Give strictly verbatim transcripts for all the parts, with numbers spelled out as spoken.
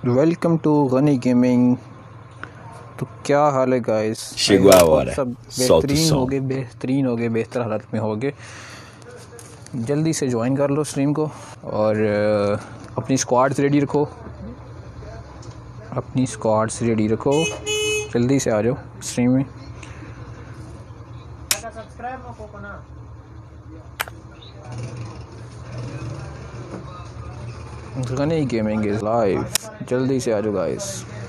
Welcome to Ghani gaming. तो क्या हाल है गाइस? Chegou a hora. सब Solta o बेहतरीन som. हो गए बेहतरीन हो गए बेहतर हालत में हो गए। जल्दी से ज्वाइन कर लो स्ट्रीम को और अ, अपनी स्क्वाड्स रेडी रखो अपनी स्क्वाड्स रेडी रखो जल्दी से आ जाओ स्ट्रीम में। Gani gaming is live. जल्दी से आ जाओ गाइस,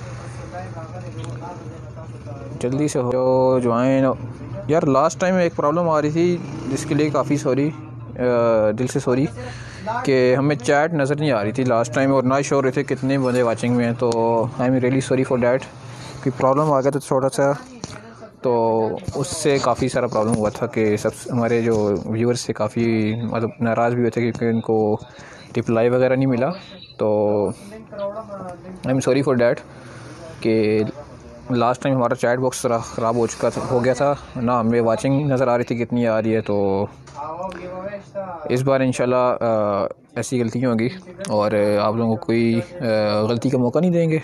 जल्दी से हो जाओ ज्वाइन। यार लास्ट टाइम एक प्रॉब्लम आ रही थी जिसके लिए काफ़ी सॉरी, दिल से सॉरी कि हमें चैट नज़र नहीं आ रही थी लास्ट टाइम और ना शो रहे थे कितने बंदे वाचिंग में हैं। तो I am really sorry for that कि प्रॉब्लम आ गया था थोड़ा सा, तो उससे काफ़ी सारा प्रॉब्लम हुआ था कि सब हमारे जो व्यूअर्स थे काफ़ी मतलब नाराज़ भी हुए थे क्योंकि उनको रिप्लाई वगैरह नहीं मिला। तो I am sorry for that कि लास्ट टाइम हमारा चैट बॉक्स थोड़ा ख़राब हो चुका था हो गया था ना, हमें वाचिंग नज़र आ रही थी कितनी आ रही है। तो इस बार इंशाल्लाह ऐसी गलतियाँ होंगी और आप लोगों को कोई गलती का मौका नहीं देंगे।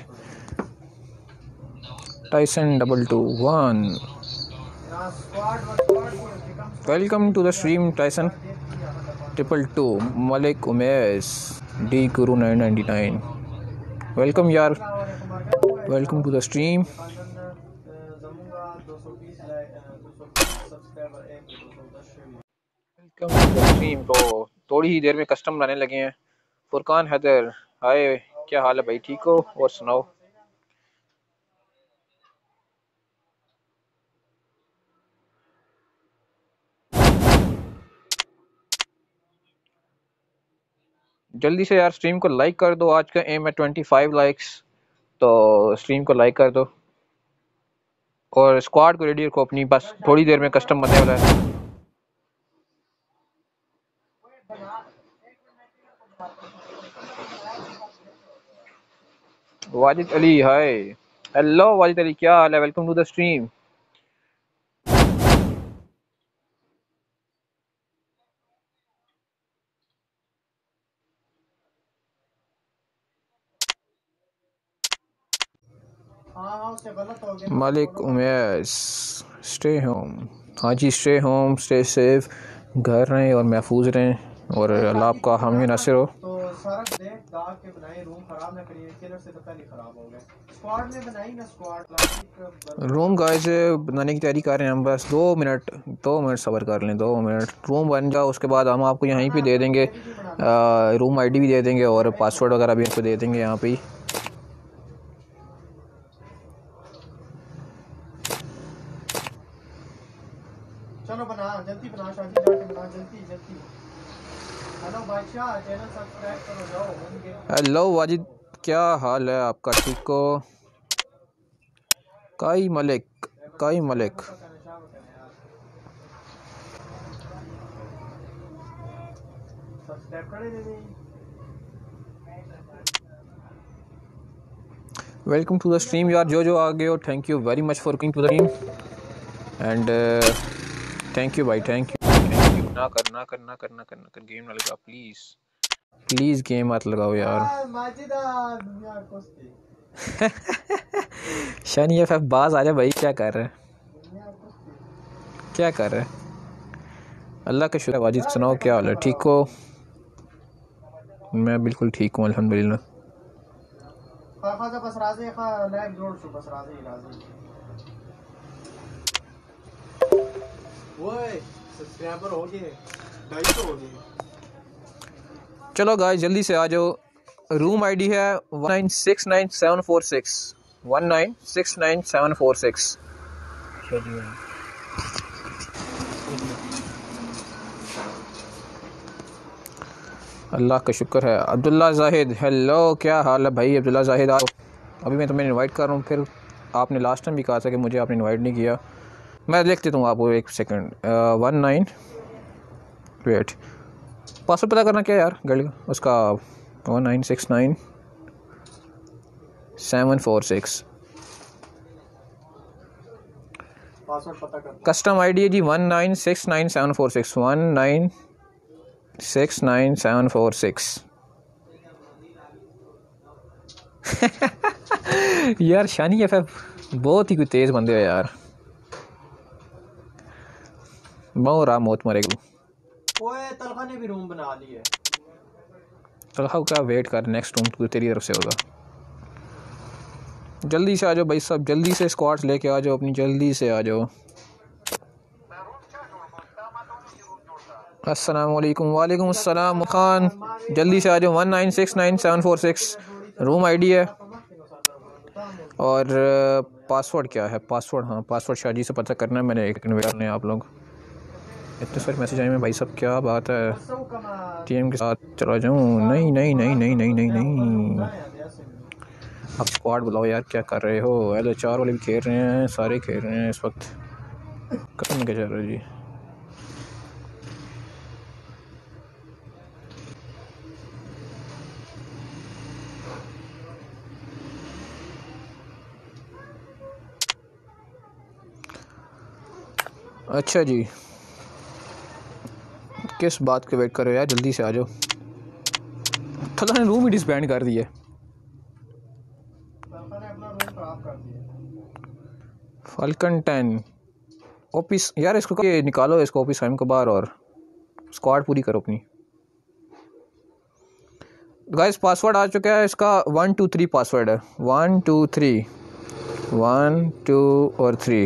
Tyson double two one, welcome to the stream Tyson triple two. Malik Umesh D Guru nine ninety nine, welcome यार, welcome to the stream. Welcome to the stream. तो थोड़ी ही देर में कस्टम आने लगे हैं। फुरकान हैदर, हाय, क्या हाल है भाई? ठीक हो? और सुनाओ। जल्दी से यार स्ट्रीम को लाइक कर दो, आज का एम है ट्वेंटी फाइव लाइक्स, तो स्ट्रीम को लाइक कर दो और स्क्वाड को रेडी रखो अपनी, बस थोड़ी देर में कस्टम बनने वाला है। वाजिद अली, हाय, हेलो वाजिद अली, क्या हाल है? Welcome to the stream. Malik Umesh, stay home. हाँ जी, स्टे होम, स्टे सेफ, घर रहें और महफूज रहें और अल्लाह आपका हामी नासिर हो। रूम गाइस बनाने की तैयारी कर रहे हैं हम, बस दो मिनट दो मिनट सब्र कर लें, दो मिनट रूम बन जाओ, उसके बाद हम आपको यहीं पे दे देंगे, आ, रूम आईडी भी दे देंगे और पासवर्ड वगैरह भी आपको दे देंगे यहाँ पे ही। चलो बना जल्दी बना शादी जाके बना जल्दी जल्दी। हेलो बादशाह, चैनल सब्सक्राइब करो जाओ। हेलो वाजिद, क्या हाल है आपका? ठीक हो? Kai Malik, Kai Malik, welcome to the stream यार। जो जो आ गए हो, thank you very much for coming to the stream and thank you भाई, थैंक यू थैंक यू। ना कर ना कर ना कर ना कर ना कर गेम ना लगा प्लीज़ प्लीज़, गेम मत लगाओ यार। शनि एफ एफ बाज आ जा भाई, क्या कर रहे हैं क्या कर रहे हैं? अल्लाह का शुक्र। वाजिद सुनाओ, क्या हाल है? ठीक हो? मैं बिल्कुल ठीक हूँ अल्हम्दुलिल्लाह। चलो गाइस जल्दी से आ जाओ। रूम आईडी है one nine six nine seven four six one nine six nine seven four six. अल्लाह का शुक्र है। अब्दुल्ला जाहिद, हेलो, क्या हाल है भाई? अब्दुल्ला जाहिद आओ, अभी मैं तुम्हें इनवाइट कर रहा हूँ। फिर आपने लास्ट टाइम भी कहा था कि मुझे आपने इनवाइट नहीं किया। मैं लिख देता हूँ आपको, एक second. One nine wait, password पता करना क्या यार गाड़ी का, उसका one nine six nine seven four six custom I D है जी one nine six nine seven four six one nine six nine seven four six. यार शानी एफ एफ बहुत ही कोई तेज़ बंदे हो यार। बहु रहा मौत मरेगा। ओए तलखा ने भी रूम बना लिए। तलखा क्या वेट कर, नेक्स्ट रूम तो तेरी तरफ से होगा। जल्दी से आ जाओ भाई साहब, जल्दी से स्क्वाड्स लेके आ जाओ अपनी, जल्दी से आ जाओ। अस्सलाम वालेकुम। वालेकुम अस्सलाम खान, जल्दी से आ जाओ। One nine six nine seven four six room ID है। और पासवर्ड क्या है? पासवर्ड, हाँ पासवर्ड शाजी से पता करना है। मैंने एक करने आप लोग इतने सारे मैसेज आए हैं भाई साहब, क्या बात है। टीम के साथ चला जाऊँ? नहीं नहीं नहीं नहीं नहीं नहीं नहीं, आप स्क्वाड बुलाओ यार, क्या कर रहे हो? एल एच आर वाले भी खेल रहे हैं, सारे खेल रहे हैं इस वक्त। कसम क्या चल रहा है जी। अच्छा जी, किस बात के वेट कर रहे हो यार, जल्दी से आ जाओ। थला ने रूम ही डिसबैंड कर दिया। फाल्कन टेन ऑफिस यार, इसको निकालो, इसको ऑफिस टाइम को बाहर और स्क्वाड पूरी करो अपनी। गाइस पासवर्ड आ चुका है इसका, वन टू थ्री पासवर्ड है। One two three, one two और थ्री।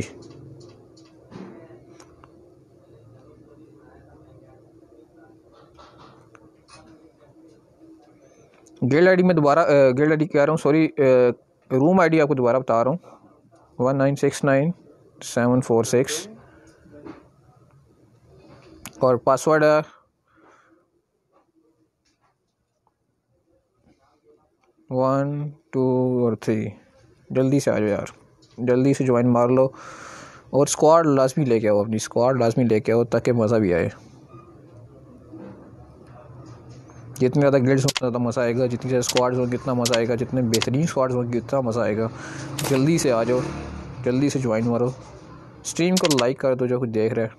गिल्ड आईडी में दोबारा, गिल्ड आईडी कह रहा हूँ, सॉरी रूम आईडी आपको दोबारा बता रहा हूँ। One nine six nine seven four six और पासवर्ड है वन टू और थ्री। जल्दी से आ जाओ यार, जल्दी से ज्वाइन मार लो और स्क्वाड लाजमी लेके आओ, अपनी स्क्वाड लाजमी लेके आओ ताकि मज़ा भी आए। जितने ज़्यादा गिल्ड्स होंगे ज़्यादा मज़ा आएगा, जितनी ज़्यादा स्क्वाड्स होंगे कितना मज़ा आएगा, जितने बेहतरीन स्क्वाड्स होंगे कितना मज़ा आएगा। जल्दी से आ जाओ, जल्दी से ज्वाइन मारो, स्ट्रीम को लाइक कर दो जो कुछ देख रहे हैं।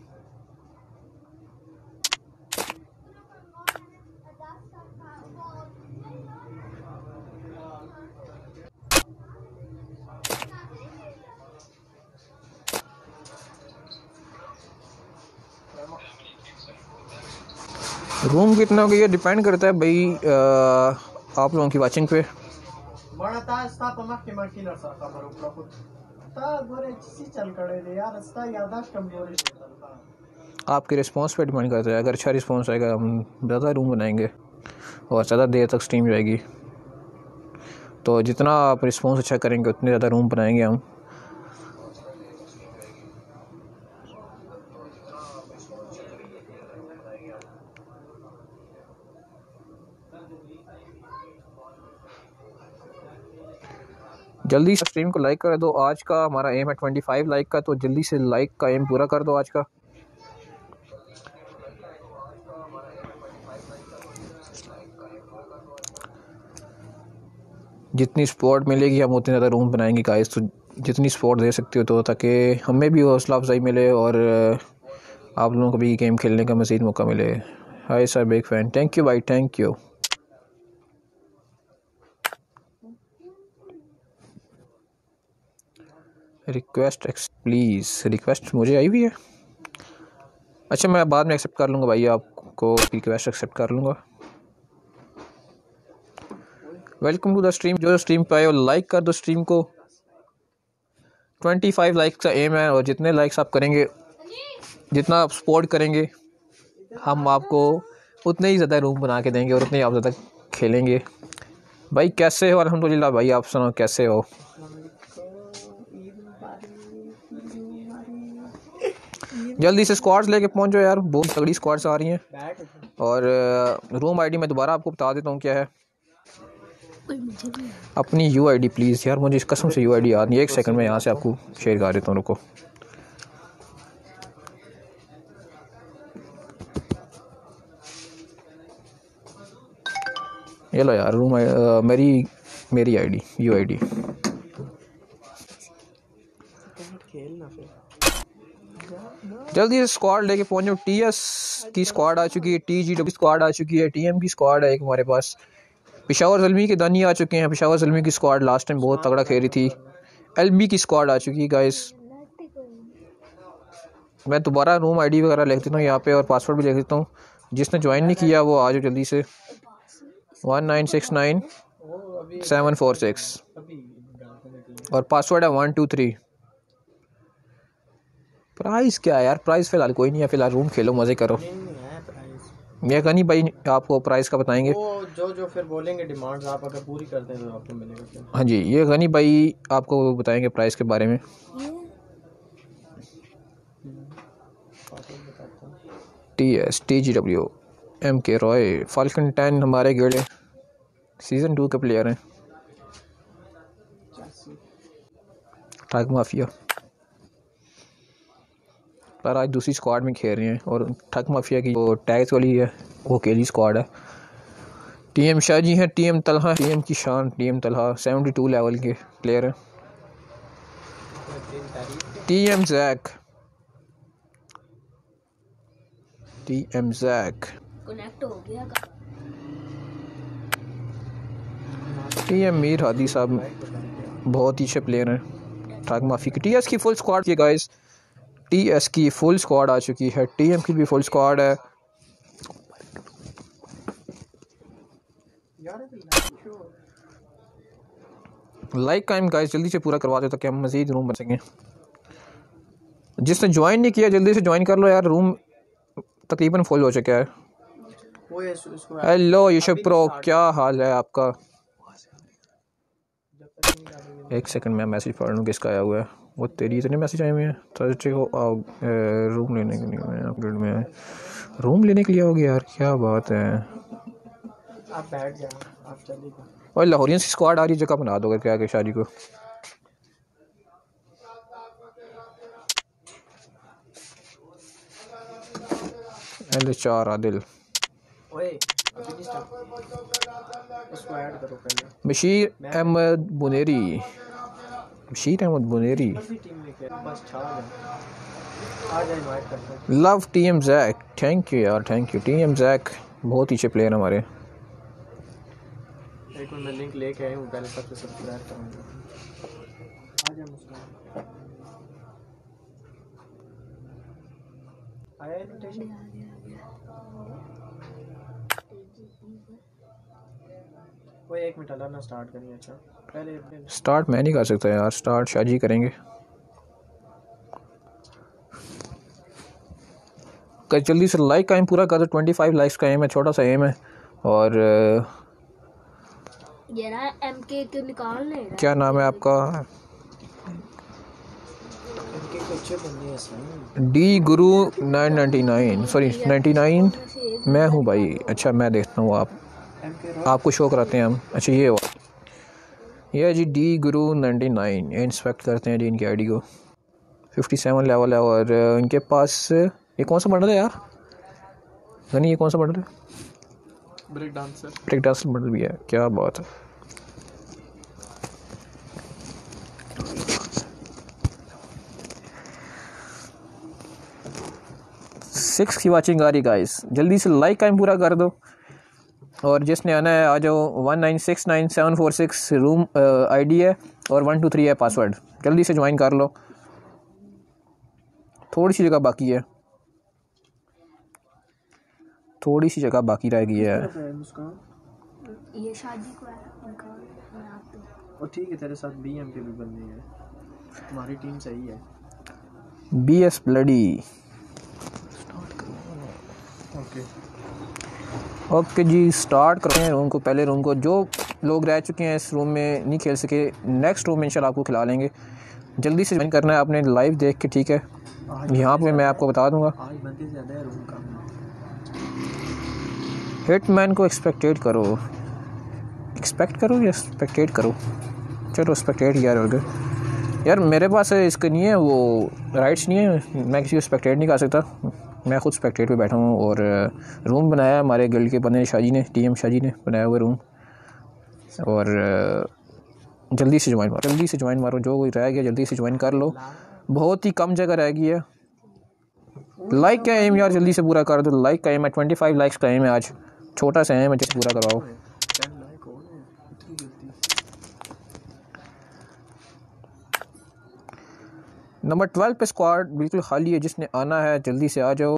रूम कितना हो गया ये डिपेंड करता है भाई आ, आप लोगों की वाचिंग पे। आपके रिस्पांस पे डिपेंड करता है, अगर अच्छा रिस्पांस आएगा हम ज़्यादा रूम बनाएंगे और ज़्यादा देर तक स्ट्रीम जाएगी। तो जितना आप रिस्पांस अच्छा करेंगे उतने ज़्यादा रूम बनाएंगे हम। जल्दी से स्ट्रीम को लाइक कर दो। आज का हमारा एम है ट्वेंटी फाइव लाइक का, तो जल्दी से लाइक का एम पूरा कर दो आज का। जितनी सपोर्ट मिलेगी हम उतने ज़्यादा रूम बनाएंगे गाइस, तो जितनी सपोर्ट दे सकते हो तो, ताकि हमें भी हौसला अफजाई मिले और आप लोगों को भी गेम खेलने का मज़ीद मौका मिले। Hi sir, big fan, thank you भाई, thank you. Request X please, request मुझे आई हुई है। अच्छा मैं बाद में एक्सेप्ट कर लूँगा भाई, आपको रिक्वेस्ट एक्सेप्ट कर लूँगा। Welcome to the stream. जो स्ट्रीम पे आए हो लाइक कर दो स्ट्रीम को। ट्वेंटी फाइव लाइक का एम है और जितने लाइक्स आप करेंगे, जितना आप सपोर्ट करेंगे, हम आपको उतने ही ज़्यादा रूम बना के देंगे और उतने ही आप ज़्यादा खेलेंगे। भाई कैसे हो? अल्हम्दुलिल्लाह भाई, आप सुनो कैसे हो? जल्दी से स्क्वाड्स लेके पहुंचो यार, बहुत तगड़ी स्क्वाड्स आ रही हैं। और रूम आईडी मैं दोबारा आपको बता देता हूँ क्या है। अपनी यू आई डी प्लीज़ यार, मुझे इस कसम से यू आई डी याद नहीं। एक सेकंड में यहाँ से आपको शेयर कर देता हूँ, रुको। ये लो यार रूम आ, मेरी मेरी आईडी यू आई डी। जल्दी से स्क्वाड लेके पहुंचो। टी एस की स्क्वाड आ चुकी है, टी जी डब्ल्यू स्क्वाड आ चुकी है, टी एम की स्क्वाड है एक हमारे पास। पेशावर ज़ल्मी के दानी आ चुके हैं। पेशावर ज़ल्मी की स्क्वाड लास्ट टाइम बहुत तगड़ा खेल रही थी। एलबी की स्क्वाड आ चुकी है गाइस। मैं दोबारा रूम आईडी वगैरह लिख देता हूँ यहाँ पे और पासवर्ड भी लिख देता हूँ। जिसने ज्वाइन नहीं किया वो आ जाओ जल्दी से। One nine six nine seven four six और पासवर्ड है वन टू थ्री। प्राइस क्या है यार? प्राइस फ़िलहाल कोई नहीं है। फ़िलहाल रूम खेलो, मज़े करो। ये गनी भाई आपको प्राइस का बताएंगे। वो जो जो फिर बोलेंगे डिमांड्स आप अगर पूरी करते हैं तो आपको मिलेगा। हाँ जी, ये गनी भाई आपको बताएंगे प्राइस के बारे में। T S T G W M K Roy Falcon ten हमारे गेड़े सीज़न टू के प्लेयर हैं। ठग माफिया पर आज दूसरी स्क्वाड में खेल रहे हैं और ठग माफिया की जो टैग्स वाली है वो अकेली स्क्वाड है। टी एम शाहजी हैं, T M Talha, T M की शान, T M Talha seventy two level के प्लेयर हैं। T M Jack, T M Jack connect हो गया। टी एम मीर हादी साहब बहुत ही अच्छे प्लेयर हैं। ठग माफी की टी एस की फुल स्क्वाड की गाइस। टी एस की फुल स्क्वाड आ चुकी है। टी एम की भी फुल स्क्वाड है। लाइक टाइम गाइस जल्दी से पूरा करवा दो ताकि हम मज़ीद रूम बन सकें। जिसने ज्वाइन नहीं किया जल्दी से ज्वाइन कर लो यार। रूम तकरीबन फुल हो चुका है। हेलो यूशुफ प्रो, क्या हाल है आपका? एक सेकंड मैं मैसेज पढ़ लूँ किसका आया हुआ है। वो तेरी इतने मैसेज आए हुए हैं। थर्सडे को आओ रूम लेने के लिए अपग्रेड में आए। रूम लेने के लिए आओगे यार, क्या बात है। आप बैठ जाओ, आप चलिए। और लाहौरियन की स्क्वाड आ रही जगह बना दोगे क्या के शादी को? एल चार Adil Bashir Ahmed Buneri, Bashir Ahmed Buneri love T M Jack. Thank you यार, thank you T M Jack, बहुत ही अच्छे प्लेयर हमारे। एक मैं लिंक लेके आया हूँ, पहले सबसे सब्सक्राइब करूँगा। आ जा मुस्कान, आया इनविटेशन। वो एक मिनट अल्लाह ना स्टार्ट करिए। अच्छा पहले स्टार्ट मैं नहीं कर सकता यार, स्टार्ट शाजी करेंगे। कर जल्दी से लाइक का एम पूरा कर दो। ट्वेंटी फाइव लाइक्स का एम है, छोटा सा एम है। और ये ना एमके को निकाल ले। क्या नाम है आपका? D Guru nine ninety nine sorry ninety nine मैं हूँ भाई। अच्छा मैं देखता हूँ, आप आपको शो कराते हैं हम। अच्छा ये हुआ, ये जी D Guru ninety nine. Inspect करते हैं जी इनकी आईडी को। फिफ्टी सेवन लेवल है और इनके पास ये कौन सा मॉडल है यार? नहीं ये कौन सा मॉडल है? Break dancer, break dancer model भी है, क्या बात है। सिक्स की वाचिंग आ रही गाइस, जल्दी से लाइक टाइम पूरा कर दो। और जिसने आना है आ जाओ। One nine six nine seven four six room ID है और वन टू थ्री है पासवर्ड। जल्दी से ज्वाइन कर लो, थोड़ी सी जगह बाकी है, थोड़ी सी जगह बाकी रह गई है। ये शादी को है उनका। और ठीक है, तेरे साथ बीएम के भी बंदे हैं, तुम्हारी टीम सही है। बीएस ब्लडी ओके ओके जी, स्टार्ट करते हैं रूम को। पहले रूम को जो लोग रह चुके हैं इस रूम में नहीं खेल सके, नेक्स्ट रूम में इंशाल्लाह आपको खिला लेंगे। जल्दी से ज्वाइन करना है आपने लाइव देख के, ठीक है? यहाँ पे मैं आपको बता दूंगा। आज बंदे ज़्यादा है रूम का। हिटमैन को एक्सपेक्टेड करो, एक्सपेक्ट करो या एक्सपेक्टेड करो? चलो एक्सपेक्टेड यार हो गए यार। मेरे पास इसका नहीं है, वो राइट्स नहीं है, मैं किसी को एक्सपेक्टेड नहीं कर सकता। मैं खुद स्पेक्टेट पे बैठा हूँ और रूम बनाया हमारे गिल्ड के बंदे शाजी ने, टीएम शाजी ने बनाया हुआ रूम। और जल्दी से ज्वाइन मारो, जल्दी से ज्वाइन मारो, जो कोई रह गया जल्दी से ज्वाइन कर लो। बहुत ही कम जगह रह गई है। लाइक का एम यार जल्दी से पूरा कर दो। लाइक का एम है, ट्वेंटी फाइव लाइक्स का एम है आज, छोटा सा एम है, जैसे पूरा करवाओ। नंबर ट्वेल्व पे स्क्वाड बिल्कुल खाली है, जिसने आना है जल्दी से आ जाओ।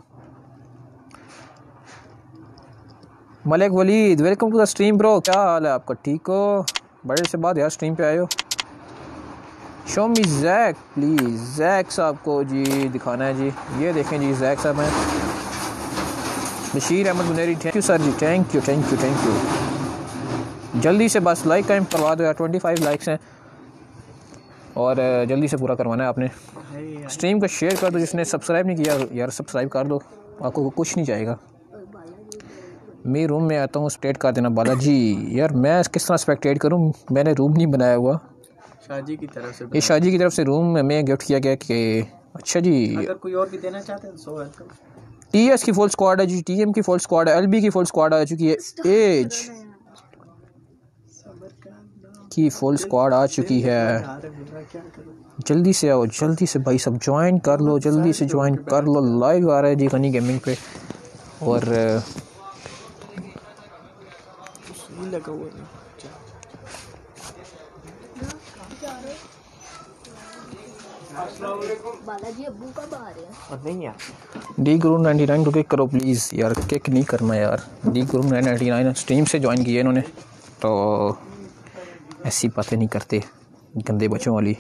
Malik Walid welcome to the stream bro, क्या हाल है आपका? ठीक हो? बड़े से बाद यार स्ट्रीम पे आए हो। Show me Jack please, Jack साहब को जी दिखाना है जी। ये देखें जी जैक साहब हैं। Bashir Ahmad Muneri thank you sir जी, thank you thank you thank you. जल्दी से बस लाइक टाइम करवा दो यार, ट्वेंटी फाइव लाइक्स हैं और जल्दी से पूरा करवाना है आपने। स्ट्रीम को शेयर कर दो, जिसने सब्सक्राइब नहीं किया यार सब्सक्राइब कर दो, आपको कुछ नहीं जाएगा। मैं रूम में आता हूँ, स्पेक्टेट कर देना बालाजी। यार मैं किस तरह स्पेक्टेट करूँ, मैंने रूम नहीं बनाया हुआ। शाजी की तरफ से ये शाजी की तरफ से रूम में गिफ्ट किया गया कि अच्छा जी। अगर कोई और भी देना चाहते हैं सो वेलकम। टी एस की फुल स्क्वाड है जी, टी एम की फुल स्क्वाड है, एल बी की फुल स्क्वाड आ चुकी है, एज की फुल स्क्वाड आ चुकी है। जल्दी से आओ, जल्दी से भाई सब ज्वाइन कर लो, जल्दी से ज्वाइन कर लो। लाइव आ रहा है जी गनी गेमिंग पे और लगा हुआ है। बालाजी अब्बू कब आ रहे हैं? नहीं यार डी गुरु नाइन्टी नाइन को किक करो प्लीज़ यार, किक नहीं करना यार। D Guru ninety nine stream से ज्वाइन किया इन्होंने, तो ऐसी बातें नहीं करते गंदे बच्चों वाली।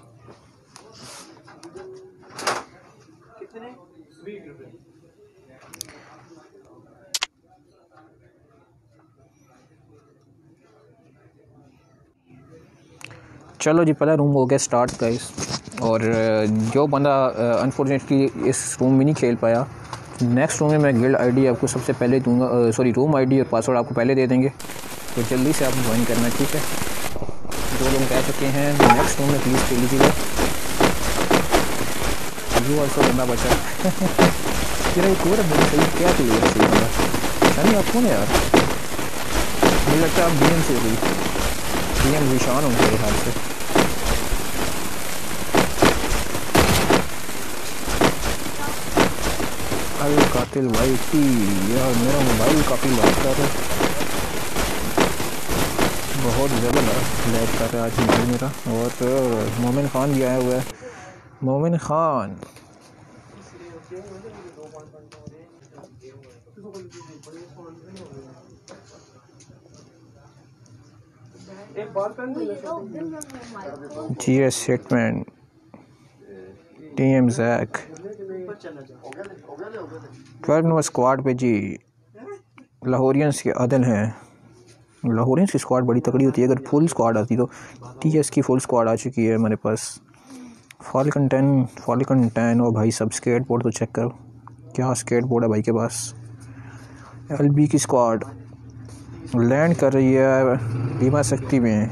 चलो जी पहला रूम हो गया स्टार्ट गाइस, और जो बंदा अनफॉर्चुनेटली इस रूम में नहीं खेल पाया, नेक्स्ट रूम में मैं गिल्ड आईडी आपको सबसे पहले दूंगा, सॉरी रूम आईडी और पासवर्ड आपको पहले दे देंगे, तो जल्दी से आप ज्वाइन करना, ठीक है। जो लोग कह चुके हैं नेक्स्ट रूम में प्लीज़ खेल लीजिएगा। यू ऑल्सो बंदा बचा तेरा एक और बंदा सही क्या खेल रहा सही बंदा शानी आप कौन है यार? मुझे लगता है आप डी एम से हो गई, डी एम विशान होंगे मेरे ख्याल से। अरे कातिल भाई की यार मेरा मोबाइल काफ़ी लैग कर रहा है, बहुत ज़्यादा लैग कर रहा है आज मोबाइल मेरा। और मोमिन ख़ान भी आया हुआ है, Momin Khan ji S hitman, T M Jack, twelve number squad पे जी लाहौरियंस के अदल हैं। लाहौरियंस की स्क्वाड बड़ी तगड़ी होती है, अगर फुल स्क्वाड आती तो टी एस की फुल स्क्वाड आ चुकी है हमारे पास। फॉल्कन टेन, फॉल्कन टेन, ओ भाई सब स्केट बोर्ड तो चेक करो, क्या स्केट बोर्ड है भाई के पास। एल बी की स्क्वाड लैंड कर रही है बीमा शक्ति में।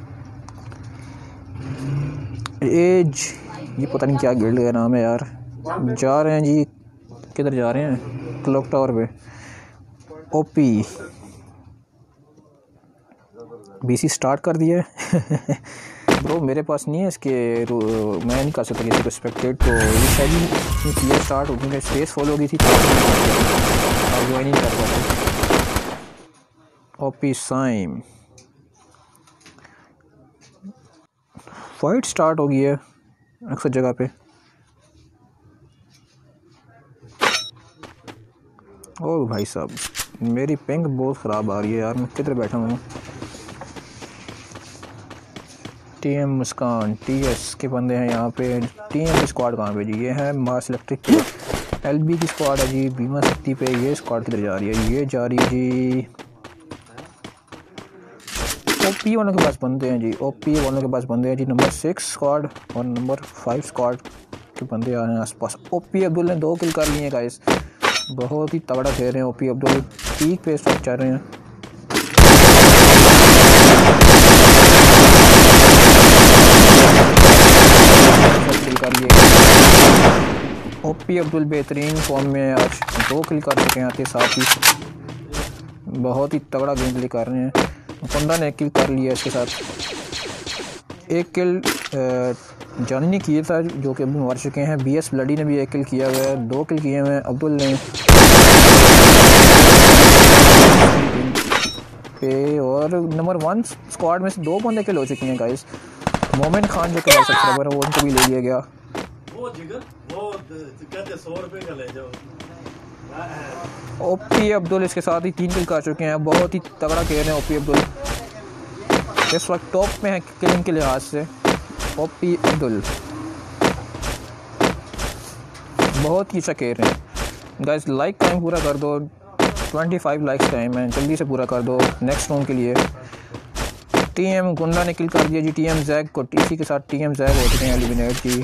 एज ये पता नहीं क्या गिल्ड का नाम है यार। जा रहे हैं जी, किधर जा रहे हैं? क्लॉक टावर पे। ओपी बीसी स्टार्ट कर दिया है ब्रो, मेरे पास नहीं है इसके, मैं नहीं कर सकता किसी को स्पेक्टेट, तो ये शायद ही किया स्टार्ट होगी, मेरी स्पेस फॉलो हो गई थी तो ज्वाइन नहीं कर पाता। ओपी साइम फाइट स्टार्ट हो गई है अक्सर जगह पे। ओ भाई साहब मेरी पिंग बहुत ख़राब आ रही है यार, मैं किधर बैठा हूँ। T M Muskaan, T S के बंदे हैं यहाँ पे। टी एम की स्क्वाड कहाँ पे जी? ये है मार्स इलेक्ट्रिक पे। एल बी की स्क्वाड है जी बीमा शक्ति पे। ये स्क्वाड किधर जा रही है? ये जा रही है जी ओपी वालों के पास बंदे हैं जी, ओपी वालों के पास बंदे हैं जी। नंबर सिक्स स्क्वाड और नंबर फाइव स्क्वाड के बंदे आ रहे हैं आसपास। ओपी अब्दुल ने दो किल कर लिए हैं गाइस, बहुत ही तगड़ा खेल रहे हैं ओपी अब्दुल, पीक पे स्टॉप चल रहे हैं। कर लिए ओपी अब्दुल बेहतरीन फॉर्म में, आज दो किल कर चुके हैं आते साथ ही, बहुत ही तगड़ा गेम प्ले कर रहे हैं। पंद्रह ने एक किल कर लिया इसके साथ। एक किल जानी ने किया था जो कि अभी मर चुके हैं। बी एस ब्लडी ने भी एक किल किया हुआ है, दो किल किए हुए हैं अब्दुल ने पे। और नंबर वन स्क्वाड में से दो बंदे किल हो चुके हैं गाइस। मोमिन खान जो कि सब्सक्राइबर है वो उनको भी ले लिया गया। वो जिगर वो कहते सौ रुपए का ले जाओ। ओपी अब्दुल इसके साथ ही तीन किल कर चुके हैं, बहुत ही तगड़ा खेल रहे हैं ओपी अब्दुल, इस वक्त टॉप में है किलिंग के लिहाज से। ओपी अब्दुल बहुत ही अच्छा खेल रहे हैं। गाइस लाइक टाइम पूरा कर दो, पच्चीस लाइक्स टाइम है, जल्दी से पूरा कर दो नेक्स्ट राउंड के लिए। टीएम गुंडा ने किल कर दिया जी टीएम जैग को, इसी के साथ टीएम जैग हो चुके हैं एलिमिनेट जी।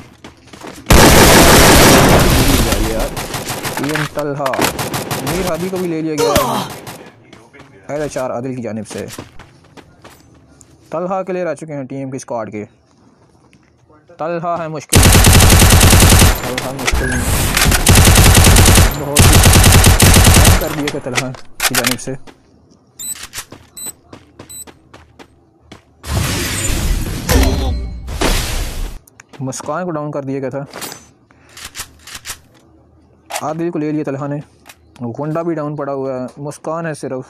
यार टीएम तलहा मीर हादी को भी ले लिया गया एल चार आदिल की जानिब से। तलहा के लिए रह चुके हैं टीम की स्क्वाड के। तलहा है मुश्किल, तलहा मुश्किल बहुत ही कर दिया तलहा की जानिब से। मुस्कान को डाउन कर दिया गया था, आदिल को ले लिया तलहा ने, गुंडा भी डाउन पड़ा हुआ है, मुस्कान है सिर्फ।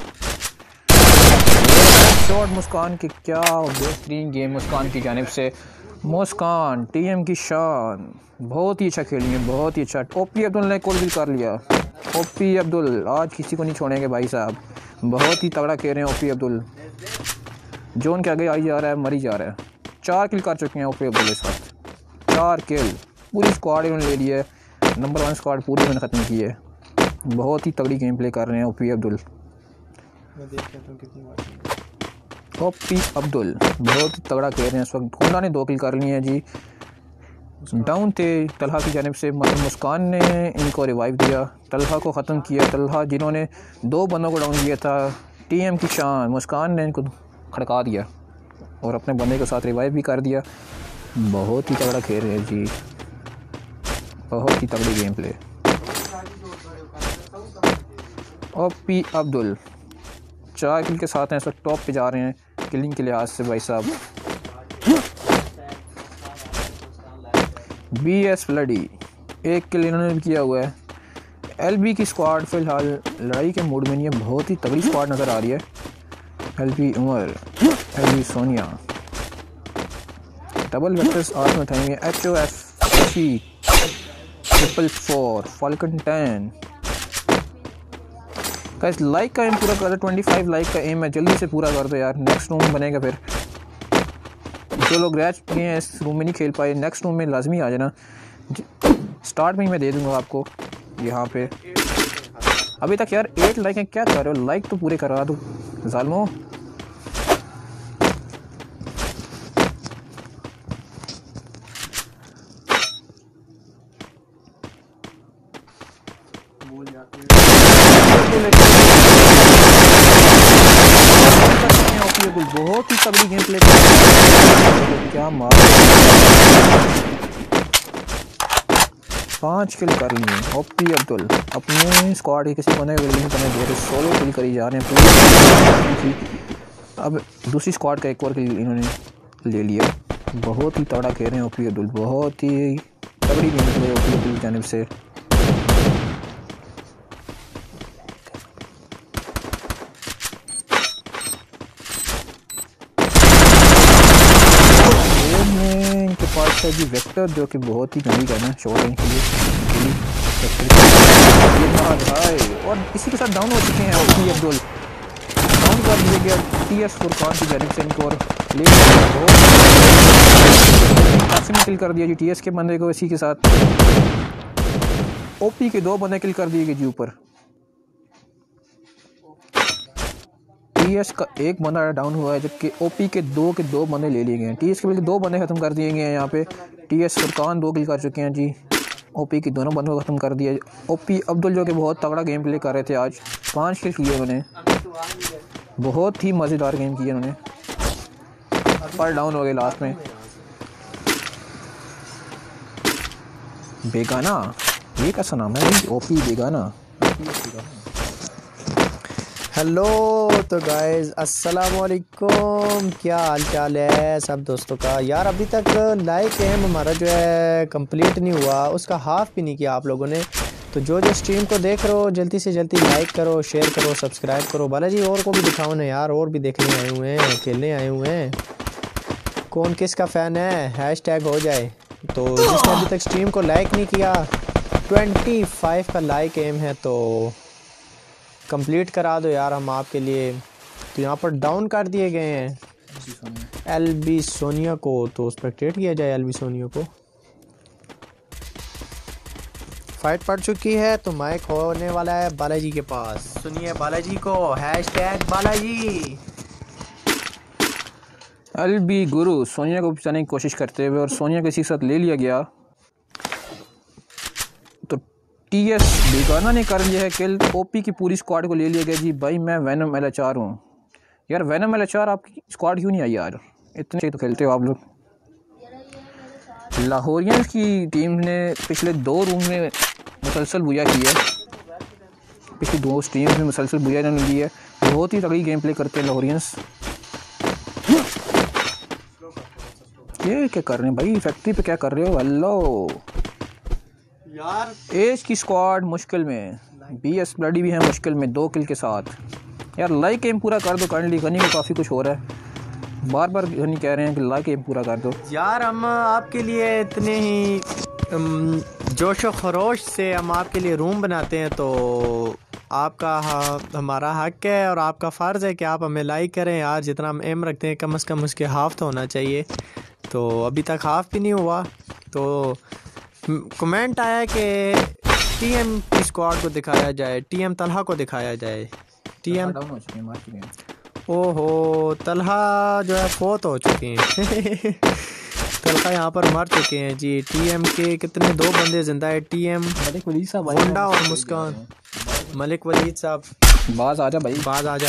शॉट मुस्कान की, क्या बेहतरीन गेम मुस्कान की जानिब से। मुस्कान टीएम की शान, बहुत ही अच्छा खेली है, बहुत ही अच्छा। ओपी अब्दुल ने कोल भी कर लिया। ओपी अब्दुल आज किसी को नहीं छोड़ेंगे भाई साहब, बहुत ही तगड़ा खेल रहे हैं ओपी अब्दुल। जोन के आगे आई जा रहा है, मरी जा रहा है। चार किल कर चुके हैं ओपी अब्दुल इस वक्त, चार किल, पूरी स्क्वाड इन्होंने ले ली है, नंबर वन स्क्वाड पूरी मैंने ख़त्म की है। बहुत ही तगड़ी गेम प्ले कर रहे हैं ओपी अब्दुल। मैं देख लेता हूं कितनी बार। ओपी अब्दुल बहुत ही तगड़ा खेल रहे हैं इस वक्त। गुंडा ने दो किल कर लिए हैं जी, डाउन थे तलहा की जानिब से, मतलब मुस्कान ने इनको रिवाइव दिया, तलहा को ख़त्म किया। तलहा जिन्होंने दो बंदों को डाउन किया था, टीएम की शान मुस्कान ने इनको खड़का दिया और अपने बंदे के साथ रिवाइव भी कर दिया। बहुत ही तगड़ा खेल रहे हैं जी, बहुत ही तगड़ी गेम प्ले। ओपी अब्दुल चार किल के साथ हैं इस वक्त, टॉप पे जा रहे हैं किलिंग के लिहाज से भाई साहब। बी एस ब्लडी एक किल इन्होंने भी किया हुआ है। एलबी की स्क्वाड फिलहाल लड़ाई के मूड में नहीं है, बहुत ही तगड़ी स्क्वाड नज़र आ रही है। LB Umar, LB Sonia, double vectors आठ में उठाएंगे। H O F C triple four falcon ten. Guys like का एम पूरा कर दो, पच्चीस लाइक का एम है, जल्दी से पूरा कर दो यार, नेक्स्ट रूम बनेगा फिर। जो लोग रह चुके हैं इस रूम में नहीं खेल पाए, नेक्स्ट रूम में लाजमी आ जाना, स्टार्ट में ही मैं दे दूंगा आपको यहाँ पे। अभी तक यार एट लाइक हैं, क्या कर रहे हो, लाइक तो पूरे करा दो जालमो। बहुत ही तगड़ी गेम प्ले, क्या मार, पाँच किल कर लिए ओपी अब्दुल। अपने स्क्वाड के किसी बने विलिंग करने दे रहे, सोलो किल करी जा रहे हैं पूरी। अब दूसरी स्क्वाड का एक और किल इन्होंने ले लिया। बहुत ही तगड़ा खेल रहे हैं ओपी अब्दुल, बहुत ही तगड़ी गेम प्ले ओपी अब्दुल की जानिब से। जी वेक्टर जो कि बहुत ही गंदी करना है शॉर्ट रेंज के लिए, और इसी के साथ डाउन हो चुके हैं ओपी अब्दुल, डाउन कर दिया गया टीएस फुरकान की जानिब से इनको, और बहुत किल कर दिया जी टीएस के बंदे को। इसी के साथ ओपी के दो बंदे किल कर दिए गए जी ऊपर। टीएस का एक बंदा डाउन हुआ है, जबकि ओपी के दो के दो बंदे ले लिए गए हैं। टीएस के बल्कि दो बंदे ख़त्म कर दिए गए हैं यहाँ पे। टीएस फुरकान दो किल कर चुके हैं जी, ओपी की दोनों बंदों को ख़त्म कर दिया। ओपी अब्दुल जो कि बहुत तगड़ा गेम प्ले कर रहे थे, आज पाँच किल किए उन्होंने, बहुत ही मज़ेदार गेम किया उन्होंने, पर डाउन हो गए लास्ट में। बेगाना, ये कैसा नाम है ओपी बेगाना। हेलो तो गाइज़ अस्सलाम वालेकुम, क्या हाल चाल है सब दोस्तों का। यार अभी तक लाइक एम हमारा जो है कंप्लीट नहीं हुआ, उसका हाफ भी नहीं किया आप लोगों ने। तो जो जो स्ट्रीम को देख रहे हो जल्दी से जल्दी लाइक करो, शेयर करो, सब्सक्राइब करो। बालाजी और को भी दिखाओ ना यार, और भी देखने आए हुए हैं, खेलने आए हुए हैं। कौन किसका फ़ैन है, हैश टैग हो जाए, तो जिसने अभी तक स्ट्रीम को लाइक नहीं किया, पच्चीस का लाइक एम है तो कंप्लीट करा दो यार हम आपके लिए। तो यहाँ पर डाउन कर दिए गए हैं एल बी सोनिया को, तो स्पेक्टेट किया जाए एल बी सोनिया को। फाइट पड़ चुकी है तो माइक होने वाला है बालाजी के पास। सुनिए बालाजी को, हैशटैग बालाजी। एल बी गुरु सोनिया को बचाने की कोशिश करते हुए और सोनिया किसी के साथ ले लिया गया, तो टी एस बेगाना ने कर लिया है किल। ओपी की पूरी स्क्वाड को ले लिया गया जी। भाई मैं वैनम एल एच आर हूँ यार, वैनम एल एच आर आपकी स्क्वाड क्यों नहीं आई यार? इतने सही तो खेलते हो आप लोग। लाहौरियंस की टीम ने पिछले दो रूम में मुसलसल बुया की है, पिछली दो टीम्स में मुसलसल बुया इन्होंने ली है। बहुत ही तगड़ी गेम प्ले करते हैं लाहौरियंस। ये क्या कर रहे हैं भाई, फैक्ट्री पे क्या कर रहे हो? हेलो यार एज की स्क्वाड मुश्किल में, बी एस ब्लडी भी है मुश्किल में दो किल के साथ। यार लाइक एम पूरा कर दो। काइंडली गनी को काफ़ी कुछ हो रहा है, बार बार गनी कह रहे हैं कि लाइक एम पूरा कर दो। यार हम आपके लिए इतने ही जोश व खरोश से हम आपके लिए रूम बनाते हैं, तो आपका हमारा हक है और आपका फ़र्ज़ है कि आप हमें लाइक करें यार। जितना हम एम रखते हैं कम से कम उसके हाफ तो होना चाहिए, तो अभी तक हाफ भी नहीं हुआ। तो कमेंट आया कि टीएम की स्क्वाड को दिखाया जाए, टीएम तलहा को दिखाया जाए। टीएम ओहो तलहा जो है फोत हो चुके हैं तलहा यहाँ पर मर चुके हैं जी। टीएम के कितने दो बंदे जिंदा है, टीएम मलिक वलीद साहब होंडा और मुस्कान। मलिक वलीद साहब बाज आजा भाई, बाज आजा।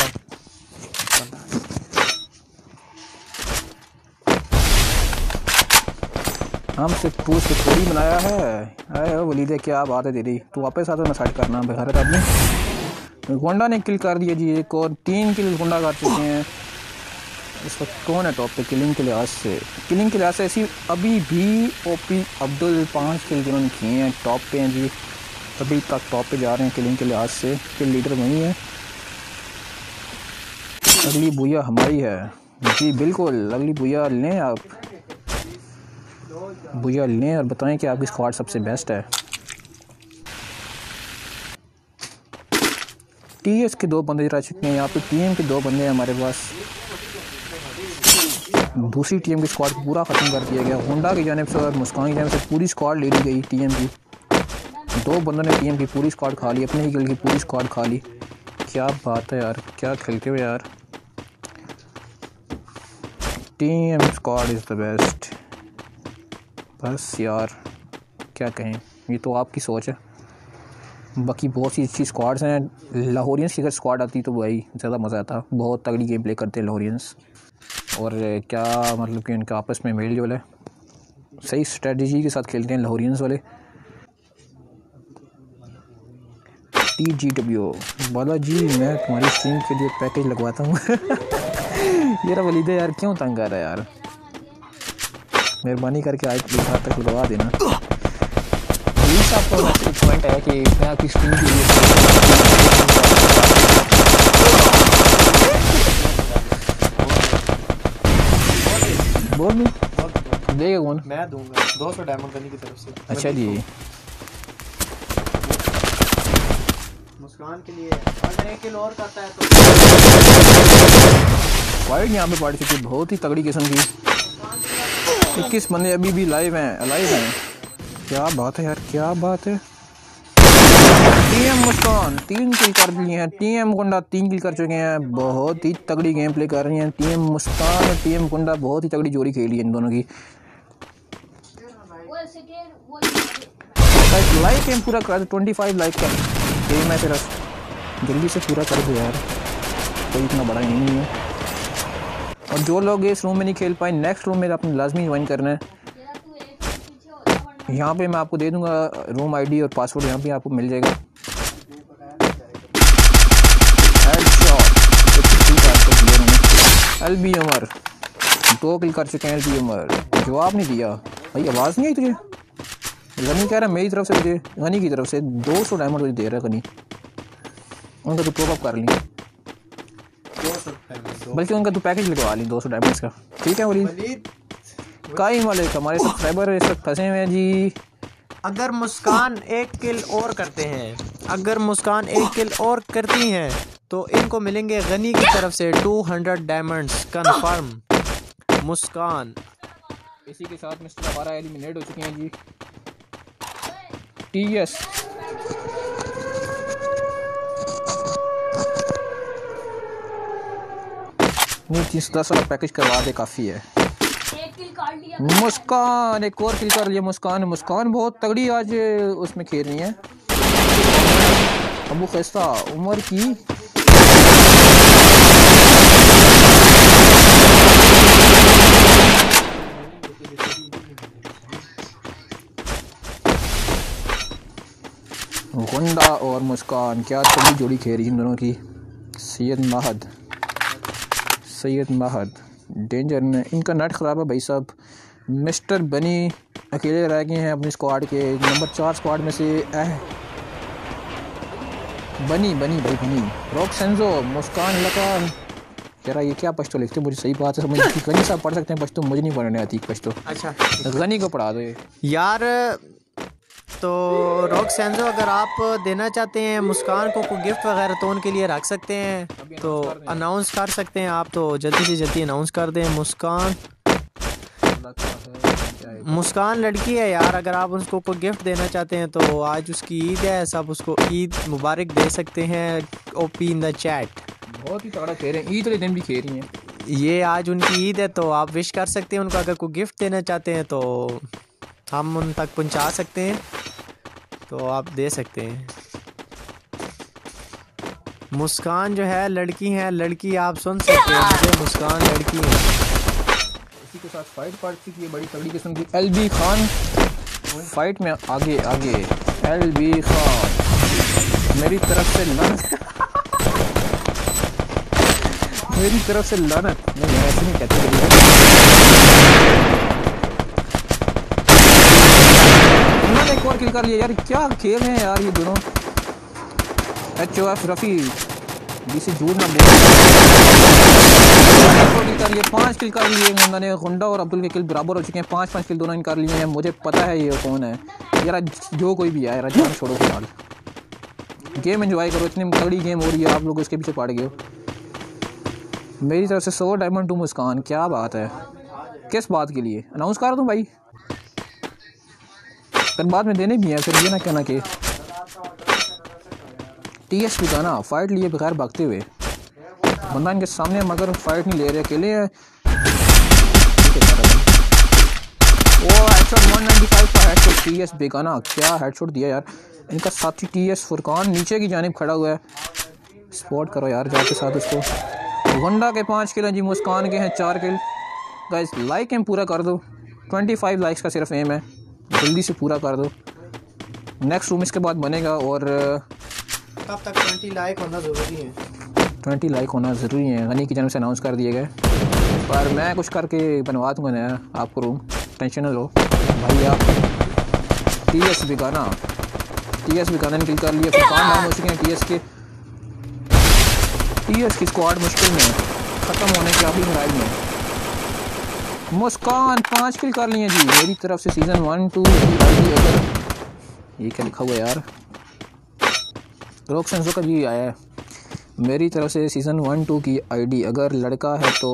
हम सिर्फ पूछ के थोड़ी बनाया है। अरे वलीदे क्या बात है तेरी, तू वापस आता मैं साइड करना बेहतर आदमी। गोंडा ने किल कर दिया जी, एक और तीन किल गोंडा कर चुके हैं। इस वक्त कौन है टॉप पे किलिंग के लिहाज से? किलिंग के लिहाज से ऐसी अभी भी ओपी अब्दुल पाँच किल जिन्होंने किए हैं टॉप पे हैं जी, अभी तक टॉप पे जा रहे हैं किलिंग के लिहाज से। किल लीडर वही है, अगली बुया हमारी है जी। बिल्कुल अगली बुया लें आप, बुया लें और बताएं कि आपकी स्क्वाड सबसे बेस्ट है। टी एस के दो बंदे रह चुके हैं यहाँ पे, टीएम के दो बंदे हैं हमारे पास। दूसरी टीम की स्क्वाड पूरा ख़त्म कर दिया गया। होंडा की जानिब से और मुस्कान की जानिब से पूरी स्क्वाड ले ली गई टीएम की। दो बंदों ने टीएम की पूरी स्क्वाड खा ली, अपने ही गिल की पूरी स्क्वाड खा ली। क्या बात है यार, क्या खेलते हुए यार। TM squad is the best. बस यार क्या कहें, ये तो आपकी सोच है। बाकी बहुत सी अच्छी स्क्वाड्स हैं। लाहौरियंस की अगर स्क्वाड आती तो भाई ज़्यादा मज़ा आता, बहुत तगड़ी गेम प्ले करते हैं लाहौरियंस। और क्या मतलब कि इनका आपस में मेल जोल है, सही स्ट्रेटजी के साथ खेलते हैं लाहौरियंस वाले। टी जी डब्ल्यू बालाजी मैं तुम्हारी स्ट्रीम के लिए पैकेज लगवाता हूँ यार वलीदे यार क्यों तंग कर रहा है यार, मेहरबानी करके आज एक हाथ तक लगवा देना प्लीज़। आपको एक पॉइंट है कि मैं आपकी स्ट्रीम के लिए बोल नहीं देगा कौन? मैं दूंगा दो सौ डायमंड करने की तरफ से। अच्छा जी, मुस्कान के लिए अगर एक किल और करता है तो वाइड यहाँ पे पार्टी थी बहुत ही तगड़ी किस्म की। इक्कीस बंदे अभी भी लाइव हैं, अलाइव हैं। क्या बात है यार, क्या बात है। टीएम मुस्कान तीन किल कर लिए हैं, टीएम गुंडा तीन किल कर चुके हैं। बहुत ही तगड़ी गेम प्ले कर रही हैं टीएम मुस्कान और टीएम गुंडा, बहुत ही तगड़ी जोड़ी खेली है इन दोनों की। लाइक गेम पूरा करा दो, पच्चीस लाइक का गेम है सिर्फ, जल्दी से पूरा कर दो यार, कोई इतना बड़ा ही नहीं है। और जो लोग इस रूम में नहीं खेल पाए नेक्स्ट रूम में अपने लाजमी ज्वाइन करना है। यहाँ पे मैं आपको दे दूंगा रूम आईडी और पासवर्ड, यहाँ पे आपको मिल जाएगा। एल बी उमर दो किल कर चुके हैं। एल बी उमर जवाब नहीं दिया भाई, आवाज़ नहीं आई तुझे? गनी कह रहा है मेरी तरफ से तुझे, गनी की तरफ से दो सौ डायमंड तुझे दे रहा है गनी, उनका तो टॉप अप कर ली, बल्कि उनका तो पैकेज लगवा ली दो सौ डायमंड्स का। ठीक है वलीद, काई वाले हमारे सब्सक्राइबर इस वक्त फंसे हुए हैं जी। अगर मुस्कान एक किल और करते हैं अगर मुस्कान एक किल और करती हैं तो इनको मिलेंगे गनी की तरफ से two hundred diamonds confirm. Muskaan इसी के साथ मिस्टर हमारा एलिमिनेट हो चुके हैं जी। टी एस नहीं तीस दस वाला पैकेज करवा दे, काफ़ी है। एक किल काट लिया। मुस्कान एक और किल कर लिया। मुस्कान मुस्कान बहुत तगड़ी आज उसमें खेल रही है। अबू खस्ता उमर की गुंडा और मुस्कान क्या तगड़ी जोड़ी खेल रही है इन दोनों की। सैयद महद सैयद महद डेंजर ने इनका नेट ख़राब है भाई साहब। मिस्टर बनी अकेले रह गए हैं अपनी स्क्वाड के नंबर चार स्क्वाड में से। एह बनी बनी भाई बनी रॉक सेंजो मुस्कान लगा यार। ये क्या पश्तो लिखते मुझे सही बात है समझ नहीं। गनी साहब पढ़ सकते हैं पश्तो, मुझे नहीं पढ़ने आती पश्तो। अच्छा गनी को पढ़ा दो यार। तो रॉक सेंजो अगर आप देना चाहते हैं मुस्कान को कोई गिफ्ट वगैरह तो उनके लिए रख सकते हैं, तो अनाउंस कर सकते हैं आप। तो जल्दी से जल्दी अनाउंस कर दें। मुस्कान मुस्कान लड़की है यार, अगर आप उसको कोई गिफ्ट देना चाहते हैं तो आज उसकी ईद है, सब उसको ईद मुबारक दे सकते हैं। ओपी इन द चैट बहुत ही तगड़ा खेल रहे हैं, ईद वाले दिन भी खेल रही हैं। ये आज उनकी ईद है तो आप विश कर सकते हैं उनको। अगर कोई गिफ्ट देना चाहते हैं तो हम उन तक पहुंचा सकते हैं, तो आप दे सकते हैं। मुस्कान जो है लड़की है, लड़की आप सुन सकते हैं मुझे। मुस्कान लड़की है। इसी के साथ फाइट पड़ चुकी है बड़ी तगड़ी किस्म की। एल बी खान फाइट में आगे आगे। एल बी खान मेरी तरफ से लानत मेरी तरफ से लानत नहीं ऐसे नहीं कहते। उन्होंने एक और किल कर लिया यार। क्या खेल हैं यार ये दोनों। एच ओ एफ रफ़ी जिसे झूठ ना बोल कर लिए। पाँच किल कर लिए उन्होंने। गुंडा और अब्दुल के किल बराबर हो चुके हैं। पाँच पाँच किल दोनों ने कर लिए हैं। मुझे पता है ये कौन है यार। जो कोई भी आए राजान छोड़ो फिलहाल, गेम एंजॉय करो। इतनी तगड़ी गेम हो रही है, आप लोग इसके पीछे पड़ गए हो। मेरी तरफ से सौ डायमंड टू मुस्कान। क्या बात है, किस बात के लिए अनाउंस कर दूं भाई, फिर बाद में देने भी हैं। फिर ये ना कहना कि टी एस भी गाना फाइट लिए बगैर भागते हुए बंदा इनके सामने, मगर फाइट नहीं ले रहे, अकेले हैं। वो हेडशॉट वन नाइंटी फाइव का हेडशॉट टी एस बेगाना। क्या हेडशॉट दिया यार इनका साथी टी एस फुरकान नीचे की जानिब खड़ा हुआ है। स्पॉट करो यार जाके साथ उसको। गुंडा के पाँच किल हैं जी, मुस्कान के हैं चार किल। गाइस लाइक एम पूरा कर दो, पच्चीस लाइक्स का सिर्फ एम है, जल्दी से पूरा कर दो। नेक्स्ट रूम इसके बाद बनेगा और तब तक बीस लाइक होना ज़रूरी है। बीस लाइक होना ज़रूरी है। गनी की जन्म से अनाउंस कर दिए गए, पर मैं कुछ करके बनवा दूँगा नया आपको रूम, टेंशन न लो भाई आप। टी एस भी गाना टी एस भी गाना निकल कर लिए। फुरकान नाम हो चुके हैं टी एस के। टी एस की स्क्वाड मुश्किल में ख़त्म होने के आखिरी मराहल में। मुस्कान पाँच किल कर लिए जी मेरी तरफ से। सीज़न वन टू अगर ये क्या लिखा हुआ है यार, रॉक सेंसो का भी आया है मेरी तरफ से। सीज़न वन टू की आईडी अगर लड़का है तो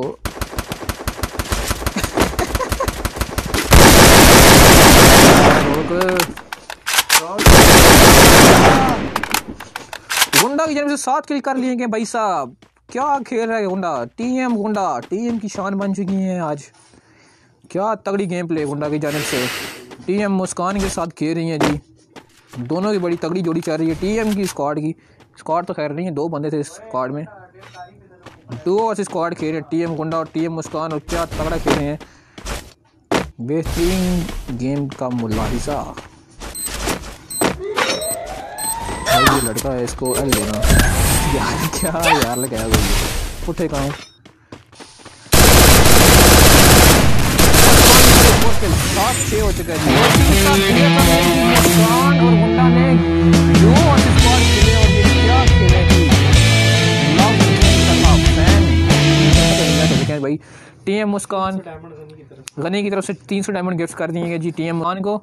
गुंडा की जन्म से सात किल कर लिए भाई साहब। क्या खेल रहा है गुंडा। टीएम गुंडा टीएम की शान बन चुकी हैं आज। क्या तगड़ी गेम प्ले गुंडा की जानिब से। टीएम मुस्कान के साथ खेल रही हैं जी, दोनों की बड़ी तगड़ी जोड़ी चल रही है। टीएम की स्क्वाड की स्क्वाड तो खैर नहीं है, दो बंदे थे स्क्वाड में, दो ऐसे स्क्वाड खेल रहे हैं टीएम गुंडा और टीएम मुस्कान, और क्या तगड़ा खेल रहे हैं। बेहतरीन गेम का मुलाहिजा। ये लड़का है, इसको एल लेना यार। क्या यार लगाया भाई उठे कहाँ सात छः हो चुका है और गुंडा ने जो खेले और ये क्या खेले भाई। टीएम मुस्कान गनी की तरफ से तीन सौ डायमंड गिफ्ट कर दिए गए जी टी एम मान को।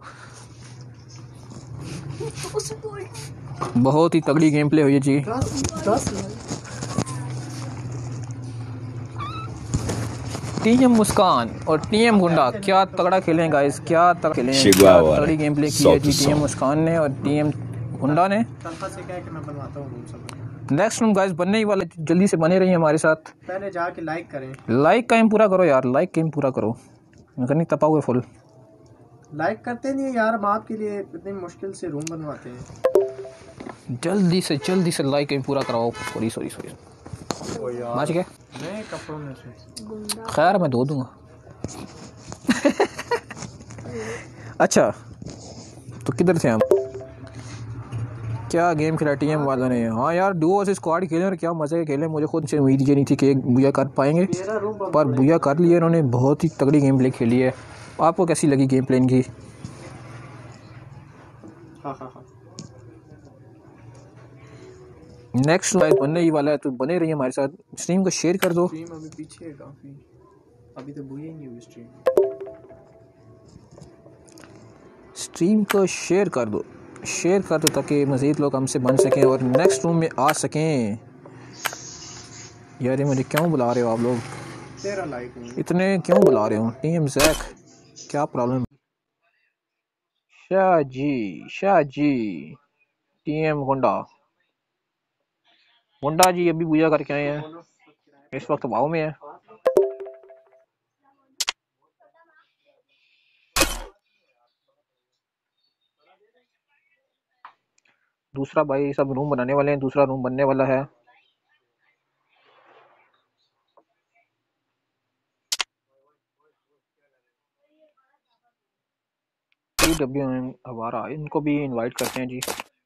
बहुत ही तगड़ी गेम प्ले हुई है जी। टी एम मुस्कान और टी एम गुंडा क्या तगड़ा खेले हैं गाइस, क्या तगड़ा खेले हैं, क्या तगड़ी गेम प्ले की है जी टी एम मुस्कान ने और टी एम गुंडा ने। नेक्स्ट रूम गाइस बनने ही वाला, जल्दी से बने रहिए हमारे साथ। पहले जाके लाइक करें, लाइक का एम पूरा करो यार, लाइक का एम पूरा करो। नहीं तपा हुए फुल लाइक करते नहीं यार, हम आपके लिए इतनी मुश्किल से रूम बनवाते हैं। जल्दी से जल्दी से लाइक एम पूरा कराओ। सॉरी सॉरी सॉरी माच गया नए कपड़ों में से। खैर मैं धो दूंगा। अच्छा तो किधर थे हम, क्या गेम खेला टी एम वालों ने। हाँ यार डुओ से स्क्वाड खेले और क्या मज़े के खेले। मुझे खुद से उम्मीद ये नहीं थी कि बुया कर पाएंगे, पर बुया कर लिए इन्होंने। बहुत ही तगड़ी गेम प्ले खेली है। आपको कैसी लगी गेम प्ले इनकी? नेक्स्ट लाइव बनने ही वाला है, तो बने रहिए हमारे साथ। स्ट्रीम को शेयर कर दो। स्ट्रीम अभी पीछे है काफ़ी, अभी तो बुया ही नहीं हुई स्ट्रीम। स्ट्रीम को शेयर कर दो, शेयर कर दो ताकि मज़ीद लोग हमसे बन सकें और नेक्स्ट रूम में आ सकें। यार ये मुझे क्यों बुला रहे हो आप लोग, तेरा लाइक इतने क्यों बुला रहे हो? टीम जैक क्या प्रॉब्लम? शाह जी शाह जी टीएम गुंडा गुंडा जी अभी बुझा करके आए हैं, इस वक्त भाव में है। दूसरा भाई सब रूम बनाने वाले हैं, दूसरा रूम बनने वाला है। डब्ल्यू एम हमारा, इनको भी इनवाइट करते हैं जी।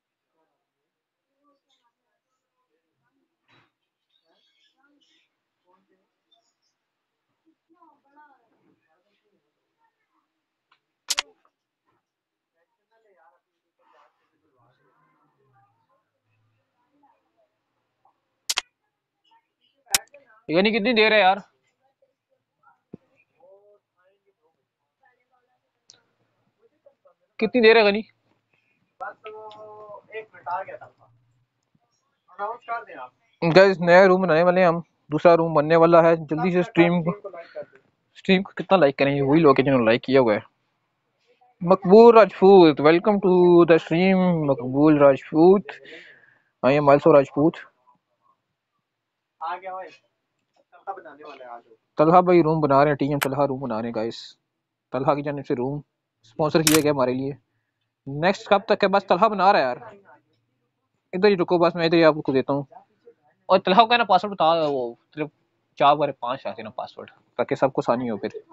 यानी कितनी देर है यार? कितनी देर है गनी? गाइस नया रूम बनाने वाले हैं हम, दूसरा रूम बनने वाला है। जल्दी से स्ट्रीम को स्ट्रीम को कितना लाइक करेंगे वही लोग हैं जिन्होंने लाइक किया हुआ है। Maqbool Rajput, welcome to the stream Maqbool Rajput. I am also Rajput. Talha भाई रूम बना रहे हैं, टीम तलहा रूम बना रहे हैं गाइस। तलहा की जानिब से रूम स्पॉन्सर किया गया हमारे लिए। नेक्स्ट कब तक है? बस तलहा बना रहा है यार। इधर ही रुको, बस मैं इधर ही आपको देता हूँ। और तलहा का ना पासवर्ड बता, वो सिर्फ चार बार पाँच आते ना पासवर्ड, ताकि सबको आसानी हो। फिर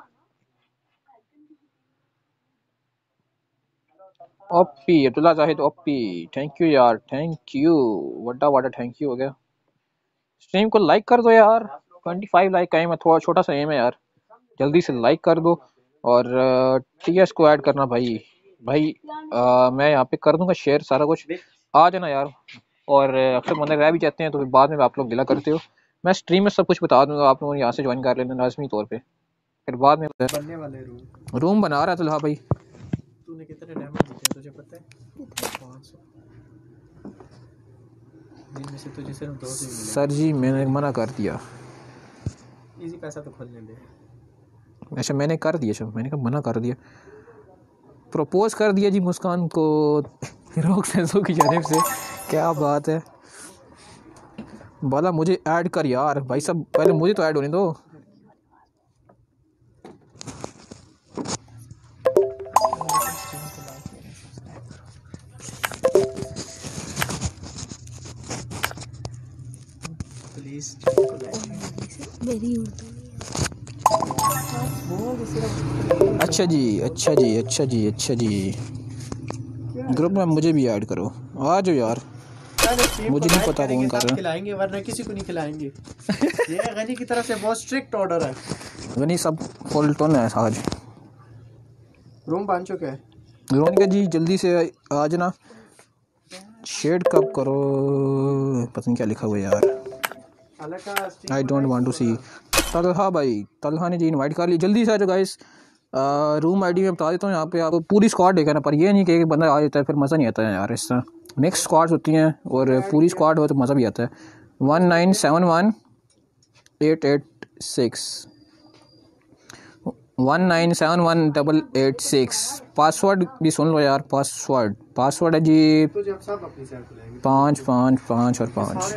OP Abdullah Zahid OP, thank you यार, थैंक यू वड्डा वड्डा थैंक यू हो गया। स्ट्रीम को लाइक कर दो यार, पच्चीस लाइक का एम है, थोड़ा छोटा सा एम है यार। जल्दी से लाइक कर दो और टीएस को ऐड करना भाई भाई। आ, मैं यहाँ पे कर दूंगा शेयर सारा कुछ, आ जाना यार। और अक्सर बंदे रह भी जाते हैं तो बाद में आप लोग गिला करते हो। मैं स्ट्रीम में सब कुछ बता दूंगा, आप लोग यहाँ से ज्वाइन कर लेना लाजमी तौर पे। फिर बाद में बनने वाले रूम रूम बना रहा है तो हाँ भाई। तूने कितने डायमंड दिए तुझे पता है? पाँच सौ, जिनमें से तुझे सिर्फ दो सौ मिले। सर जी मैंने मना कर दिया। इजी पैसा तो खोलने दे। अच्छा मैंने कर दिया, सब मैंने कहा मना कर दिया, प्रपोज कर दिया जी मुस्कान को रोक सेंसो की जानिब से। क्या बात है बाला, मुझे ऐड कर यार भाई सब, पहले मुझे तो ऐड होने दो। प्लीज अच्छा जी अच्छा जी अच्छा जी अच्छा जी ग्रुप में मुझे भी ऐड करो, आ जाओ यार। मुझे नहीं पता कौन कर रहा है। खिलाएंगे वरना किसी को नहीं खिलाएंगे। ये गनी की तरफ से बहुत स्ट्रिक्ट ऑर्डर है। गनी सब फुल टोन है आज। रूम बन चुका है। रोन का जी जल्दी से आ जाना। शेड कब करो, पता नहीं क्या लिखा हुआ है यार। I don't want to see. Talha भाई, तलहा ने जी इनवाइट कर ली, जल्दी से आ जाओ गाइस। रूम आईडी में बता देता हूँ। यहाँ पे आपको पूरी स्क्वाड देगा ना, पर ये नहीं कि एक बंदा आ जाता है फिर मज़ा नहीं आता है यार। इस तरह मिक्स स्क्वाड्स होती हैं और पूरी स्क्वाड हो तो मज़ा भी आता है। One nine seven one eight eight six one nine seven one double eight six. Password भी सुन लो यार। पासवर्ड पासवर्ड है जी पाँच पाँच पाँच और पाँच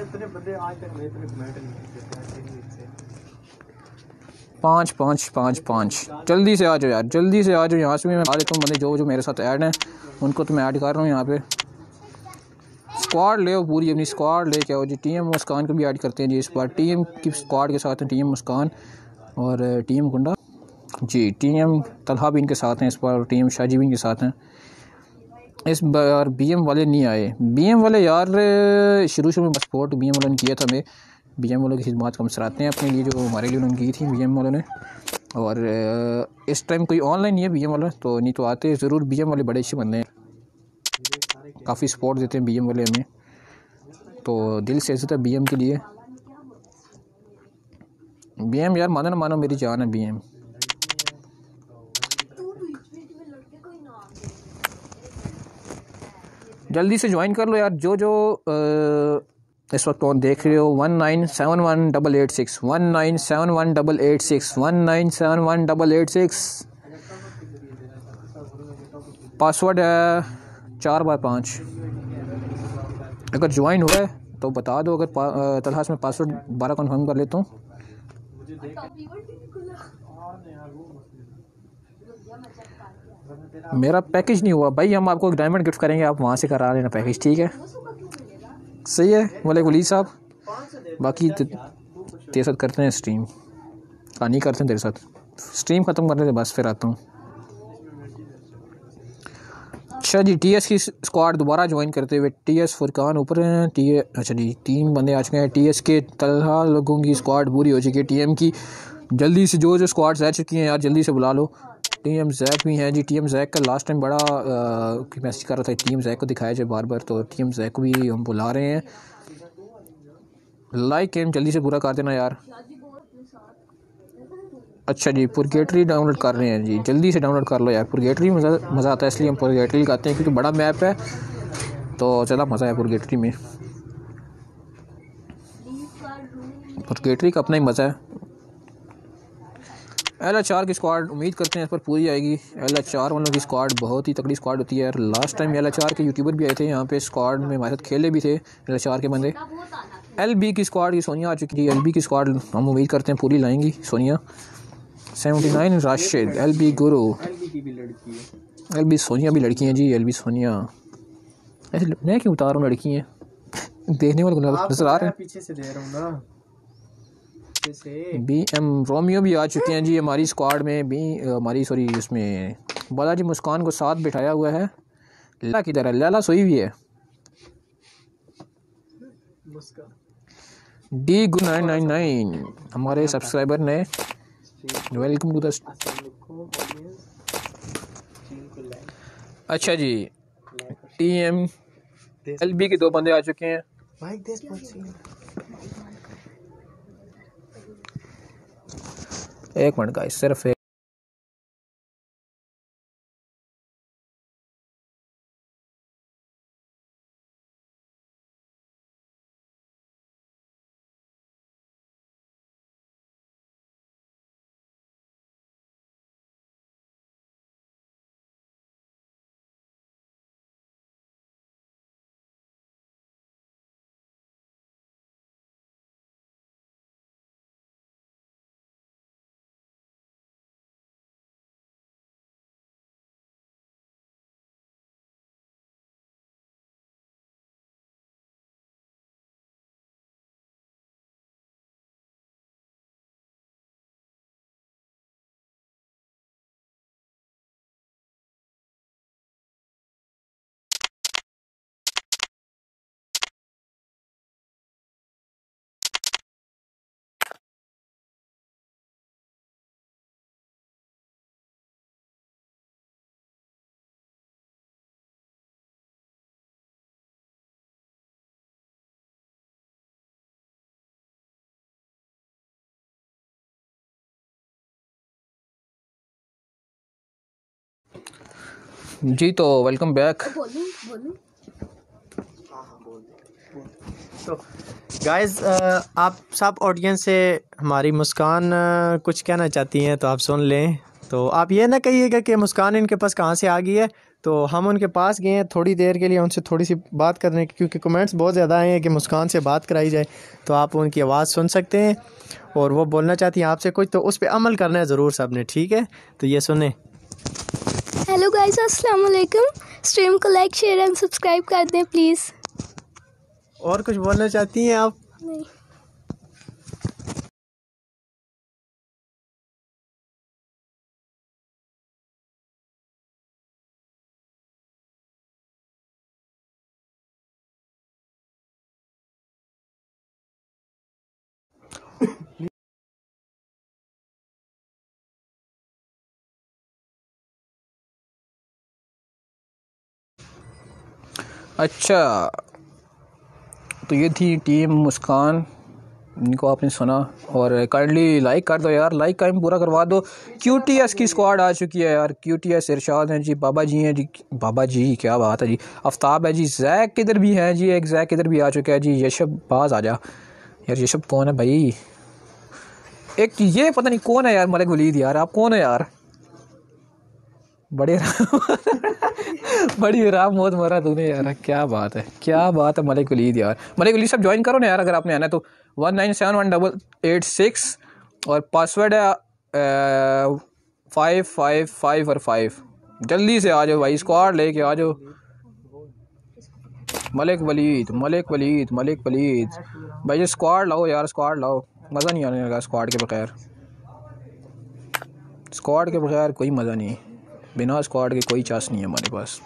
पाँच पाँच पाँच पाँच। जल्दी से आ जाओ यार, जल्दी से आ जाओ। यहाँ से भी मैं आ देता हूँ बंदे जो जो मेरे साथ ऐड हैं उनको तो मैं ऐड कर रहा हूँ यहाँ पे। स्क्वाड ले पूरी अपनी स्क्वाड ले के आओ जी। टीएम मुस्कान को भी ऐड करते हैं जी इस बार। टीएम की स्क्वाड के साथ हैं टीएम मुस्कान और टीएम गुंडा जी। टीएम तलहा भी इनके साथ हैं इस बार और टीएम शाजी भी इनके साथ हैं इस बार। बीएम वाले नहीं आए। बीएम वाले यार शुरू शुरू में सपोर्ट बीएम वालों ने किया था हमें। बीएम वालों की खिदमत कम सराहते हैं अपने लिए जो हमारे लिए उन्होंने की थी बीएम वालों ने। और इस टाइम कोई ऑनलाइन नहीं है बीएम वाला, तो नहीं तो आते ज़रूर। बीएम वाले बड़े अच्छे बंदे हैं, काफ़ी सपोर्ट देते हैं बीएम वाले हमें, तो दिल से इज्जत है बीएम के लिए। बीएम यार मानो ना मानो मेरी जान है बीएम। जल्दी से ज्वाइन कर लो यार जो जो आ, इस वक्त कौन देख रहे हो। One nine seven one double eight six one nine seven one double eight six one nine seven one double eight six. Password है चार बार पाँच। अगर ज्वाइन हुआ है तो बता दो। अगर तलहास में पासवर्ड बारह कन्फर्म कर लेता हूँ। मेरा पैकेज नहीं हुआ भाई, हम आपको डायमंड गिफ्ट करेंगे, आप वहाँ से करा लेना पैकेज, ठीक है? सही है वाले वलीद साहब। बाकी तेरे साथ करते हैं स्ट्रीम, हाँ नहीं करते हैं तेरे साथ स्ट्रीम ख़त्म करने से बस फिर आता हूँ। अच्छा जी, टीएस की स्क्वाड दोबारा ज्वाइन करते हुए टीएस फुरकान ऊपर हैं। टी अच्छा जी तीन बंदे आ चुके हैं। टीएस के तलहा लोगों की स्क्वाड पूरी हो चुकी है। टीएम की जल्दी से जो जो स्क्वाड्स रह चुकी हैं यार जल्दी से बुला लो। टीएम जैक भी हैं जी। टीएम जैक का लास्ट टाइम बड़ा मैसेज कर रहा था, टीएम जैक को दिखाया जाए बार बार, तो टीएम जैक को भी हम बुला रहे हैं। लाइक गेम जल्दी से पूरा कर देना यार। अच्छा जी, पुरगेटरी डाउनलोड कर रहे हैं जी, जल्दी से डाउनलोड कर लो यार। पुरगेटरी में मज़ा मज़ा आता है इसलिए हम पुरगेटरी करते हैं, क्योंकि बड़ा मैप है तो ज़्यादा मज़ा है पुरगेटरी में। पुरगेटरी का अपना ही मज़ा है। एल एच आर की स्क्वाड उम्मीद करते हैं इस पर पूरी आएगी। एल एच आर वालों की स्क्वाड बहुत ही तगड़ी स्क्वाड होती है यार। Last time L H R के यूट्यूबर भी आए थे यहाँ पे स्क्वाड में, हमारे साथ खेले भी थे एल एच आर के बंदे। एल बी की स्क्वाड की सोनिया आ चुकी थी। एल बी की स्क्वाड हम उम्मीद करते हैं पूरी लाएंगी। Sonia seventy nine Rashid, L B Guru, L B Sonia भी लड़की हैं जी। एल बी सोनिया ऐसे मैं क्यों उतार रहा हूँ, लड़की हैं देखने वाले नजर आ रहे हैं। पीछे से दे रहा हूँ ना। बी एम रोमियो भी आ चुके हैं जी हमारी स्क्वाड में। बी हमारी सॉरी उसमें बालाजी मुस्कान को साथ बिठाया हुआ है। लैला किधर है? लैला सोई हुई है। D good nine nine nine हमारे सब्सक्राइबर ने वेलकम टू द। अच्छा जी, टी एम एल बी के दो बंदे आ चुके हैं। एक मिनट का सिर्फ जी तो वेलकम बैक। बोलूं बोलूं तो गाइस आप सब ऑडियंस से हमारी मुस्कान अ, कुछ कहना चाहती हैं तो आप सुन लें। तो आप ये ना कहिएगा कि मुस्कान इनके पास कहाँ से आ गई है। तो हम उनके पास गए हैं थोड़ी देर के लिए उनसे थोड़ी सी बात करने की, क्योंकि कमेंट्स बहुत ज़्यादा आए हैं कि मुस्कान से बात कराई जाए। तो आप उनकी आवाज़ सुन सकते हैं और वो बोलना चाहती हैं आपसे कुछ, तो उस पर अमल करना है ज़रूर सब ने, ठीक है। तो ये सुने। हेलो गाइस, अस्सलाम वालेकुम। स्ट्रीम को लाइक शेयर एंड सब्सक्राइब कर दें प्लीज़। और कुछ बोलना चाहती हैं आप? नहीं। अच्छा तो ये थी टीम मुस्कान, इनको आपने सुना। और काइंडली लाइक कर दो यार, लाइक टाइम पूरा करवा दो। क्यूटीएस की स्क्वाड आ चुकी है यार। क्यूटीएस इरशाद हैं जी, बाबा जी हैं जी, बाबा जी क्या बात है जी, आफ्ताब है जी, जैक किधर भी है जी, एक जैक किधर भी आ चुका है जी। यशब बाज आ जा यार। यशब कौन है भाई? एक ये पता नहीं कौन है यार, मलिक वलीद यार, आप कौन है यार? बड़े बड़ी आराम मौत मरा तूने यार, क्या बात है, क्या बात है मलिक वलीद यार। मलिक वलीद सब ज्वाइन करो ना यार अगर आपने आना है तो। One nine seven one double eight six और पासवर्ड है फाइव फाइव फाइव और फाइव। जल्दी से आ जाओ भाई, स्क्वाड लेके आ जाओ। मलिक वलीद मलिक वलीद मलिक वलीद भाई, ये स्क्वाड लाओ यार, स्क्वाड लाओ। मज़ा नहीं आने लगा स्क्वाड के बगैर, स्क्वाड के बगैर कोई मज़ा नहीं, बिना स्क्वाड के कोई चांस नहीं है हमारे पास।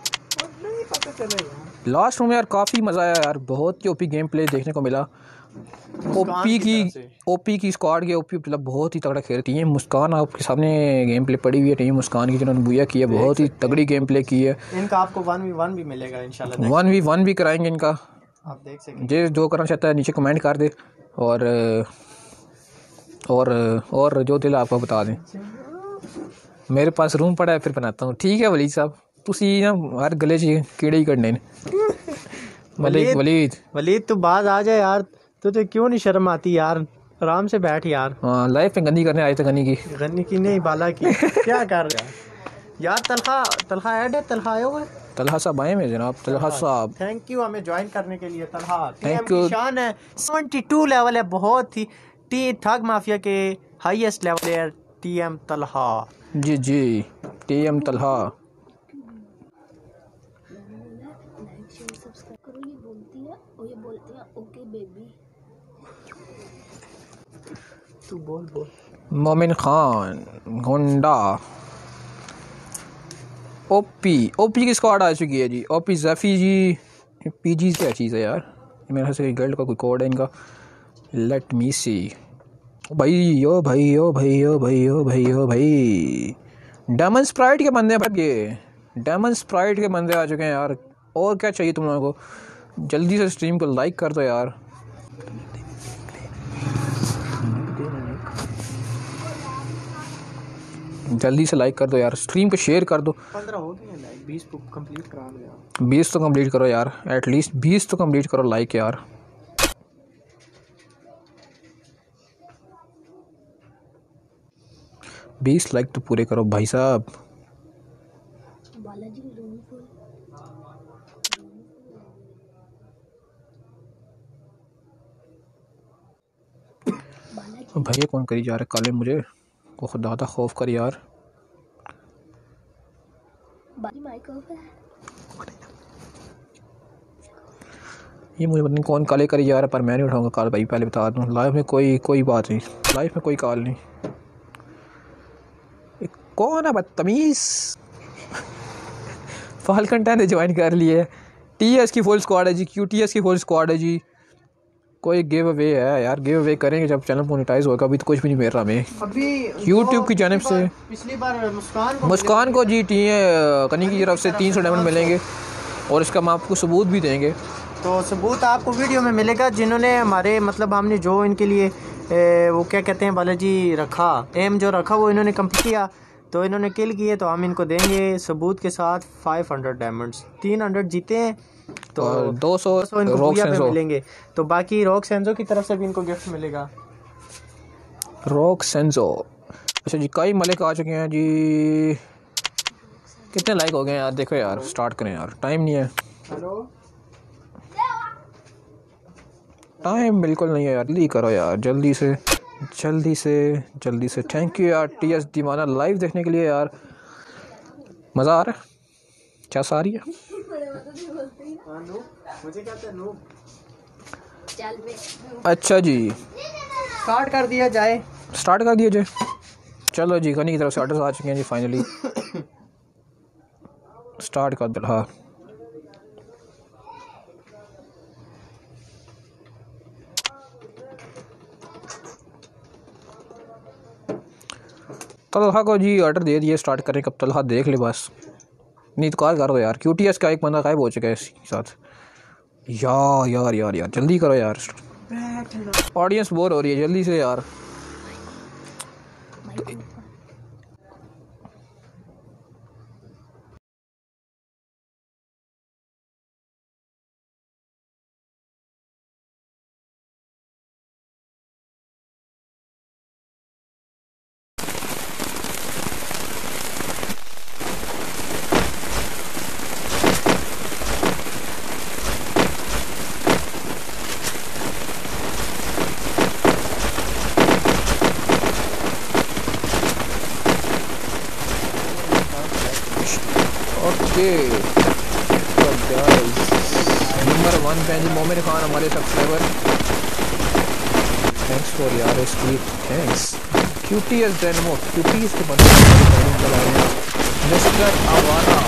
लास्ट में यार काफ़ी मज़ा आया यार, बहुत ही ओपी गेम प्ले देखने को मिला। ओपी की ओपी की स्क्वाड के ओपी मतलब बहुत ही तगड़ा खेलती है। मुस्कान आपके सामने गेम प्ले पड़ी हुई है टीम मुस्कान की, जिन्होंने बुया की है, बहुत ही तगड़ी गेम प्ले की है। इनका आपको वन वी वन भी मिलेगा इंशाल्लाह, वन वी वन भी कराएंगे इनका, आप देख सकते। जे जो करना चाहता है नीचे कमेंट कर दे और और और जो दिल आपको बता दें। मेरे पास रूम पड़ा है, फिर बनाता हूँ। ठीक है वलीद साहब, तुसी ना हर गले च कीड़े ही कढ़ने ने। मलिक वलीद वलीद तू बाज आ जा यार, तुझे क्यों नहीं शर्म आती यार? आराम से बैठ यार। हाँ लाइफ में गंदी करने आए थे, गनी की गन्नी की नहीं बाला की। क्या कर रहा है यार? तलखा तलखा ऐड है, तलखा आया हुआ है। तलहा साहब आए हैं जनाब, तलहा साहब थैंक यू हमें ज्वाइन करने के लिए। Talha Thank you. शान है, सेवेंटी टू लेवल है, बहुत ही टी थग माफिया के highest level player T M Talha. जी जी T M Talha. Like share subscribe करो। ये बोलती है और ये बोलते हैं ओके बेबी। तू बोल बोल। मोमिन खान गोंडा। ओपी ओपी की स्क्वाड आ चुकी है जी। ओपी जफ़ी जी, पीजी क्या चीज़ है यार? मेरे ख्याल से गर्ल्ड का कोई कोड है इनका। लेट मी सी भाई, ओ भाई ओ भाई ओ भाई ओ भाई ओ भाई डायमंड स्प्राइट के बंदे हैं। ये डायमंड स्प्राइट के बंदे आ चुके हैं यार। और क्या चाहिए तुम लोगों को? जल्दी से स्ट्रीम को लाइक कर दो यार। जल्दी से लाइक कर दो यार, स्ट्रीम को शेयर कर दो। पंद्रह हो गए लाइक, बीस को कंप्लीट करा लो यार। बीस तो कंप्लीट करो यार, एटलीस्ट बीस तो कंप्लीट करो लाइक यार। बीस लाइक तो पूरे करो भाई साहब। Balaji room full. भाई ये कौन करी जा रहा है काले मुझे? ओ खुदा दा खौफ कर यार। बाकी माइक ऑफ है। ये मुझे पता नहीं कौन काले करी जा रहा है, पर मैं नहीं उठाऊंगा कॉल भाई, पहले बता दूं। लाइफ में कोई कोई बात नहीं, लाइफ में कोई कॉल नहीं। ये कौन है बदतमीज़? फाल्कन टेन ने ज्वाइन कर लिए। टी एस की फुल स्क्वाड है जी, क्यू टी एस की फुल स्क्वाड है जी। कोई गिव अवे है यार, गिव अवे करेंगे जब चैनल मोनेटाइज होगा। अभी तो कुछ भी नहीं मिल रहा हमें अभी यूट्यूब की जानिब से। पिछली बार मुस्कान को मुस्कान को जी टी कनी की तरफ से तीन सौ डायमंड मिलेंगे और इसका हम आपको सबूत भी देंगे। तो सबूत आपको वीडियो में मिलेगा। जिन्होंने हमारे मतलब हमने जो इनके लिए ए, वो क्या कहते हैं बालाजी रखा, एम जो रखा वो इन्होंने कंप्लीट किया, तो इन्होंने किल किए तो हम इनको देंगे सबूत के साथ फाइव हंड्रेड डायमंड्स। तीन हंड्रेड जीते हैं तो दो सौ इनको रॉक पूजा पे सेंजो मिलेंगे। तो बाकी रॉक सेंजो की तरफ से भी इनको गिफ्ट मिलेगा। Rock Senjo. अच्छा जी, कई मलिक आ चुके हैं जी। कितने लाइक हो गए यार? देखो यार, स्टार्ट करें यार, टाइम नहीं है। हेलो, टाइम बिल्कुल नहीं है यार, जल्दी करो यार, जल्दी से जल्दी से जल्दी से। थैंक यू यार टी एस दीवाना लाइव देखने के लिए यार। मज़ा आ रहा है? क्या आ रही है? मुझे क्या करना? अच्छा जी, स्टार्ट कर दिया जाए। स्टार्ट कर दिया जाए। चलो जी, गनी की तरफ से ऑर्डर्स आ चुके हैं जी। फाइनली स्टार्ट कर दो। हाँ, तलहा को जी ऑर्डर दे दिए, स्टार्ट करें। कब तलहा देख ले बस। नहीं तो कार कर दो यार। क्यू टी एस का एक बंदा गायब हो चुका है इसके साथ। यार यार यार यार जल्दी करो यार, ऑडियंस बोर हो रही है, जल्दी से यार। ओके तो गाइस, नंबर वन पे जी मोमिन खान हमारे सब्सक्राइबर। थैंक्स फॉर यार इसकी, थैंक्स। क्यूटीएस डेनमो, क्यूटीएस के बंदे चला रहे हैं। मिस्टर आवारा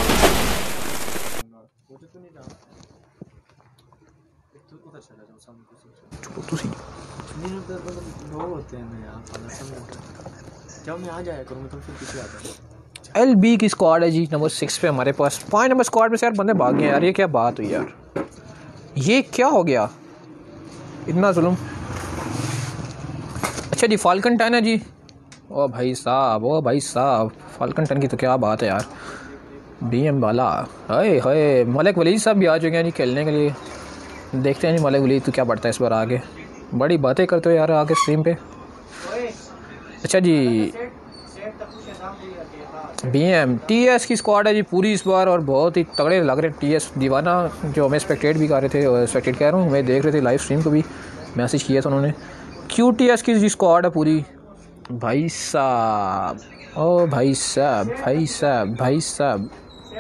एल बी की स्क्वाड है जी। नंबर सिक्स पे हमारे पास। पाँच नंबर स्क्वाड में से यार बंदे भाग गए यार। ये क्या बात हुई यार? ये क्या हो गया? इतना जुल्म। अच्छा जी, फाल्कन टेन है जी। ओ भाई साहब, ओ भाई साहब, फाल्कन टेन की तो क्या बात है यार। बी एम वाला, हाय हाय। मलिक वलीद साहब भी आ चुके हैं जी खेलने के लिए। देखते हैं जी मलिक वलीद तो क्या बढ़ता है इस बार आगे। बड़ी बातें करते हो यार आगे स्ट्रीम पे। अच्छा जी, बी एम टी एस की स्क्वाड है जी पूरी इस बार, और बहुत ही तगड़े लग रहे हैं। टी एस दीवाना जो हमें स्पेक्टेट भी कर रहे थे, और स्पेक्टेट कह रहा हूँ, हमें देख रहे थे लाइव स्ट्रीम को भी मैसेज किया था उन्होंने। क्यू टी एस की जी स्क्वाड है पूरी। भाई साहब, ओ भाई साहब, भाई साहब, भाई साहब,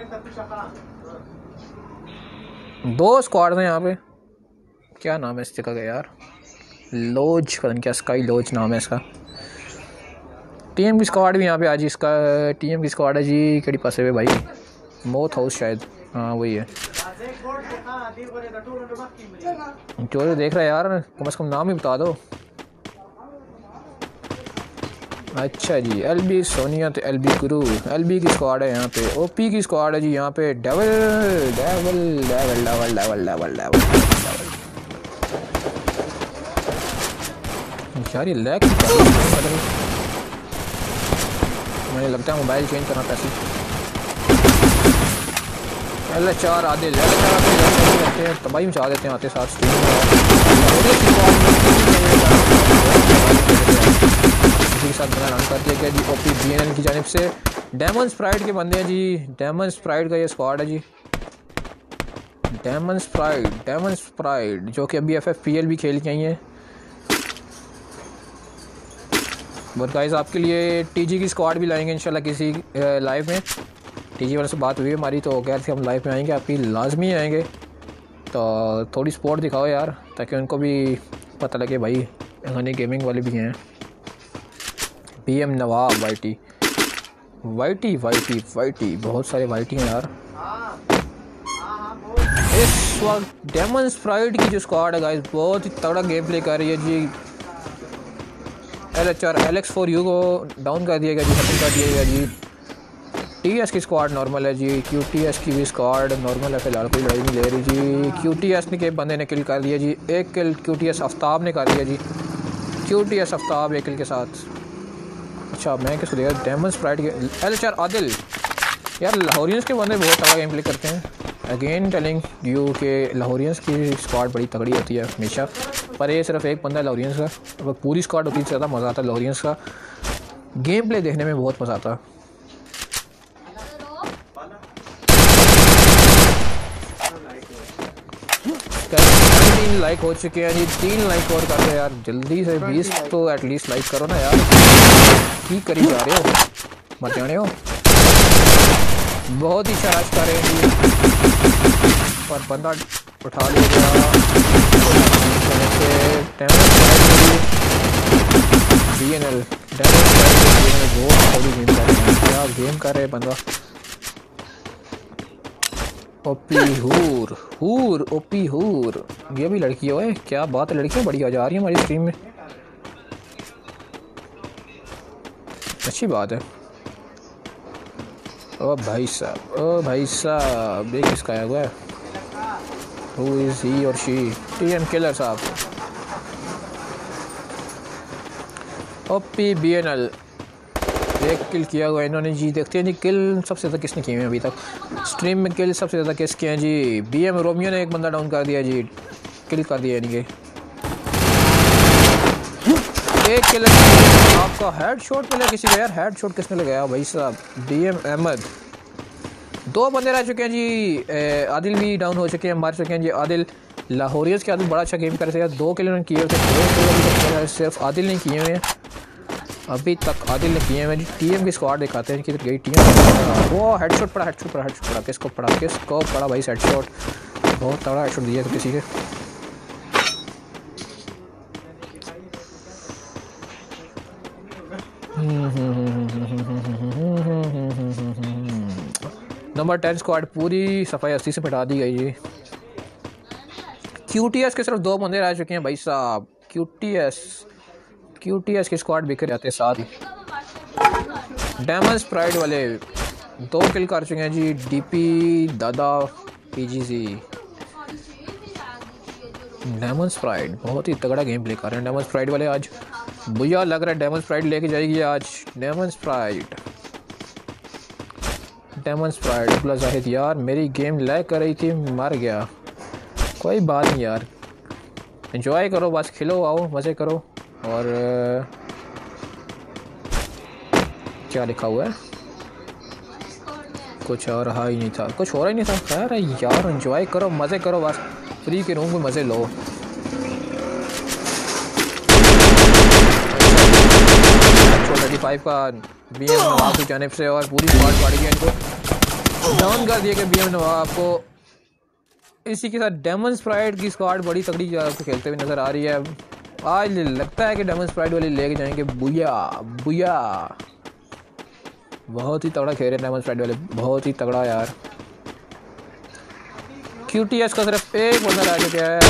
दो स्क्वाड हैं यहाँ पे। क्या नाम है इस जगह का यार? लॉज, पता नहीं क्या, स्काई लॉज नाम है इसका। टीएम की स्क्वाड भी यहाँ पे आज। इसका टीएम की स्क्वाड है जी। केड़ी पासे पे भाई? मौत हाउस शायद, हाँ वही है। जो देख रहा है यार, कम से कम नाम ही बता दो। अच्छा जी, एल बी सोनिया तो L B Guru, L B की स्क्वाड है यहाँ पे। ओपी की स्क्वाड है जी यहाँ पे। Devil devil devil devil devil devil devil यार, ये लैग मुझे लगता है मोबाइल चेंज करना पैसे। एल चार आधे ले लेते हैं, तबाही मचा देते हैं आते साथ स्ट्रीम के साथ बना रन कर दिया गया जी। ओपी बी एन एल की जानिब से। डायमंड स्प्राइड के बंदे हैं जी। डायमंड स्प्राइड का ये स्क्वाड है जी। डायमंड स्प्राइड, डायमंड स्प्राइड जो कि अभी एफ एफ पी एल भी खेल के आई हैं। बट गाइस, आपके लिए टीजी की स्क्वाड भी लाएंगे इंशाल्लाह किसी लाइव में। टीजी वाले से बात हुई है हमारी, तो कह रहे थे हम लाइव में आएंगे, आपकी लाजमी आएंगे। तो थोड़ी सपोर्ट दिखाओ यार, ताकि उनको भी पता लगे भाई हनी गेमिंग वाले भी हैं। B M Nawab, Y T Y T Y T Y T बहुत सारे वाई टी हैं यार इस वक्त। डायमंड स्प्राइड की जो स्क्वाड है गाइस, बहुत ही तगड़ा गेम प्ले कर रही है जी। L H R L X four U को डाउन कर दिया गया जी, खत्म कर दिया गया जी। टी एस की स्क्वाड नॉर्मल है जी। क्यू टी एस की भी स्क्वाड नॉर्मल है, फिलहाल कोई लड़ाई नहीं ले रही जी। क्यू टी एस ने के बंदे ने किल कर दिया जी। एक kill Q T S Aftab ने कर दिया जी। क्यू टी एस आफ्ताब एक किल के साथ। अच्छा मैं किसको देखा, डेमन स्प्राइट के एल चार आदिल। यार लाहौरियंस के बंदे बहुत तगड़ा गेम प्ले करते हैं। अगेन टेलिंग यू के लाहौरियंस की स्क्वाड बड़ी तगड़ी होती है हमेशा, पर ये सिर्फ एक बंदा है लाहौरियंस का। अगर पूरी स्क्वाड होती है ज़्यादा मज़ा आता है। लाहौरियंस का गेम प्ले देखने में बहुत मज़ा आता है। तीन लाइक हो चुके हैं जी, तीन लाइक और कर दो यार जल्दी से, बीस तो एटलीस्ट लाइक करो ना यार, ठीक करी जा रहे हो, मत जाने हो। बहुत ही शराश कर रहे हैं जी, पर बंदा उठा लिया बी एन एल बहुत थोड़ी गेम कर रहे हैं। क्या गेम कर रहे हैं बंदा। ओपी हूर हूर ओपी हूर, ये भी लड़की है। क्या बात है, लड़कियाँ बड़ी आ जा रही हैं हमारी स्ट्रीम में, अच्छी बात है। ओ भाई साहब, ओ भाई साहब, ये किसका आया हुआ है, हु इज ही और शी, टी एम किलर साहब। ओपी बी एन एल एक किल किया हुआ है इन्होंने जी। देखते हैं जी किल सबसे ज़्यादा किसने किए हैं अभी तक स्ट्रीम में। किल सबसे ज़्यादा किस किए हैं जी, बी एम रोमियो ने एक बंदा डाउन कर दिया जी, किल कर दिया इनके। एक किल आपका हेड शॉट मिला किसी को यार, हेड शॉट किसने लगाया भाई साहब, डी एम अहमद। दो बंदे रह चुके हैं जी, आदिल भी डाउन हो चुके हैं, मार चुके हैं जी आदिल। लाहौरियंस के आदिल बड़ा अच्छा गेम कर रहे थे यार, दो किल उन्होंने किए थे, सिर्फ आदिल नहीं किए हुए हैं अभी तक, आदिल ने किए हैं। जी टीएम की स्क्वाड दिखाते हैं किधर गई टीएम। वो हेडशॉट पड़ा, हेडशॉट पड़ा, हेडशॉट पड़ा, किसको पड़ा, किसको पड़ा भाई हेडशॉट, बहुत तगड़ा हेडशॉट दिया था किसी के। नंबर टेन स्क्वाड पूरी सफाई अस्सी से मिटा दी गई जी। क्यूटीएस के सिर्फ दो बंदे रह चुके हैं भाई साहब, क्यूटीएस क्यूटीएस की स्क्वाड बिखर जाते साथ ही। डायमंड स्प्राइट वाले दो किल कर चुके हैं जी, DP Dada PGC. Diamond sprite बहुत ही तगड़ा गेम प्ले कर रहे हैं डायमंड स्प्राइट वाले आज, बुया लग रहा है डायमंड स्प्राइट लेके जाएगी आज। Diamond sprite diamond sprite Abdullah Zahid, यार मेरी गेम लैग कर रही थी, मर गया, कोई बात नहीं यार, एंजॉय करो बस, खिलो आओ मज़े करो। और क्या लिखा हुआ है, कुछ और रहा ही नहीं था, कुछ हो रहा ही नहीं था। खैर यार एंजॉय करो मज़े करो बस, फ्री के रूम में मज़े लो। थर्टी फाइव का बी एम नवाब की जानिब से, और पूरी स्क्वाड पड़ गई इनको डाउन कर दिया कि बी एम नवाब को। इसी के साथ डायमंड स्प्राइट की स्क्वाड बड़ी तगड़ी आपको खेलते हुए नज़र आ रही है। आज लगता है कि डायमंड स्प्राइट वाले लेके जाएंगे, बुया बुया, बहुत ही तगड़ा खेल रहे हैं डायमंड स्प्राइट वाले, बहुत ही तगड़ा यार। क्यूटीएस का सिर्फ एक बंदा रह चुका है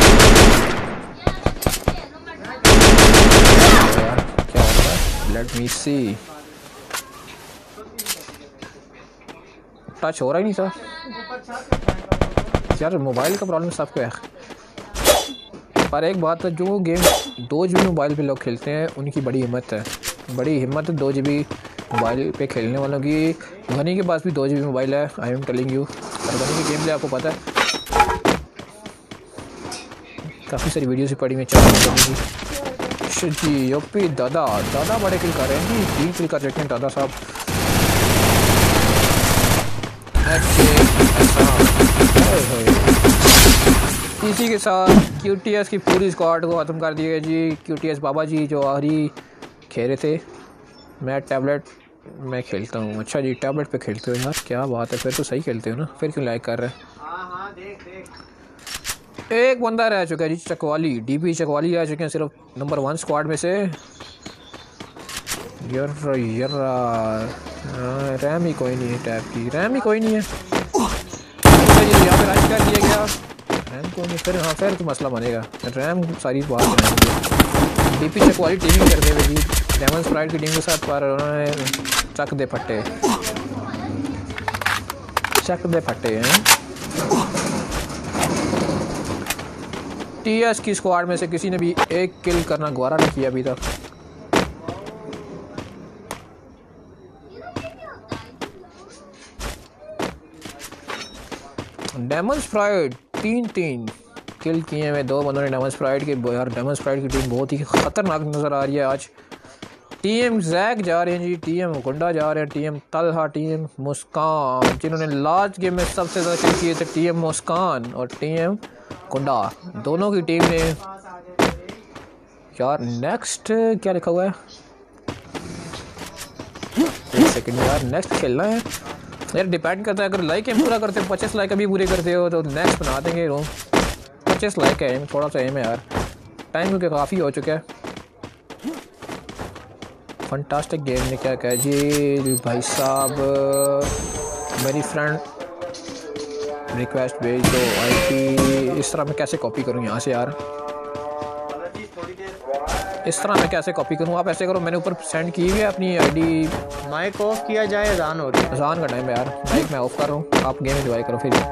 यार, क्या होता है, लेट मी सी, टच हो रहा ही नहीं था यार, मोबाइल का प्रॉब्लम सबको है। पर एक बात है, जो गेम दो जी बी मोबाइल पे लोग खेलते हैं उनकी बड़ी हिम्मत है, बड़ी हिम्मत है दो जी बी मोबाइल पे खेलने वालों की। घनी के पास भी दो जी बी मोबाइल है, आई एम टेलिंग यू। और घनी की गेम प्ले आपको पता है, काफ़ी सारी वीडियोस भी पड़ी मैं चल जी। ओपी दादा दादा बड़े किल कर रहे हैं जी, तीन किल कर चुके हैं दादा साहब। इसी के साथ क्यूटीएस की पूरी स्क्वाड को ख़त्म कर दिया जी। क्यूटीएस बाबा जी जो आखिरी खेल रहे थे, मैं टैबलेट में खेलता हूँ। अच्छा जी, टैबलेट पे खेलते हो यार, क्या बात है, फिर तो सही खेलते हो ना, फिर क्यों लाइक कर रहे हैं। हाँ हाँ देख देख। एक बंदा रह चुका है जी, चकवाली, डीपी चकवाली रह चुके हैं सिर्फ नंबर वन स्क्वाड में से। यार यार रैम ही कोई नहीं है, टैब की रैम ही कोई नहीं है जी, यहाँ पे रश कर दिया गया, रैम कोई नहीं, फिर हाँ फिर तो मसला बनेगा, रैम सारी बात बनाएंगे। डीपी चकवाली टीमिंग करते हुए जी डायमंड स्प्राइट की टीम के साथ, पर उन्होंने चक दे फट्टे चक दे फट्टे हैं। टीएस की स्क्वाड में से किसी ने भी एक किल करना गवारा नहीं किया अभी तक। डेमन स्प्राइट तीन तीन किल किए हैं दो बंदों ने डेमन स्प्राइट के। यार डेमन स्प्राइट की टीम बहुत ही ख़तरनाक नज़र आ रही है आज। टीम जैक जा रहे हैं जी, टीम गुंडा जा रहे हैं, टीम तलहा, टीम मुस्कान, जिन्होंने लास्ट गेम में सबसे ज़्यादा किल किए थे टीम मुस्कान और टीम गुंडा, दोनों की टीम ने। यार नेक्स्ट क्या लिखा हुआ है, एक सेकंड यार, नेक्स्ट खेलना है यार, डिपेंड करता है। अगर लाइक एम पूरा करते हो, पच्चीस लाइक अभी पूरे करते हो तो नेक्स्ट बना देंगे रूम। पच्चीस लाइक है एम, थोड़ा सा एम है यार, टाइम क्योंकि काफ़ी हो चुका है। फंटास्टिक गेम ने क्या कहा जी भाई साहब, मेरी फ्रेंड रिक्वेस्ट भेज दो आईपी। इस तरह मैं कैसे कॉपी करूँ यहाँ से यार, इस तरह मैं कैसे कॉपी करूँ? आप ऐसे करो, मैंने ऊपर सेंड की हुई है अपनी आईडी। माइक ऑफ किया जाए, अजान हो रही है। अजान का टाइम है यार, माइक मैं ऑफ कर रहा हूँ, आप गेम एंजॉय करो फिर।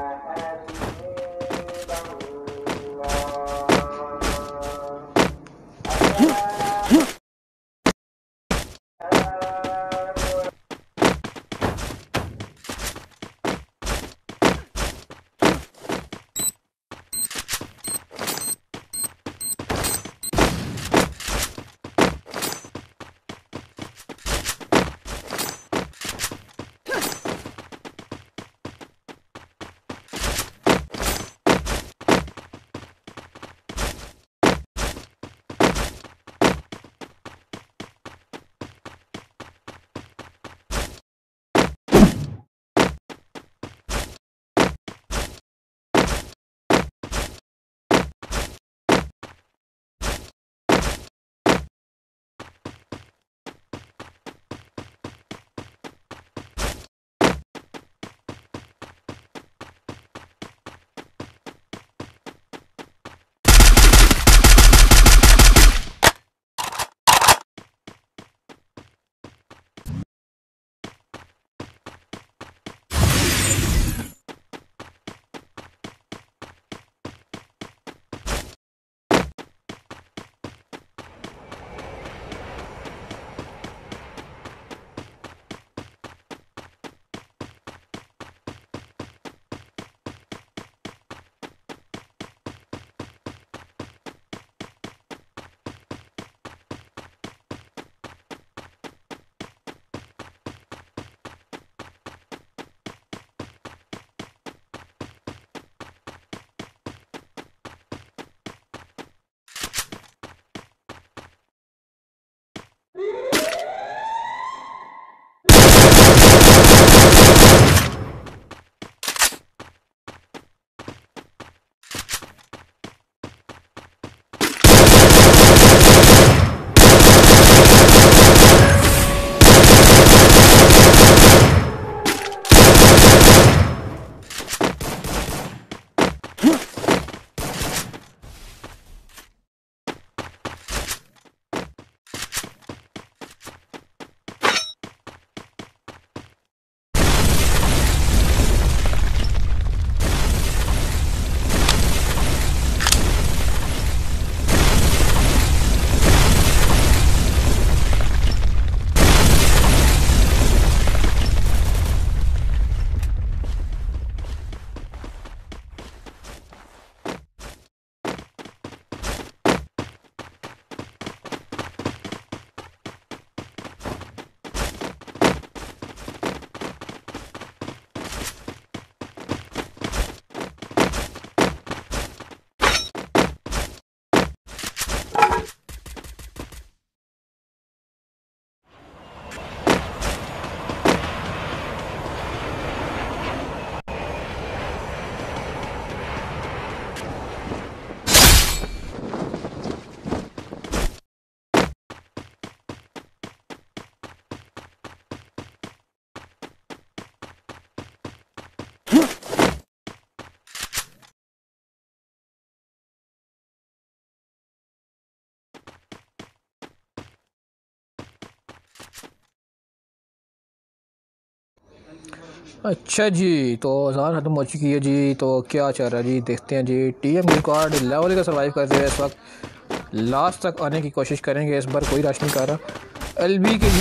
अच्छा जी, तो अज़ान ख़त्म हो चुकी है जी। तो क्या चल रहा है जी, देखते हैं जी। टीएम रिकॉर्ड लेवल का सर्वाइव करते हुए इस वक्त लास्ट तक आने की कोशिश करेंगे। इस बार कोई रश नहीं कर रहा। एलबी के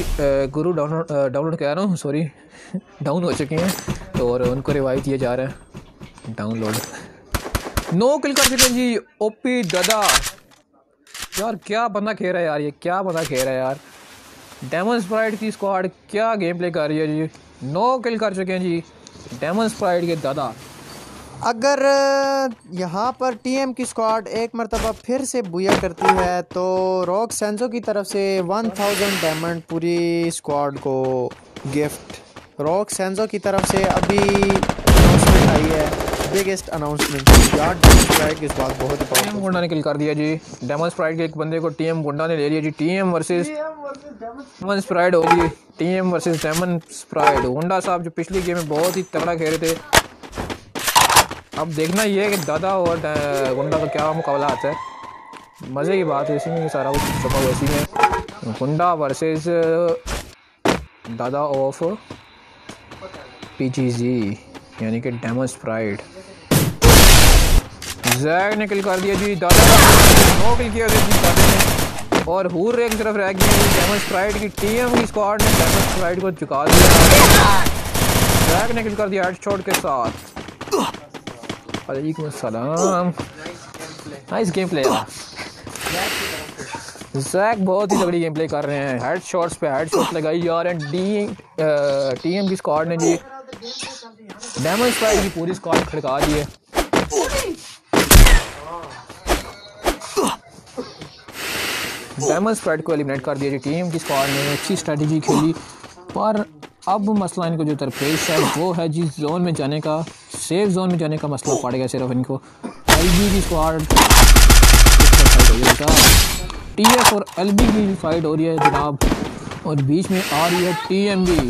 जी गुरु डाउनलोड डाउनलोड कह रहा हूँ, सॉरी डाउन हो चुके हैं तो और उनको रिवाइव दिए जा रहे हैं। डाउनलोड नो किल कर चुके जी। ओपी दादा यार क्या बंदा खेल रहा है यार, ये क्या बंदा खेल रहा है यार। डेमन स्प्राइट की स्क्वाड क्या गेम प्ले कर रही है जी। नो किल कर चुके हैं जी डेमन स्प्राइट के दादा। अगर यहाँ पर टीएम की स्क्वाड एक मरतबा फिर से बुया करती है तो रॉक सेंजो की तरफ से वन थाउजेंड डायमंड पूरी स्क्वाड को गिफ्ट। रॉक सेंजो की तरफ से अभी अनाउंसमेंट आई है, बिगेस्ट अनाउंसमेंट यार। डेमन स्प्राइट की स्क्वाड बहुत ही टीएम गुंडा ने किल कर दिया जी। डेमन स्प्राइट के एक बंदे को टीएम गुंडा ने ले लिया जी। टीएम वर्सेस डेमन स्प्राइट होगी। TM versus demon sprite. Gunda साहब जो पिछली गेम में बहुत ही तगड़ा खेल रहे थे, अब देखना ये है कि दादा और गुंडा का क्या मुकाबला आता है। मज़े की बात है इसी में, सारा कुछ छुपा हुआ इसी में। गुंडा वर्सेस दादा ऑफ पीजीजी यानी कि डेमन स्प्राइट। जैक ने किल कर दिया जी दादा, नो किल किया जी दादा ने। और हूर एक तरफ रह गई डेमन स्प्राइट की टीम की स्क्वाड ने डेमन स्प्राइट को झुका दिया। जैक ने किल कर दिया हेडशॉट के साथ। वालेकुम सलाम। नाइस गेम प्ले यार। जैक बहुत ही तगड़ी गेम प्ले कर रहे हैं। हेड शॉट्स पे हेड शॉट्स लगाई जा रहे हैं। डी टीएम की स्क्वाड ने जी डेमन स्प्राइट की पूरी स्क्वाड खड़का दी है। डेमन स्प्राइट को एलिमिनेट कर दिया जी टीम की स्क्वाड ने। अच्छी स्ट्रेटजी खेली, पर अब मसला इनको जो दरपेश है वो है जी जोन में जाने का, सेफ जोन में जाने का मसला पड़ गया सिर्फ इनको। एलबी की स्क्वाड टीएफ और एलबी की फाइट हो रही है जनाब, और बीच में आ रही है टीएम भी।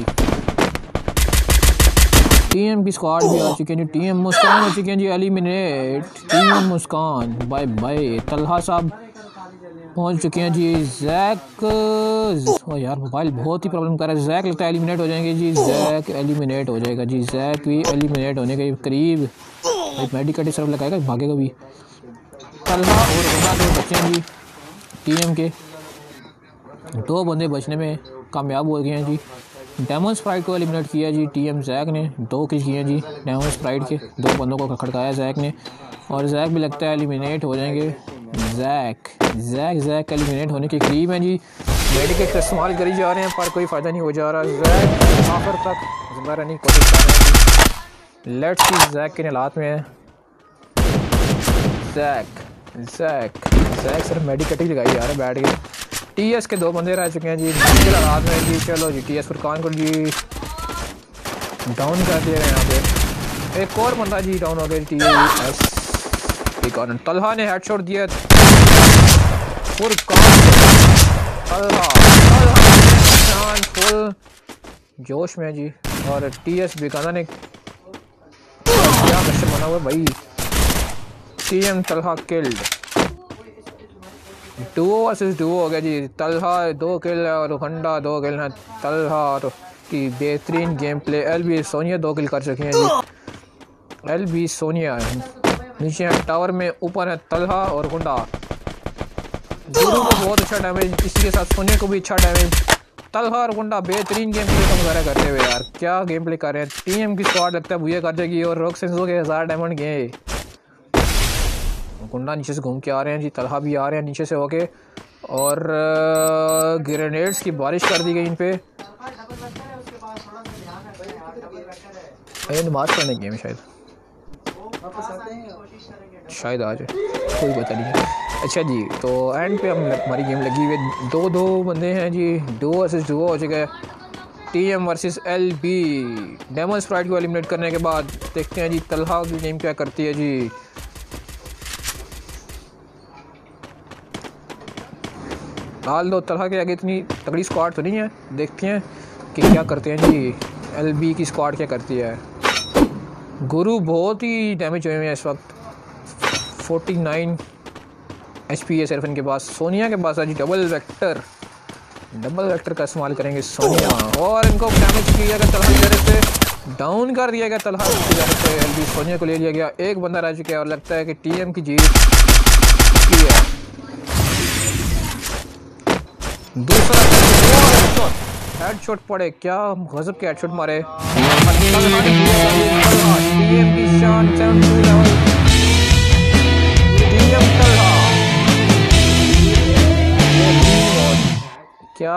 टीएम की स्क्वाड भी आ चुकी है जी। टीएम मुस्कान हो चुकी है जी eliminate. TM Muskan bye bye. Talha sahab पहुंच चुके हैं जी। जैक ओ यार मोबाइल बहुत ही प्रॉब्लम कर रहा है। जैक लगता है एलिमिनेट हो जाएंगे जी। जैक एलिमिनेट हो जाएगा जी। जैक भी एलिमिनेट होने के करीब। एक मेडिकल सिर्फ लगाएगा, भागेगा भी। तलहा और गुंडा दो बच्चे हैं जी टीएम के। दो बंदे बचने में कामयाब हो गए हैं जी। डेमन स्प्राइट को एलिमिनेट किया जी टीएम जैक ने। दो किल किए हैं जी डेमन स्प्राइट के। दो बंदों को खड़काया जैक ने, और जैक भी लगता है एलिमिनेट हो जाएंगे। जैक जैक जैक एलिमिनेट होने के करीब हैं जी। मेडिकेट का इस्तेमाल करी जा रहे हैं पर कोई फ़ायदा नहीं हो जा रहा। जैक आखिर तक जिंदा रहने की कोशिश कर रहे हैं। लेट्स सी जैक के हालात में है। जैक जैक जैक सिर्फ मेडिकेट ही लगाई जा रहा है बैठ के। टीएस के दो बंदे रह चुके हैं जी हालात में जी। चलो जी टीएस फुरकान को जी डाउन कर दे रहे हैं यहाँ पे। एक और बंदा जी डाउन हो गया टीएस के कारण। तलहा ने हेडशॉट दिया फुरकान को। तलहा तलहा फुल जोश में जी। और टीएस बिकाना ने क्या मिशन बना हुआ भाई। TM Talha killed. Duo versus duo हो गया जी। तलहा दो किल है और खंडा दो किल है। तलहा की बेहतरीन गेम प्ले। एलबी सोनिया दो किल कर चुकी हैं जी। एलबी सोनिया नीचे है टावर में, ऊपर है तलहा और गुंडा। गुरु को बहुत अच्छा डैमेज, इसी के साथ सोनिया को भी अच्छा डैमेज। तलहा और गुंडा बेहतरीन गेम प्ले का मुजाहरा करते हुए यार क्या गेम प्ले कर रहे हैं। टीएम की स्क्वाड लगता है भूया कर जाएगी और रॉक सेंसो के हज़ार डायमंड गए। गुंडा नीचे से घूम के आ रहे हैं जी। तलहा भी आ रहे हैं नीचे से होके, और ग्रेनेड्स की बारिश कर दी गई इन पे। नमाज पढ़ने की है शायद शायद आज कोई पता नहीं है। अच्छा जी तो एंड पे हम हमारी गेम लगी हुई। दो दो बंदे हैं जी। डो वर्सेस डुओ हो चुका है। TM versus LB. Demon Sprite को एलिमिनेट करने के बाद देखते हैं जी तलहा की गेम क्या करती है जी। डाल दो तलहा के आगे इतनी तगड़ी स्क्वाड तो नहीं है। देखते हैं कि क्या करते हैं जी। एलबी की स्क्वाड क्या करती है। गुरु बहुत ही डैमेज हुए हैं इस वक्त। उनचास एचपी है सिर्फ इनके पास। सोनिया के पास है जी डबल वेक्टर। डबल वेक्टर का इस्तेमाल करेंगे सोनिया, और इनको डैमेज किया गया तलहा की तरफ से। डाउन कर दिया गया तलहा की तरफ से। एलबी सोनिया को ले लिया गया। एक बंदा रह चुका है और लगता है कि टीएम की जीत की है। दूसरा हेडशॉट पड़े, क्या गजब के हेडशॉट मारे। टीएम की शान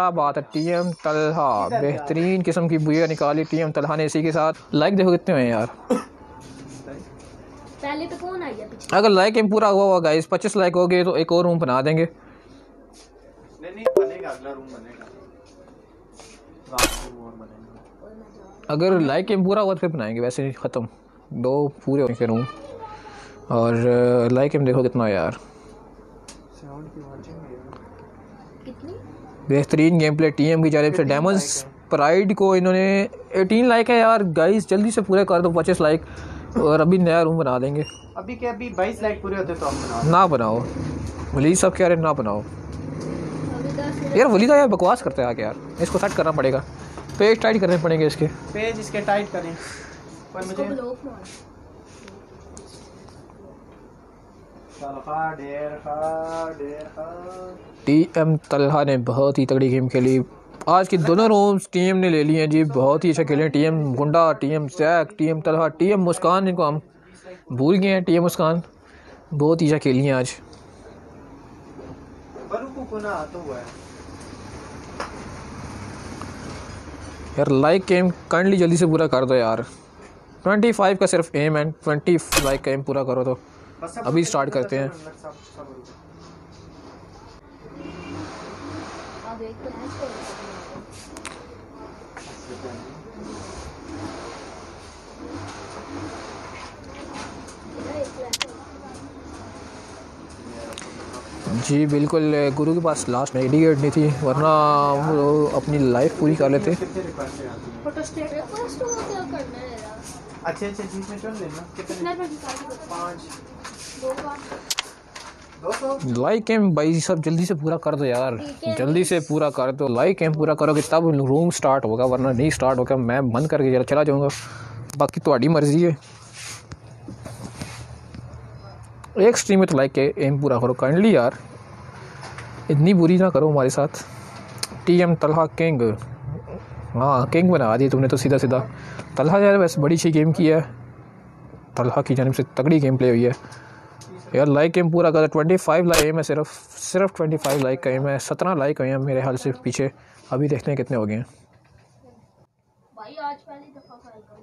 क्या बात है, टीएम तलहा बेहतरीन किस्म की बुया निकाली टीएम तलहा ने इसी के साथ। लाइक देखो कितने हुए यार, पहले तो कौन आ गया पीछे? अगर लाइक एम पूरा हुआ हुआ गाइस पच्चीस लाइक हो गए तो एक और रूम बना देंगे। नहीं नहीं बनेगा, अगला रूम बनेगा, रूम और बनेगा। अगर लाइक एम पूरा हुआ तो फिर बनाएंगे, वैसे नहीं ख़त्म, दो पूरे होंगे रूम। और लाइक एम देखो कितना यार, कितनी बेहतरीन गेम प्ले टीएम की जानिब से। डायमंड्स प्राइड को इन्होंने अठारह लाइक है यार गाइस, जल्दी से पूरे कर दो पच्चीस लाइक और अभी नया रूम बना देंगे। अभी क्या अभी बाईस लाइक पूरे होते तो हम बना ना बनाओ, वली सब कह रहे हैं ना बनाओ अभी दस यार। वली तो यार बकवास करते हैं आके यार, इसको सेट करना पड़ेगा, पेज टाइट करने पड़ेंगे इसके। पेज इसके टाइट करें पर मुझे ब्लॉक मार। चल खा डेर खा डेर खा। टीएम तलहा ने बहुत ही तगड़ी गेम खेली आज की, दोनों रूम्स टीम ने ले लिए हैं जी, बहुत ही अच्छा खेले। TM Gunda, TM Jack, TM Talha, TM Muskan, इनको हम भूल गए हैं, टीएम मुस्कान बहुत ही अच्छा खेली हैं आज। यार लाइक गेम काइंडली जल्दी से पूरा कर दो यार, पच्चीस का सिर्फ एम है, बीस लाइक का एम पूरा करो तो अभी स्टार्ट करते हैं। अब एक तो मैच कर जी बिल्कुल, गुरु के पास लास्ट में एडी गेट नहीं थी, वरना वो अपनी लाइफ पूरी कर लेते। फोटो स्टेट रिक्वेस्ट हो क्या करना है यार? अच्छे अच्छे चीज में चल लेना। कितना पे पाँच दो का लाइक एम भाई सब जल्दी से पूरा कर दो यार, जल्दी से पूरा कर दो, लाइक एम पूरा करोगे तब रूम स्टार्ट होगा, वरना नहीं स्टार्ट होगा मैं बंद करके चला जाऊँगा, बाकी तुम्हारी मर्जी है। एक स्ट्रीम में तो लाइक एम पूरा करो काइंडली यार, इतनी बुरी ना करो हमारे साथ। टीएम तलहा किंग, हाँ किंग बना दी तुमने तो सीधा सीधा। तलहा यार वैसे बड़ी अच्छी गेम की है, तलहा की जानिब से तगड़ी गेम प्ले हुई है यार। लाइक एम पूरा कर, ट्वेंटी फाइव लाइक एम है, सिर्फ सिर्फ ट्वेंटी फाइव लाइक का एम है, सत्रह लाइक हुए हैं मेरे हाल से पीछे, अभी देखते हैं कितने हो गए हैं भाई। आज पहली दफा फाइल करने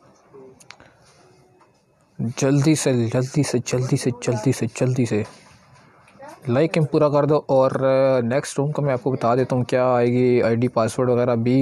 जल्दी से जल्दी से जल्दी से जल्दी से जल्दी से लाइक एम पूरा कर दो। और नेक्स्ट रूम का मैं आपको बता देता हूँ क्या आएगी, आईडी पासवर्ड वगैरह भी,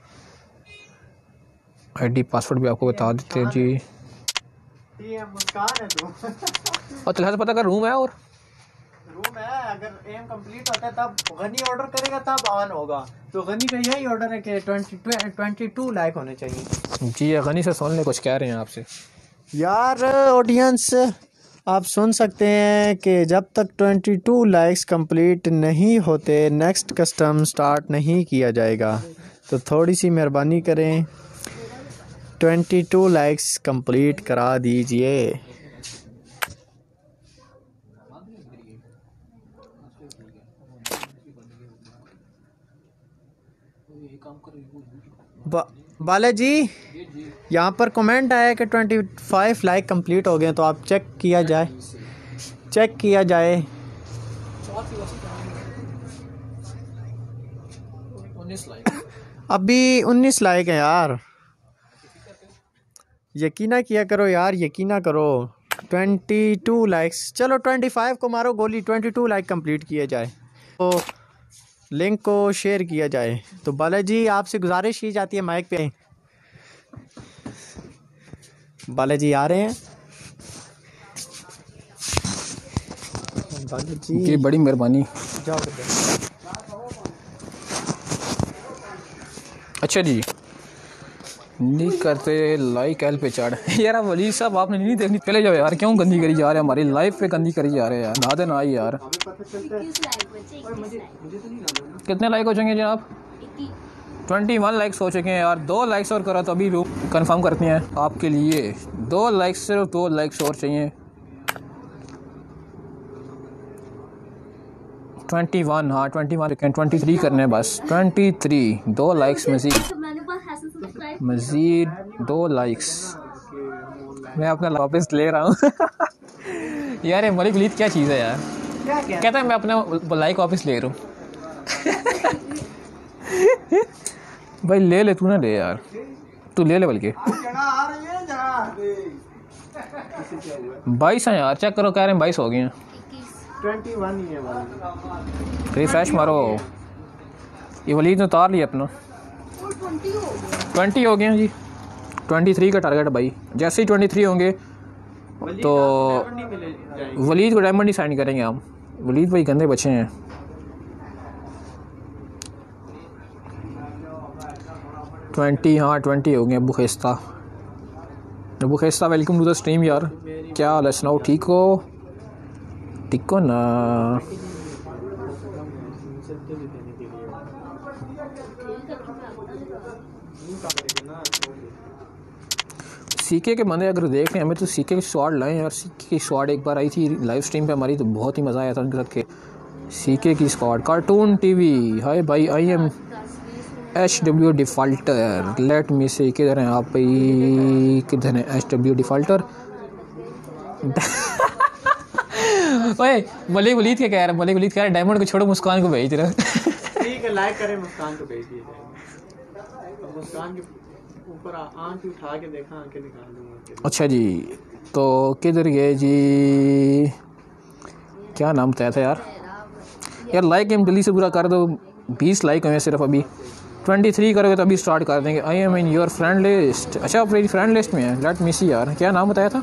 आईडी पासवर्ड भी आपको बता देते हैं जी। मुस्कान है तू और तलहा से पता कर रूम है, और रूम है, अगर एम कंप्लीट होता है तब गनी ऑर्डर करेगा तब ऑन होगा, तो गनी का यही ऑर्डर है कि ट्वेंटी टू लाइक होने चाहिए जी। गनी से सुन ले, कुछ कह रहे हैं आपसे यार। ऑडियंस आप सुन सकते हैं कि जब तक बाईस लाइक्स कंप्लीट नहीं होते नेक्स्ट कस्टम स्टार्ट नहीं किया जाएगा, तो थोड़ी सी मेहरबानी करें, बाईस लाइक्स कंप्लीट करा दीजिए। बा, बालाजी यहाँ पर कमेंट आया कि पच्चीस लाइक कंप्लीट हो गए, तो आप चेक किया जाए, चेक किया जाए। अभी उन्नीस लाइक है यार, यकीना किया करो यार, यकीना करो। बाईस लाइक्स, चलो पच्चीस को मारो गोली, बाईस लाइक कंप्लीट किया जाए, तो लिंक को शेयर किया जाए। तो बालाजी आपसे गुजारिश की जाती है, माइक पे बालाजी आ रहे हैं। बालाजी की बड़ी मेहरबानी। जाओ। अच्छा जी, नहीं करते लाइक एल पे चढ़ यार। वली साहब आपने नहीं देखनी, चले जाओ यार, क्यों गंदी करी जा रहे हैं हमारी लाइफ पे, गंदी करी जा रहे हैं यार, ना देना आई यार। कितने लाइक हो जाएंगे जनाब? इक्कीस लाइक्स हो चुके हैं यार, दो लाइक्स और करा तो अभी लोग कंफर्म करते हैं आपके लिए। दो लाइक्स, सिर्फ दो लाइक्स और चाहिए। इक्कीस, हाँ इक्कीस, तेईस करने हैं बस, तेईस, दो लाइक्स मजीद, मजीद दो लाइक्स। मैं अपना वापस ले रहा हूँ यार। ये मलिक वलीद क्या चीज़ है यार, कहता है मैं अपना लाइक वापस ले रहा हूँ भाई ले ले, तू ना ले यार, तू ले ले बल्कि बाईस हैं यार, चेक करो, कह रहे हैं बाईस हो गए हैं। रिफ्रेश मारो, ये वलीद ने उतार लिया अपना, ट्वेंटी हो गए हैं जी। ट्वेंटी थ्री का टारगेट है भाई, जैसे ही ट्वेंटी थ्री होंगे तो वलीद को डायमंड ही साइन करेंगे हम। वलीद भाई गंदे बच्चे हैं। ट्वेंटी, हाँ ट्वेंटी हो गए। Abu Khesta, Abu Khesta welcome to the stream यार, क्या हाल है, सुनाओ ठीक हो? ठीक हो ना? सीके के बंदे अगर देख रहे हैं हमें तो सीके की स्वाड लाएं यार। सीके की स्वाड एक बार आई थी लाइव स्ट्रीम पे हमारी, तो बहुत ही मज़ा आया था उनके साथ के। सीके की स्क्वाड, कार्टून टीवी, हाय भाई, I am H W defaulter, let me say, किधर हैं आप भाई, किधर हैं एच डब्ल्यू डिफ़ाल्टर? ओए मलिक वलीद क्या कह रहा है, मलिक वलीद कह रहा है डायमंड को छोड़ो, मुस्कान को भेज रहा। ठीक है, लाइक करें, मुस्कान को भेज दिए। मुस्कान के ऊपर आंख उठा के देखा, आंखें निकाल दूंगा। अच्छा जी, तो किधर गए जी, क्या नाम बताया था यार? यार लाइक हम जल्दी से पूरा कर दो, बीस लाइक हुए सिर्फ अभी। तेईस करोगे तो अभी स्टार्ट कर देंगे। I am in your friend list, अच्छा आप मेरी फ्रेंड लिस्ट में है, लेट मी सी यार, क्या नाम बताया था?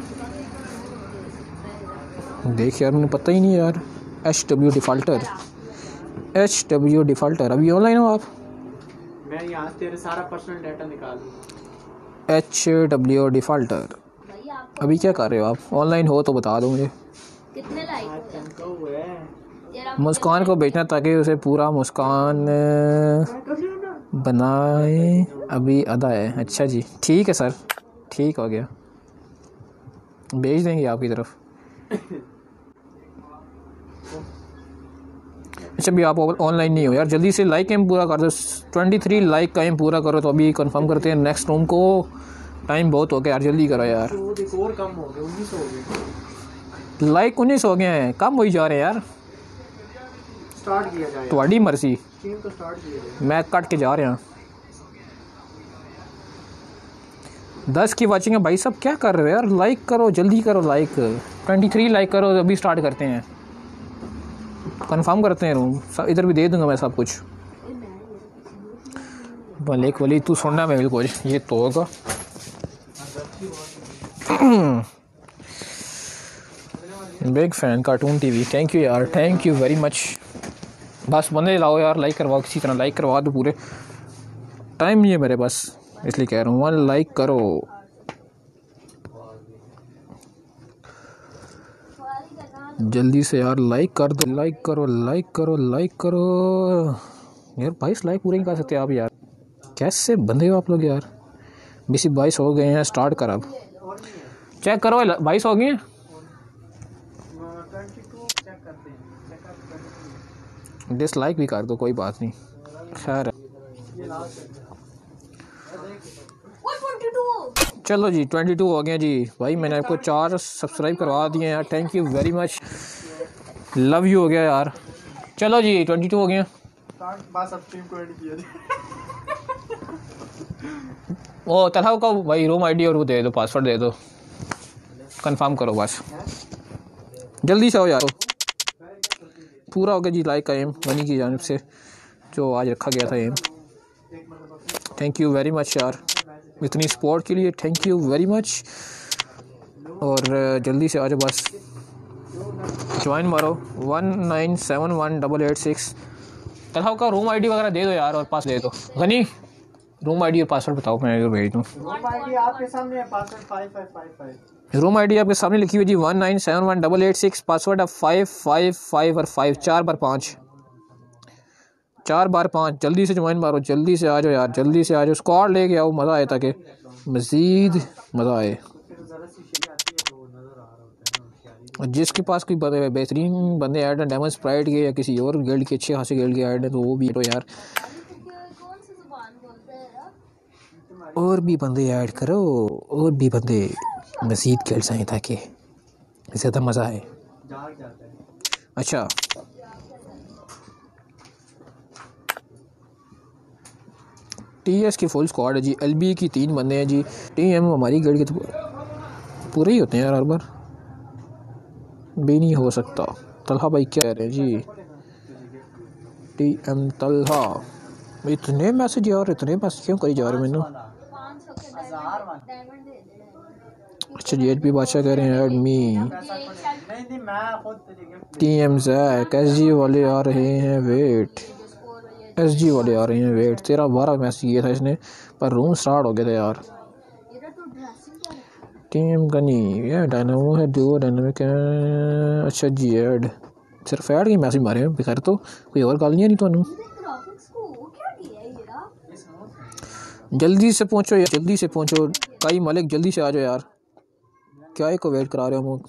देख यार मुझे पता ही नहीं यार। H W defaulter, H W defaulter, अभी ऑनलाइन हो आप? मैं यहाँ से तेरे सारा पर्सनल डाटा निकाल दूँ। एच डब्ल्यू डिफ़ाल्टर, अभी क्या कर रहे हो आप? ऑनलाइन हो तो बता दो मुझे। कितने लाइक मुस्कान को भेजना ताकि उसे पूरा मुस्कान बनाए, अभी आधा है। अच्छा जी ठीक है सर, ठीक हो गया, भेज देंगे आपकी तरफ। अच्छा अभी आप ऑनलाइन नहीं हो यार, जल्दी से लाइक एम पूरा कर दो। तेईस लाइक का एम पूरा करो तो अभी कंफर्म करते हैं नेक्स्ट रूम को। टाइम बहुत हो गया यार, जल्दी करो यार। और कम हो गए, उन्नीस हो गए लाइक, उन्नीस हो गए हैं, कम हो ही जा रहे हैं यार। स्टार्ट किया जाए, तुम्हारी मर्जी, तो स्टार्ट किया जाए। मैं कट के जा रहे हैं। दस की वाचिंग है भाई सब, क्या कर रहे हो यार? लाइक करो, जल्दी करो लाइक, तेईस लाइक करो, अभी स्टार्ट करते हैं, कंफर्म करते हैं रूम। इधर भी दे दूंगा मैं सब कुछ। मलिक वली तू सुनना मैं बिल्कुल, ये तो होगा। Big fan cartoon TV, thank you यार, थैंक यू वेरी मच। बस बंदे लाओ यार, लाइक करवाओ, किसी तरह लाइक करवा दो, पूरे टाइम नहीं है मेरे पास इसलिए कह रहा हूँ। वन लाइक करो, जल्दी से यार लाइक कर दो, लाइक करो, लाइक करो, लाइक करो यार। बाईस लाइक पूरे नहीं कर सकते आप यार, कैसे बंदे हो आप लोग यार? बीस बाईस हो गए हैं, स्टार्ट कर अब, चेक करो बाईस हो गए हैं। डिसलाइक भी कर दो, कोई बात नहीं, खैर चलो जी। बाईस हो गए जी भाई, मैंने आपको चार सब्सक्राइब करवा दिए यार, thank you very much, love you हो गया यार। चलो जी बाईस हो गए हैं। वो तलहा को भाई रूम आईडी और वो दे दो, पासवर्ड दे दो, कंफर्म करो बस, जल्दी से हो यार। पूरा हो गया जी लाइक का एम बनी की जानिब से जो आज रखा गया था aim. Thank you very much यार इतनी सपोर्ट के लिए, थैंक यू वेरी मच। और जल्दी से आ जाओ बस, ज्वाइन मारो। One nine seven one double eight six Talha का रूम आईडी वगैरह दे दो यार, और पास दे दो। गनी रूम आईडी और पासवर्ड बताओ, मैं इधर भेज दूँ। रूम आईडी आपके सामने है, password five five five five. Room ID आपके सामने लिखी हुई जी, one nine seven one double eight six, password है फाइव फाइव फाइव और फाइव, चार बार पाँच, चार बार पाँच। जल्दी से ज्वाइन मारो, जल्दी से आ जाओ यार, जल्दी से आ जाओ, स्क्वाड लेके आओ, मज़ा आए ताकि मज़ीद मज़ा आए। और जिसके पास कोई बेहतरीन बंदे ऐड हैं डायमंड स्प्राइट के या किसी और गिल्ड के, अच्छे खासे गिल्ड के ऐड हैं, तो वो भी तो यार और भी बंदे ऐड करो, और भी बंदे मज़ीद खेल सकें ताकि ज़्यादा मज़ा आए। अच्छा टी एस की फुल स्क्वाड है जी। एल बी की तीन बंदे हैं जी। टी एम हमारी गढ़ के तो पूरे ही होते हैं यार, हर बार भी नहीं हो सकता। तलहा भाई क्या कह रहे हैं जी? टी एम तलहा, इतने मैसेज यार, इतने मैसेज क्यों करी जा रहे मैनू? अच्छा जी, एच पी बादशाह कह रहे हैं एडमी। T M Jack, S G वाले आ रहे हैं वेट, एस जी वाले आ रहे हैं वेट। तेरह बारह मैसेज किया था इसने, पर रूम स्टार्ट हो गया था यार। टीम गनी ये डायनामो है, दो डायनामिक है। अच्छा जी, ऐड सिर्फ ऐड की मैसेज मारे हैं बेकार, तो कोई और गल नहीं है। नहीं तो जल्दी से पहुंचो यार, जल्दी से पहुंचो। काई मालिक जल्दी से आ जाओ यार, क्या है को वेट करा रहे हो हम।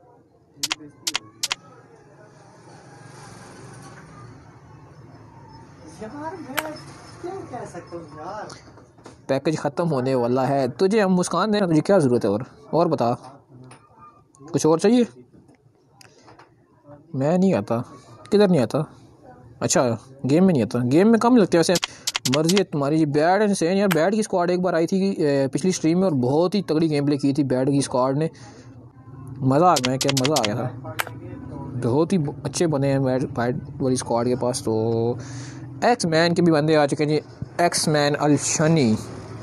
पैकेज ख़त्म होने वाला है, तुझे हम मुस्कान देना, तुझे क्या ज़रूरत है? और और बता, कुछ और चाहिए? मैं नहीं आता। किधर नहीं आता? अच्छा, गेम में नहीं आता। गेम में कम लगते हैं वैसे, मर्जी है तुम्हारी जी। बैड एंड सेन यार, बैड की स्क्वाड एक बार आई थी पिछली स्ट्रीम में और बहुत ही तगड़ी गेम प्ले की थी बैड की स्क्वाड ने। मज़ा आ गया, क्या मज़ा आ गया था। बहुत ही अच्छे बने हैं बैड बैड वाली स्क्वाड के पास। तो एक्स मैन के भी बंदे आ चुके हैं जी। X man Alshani,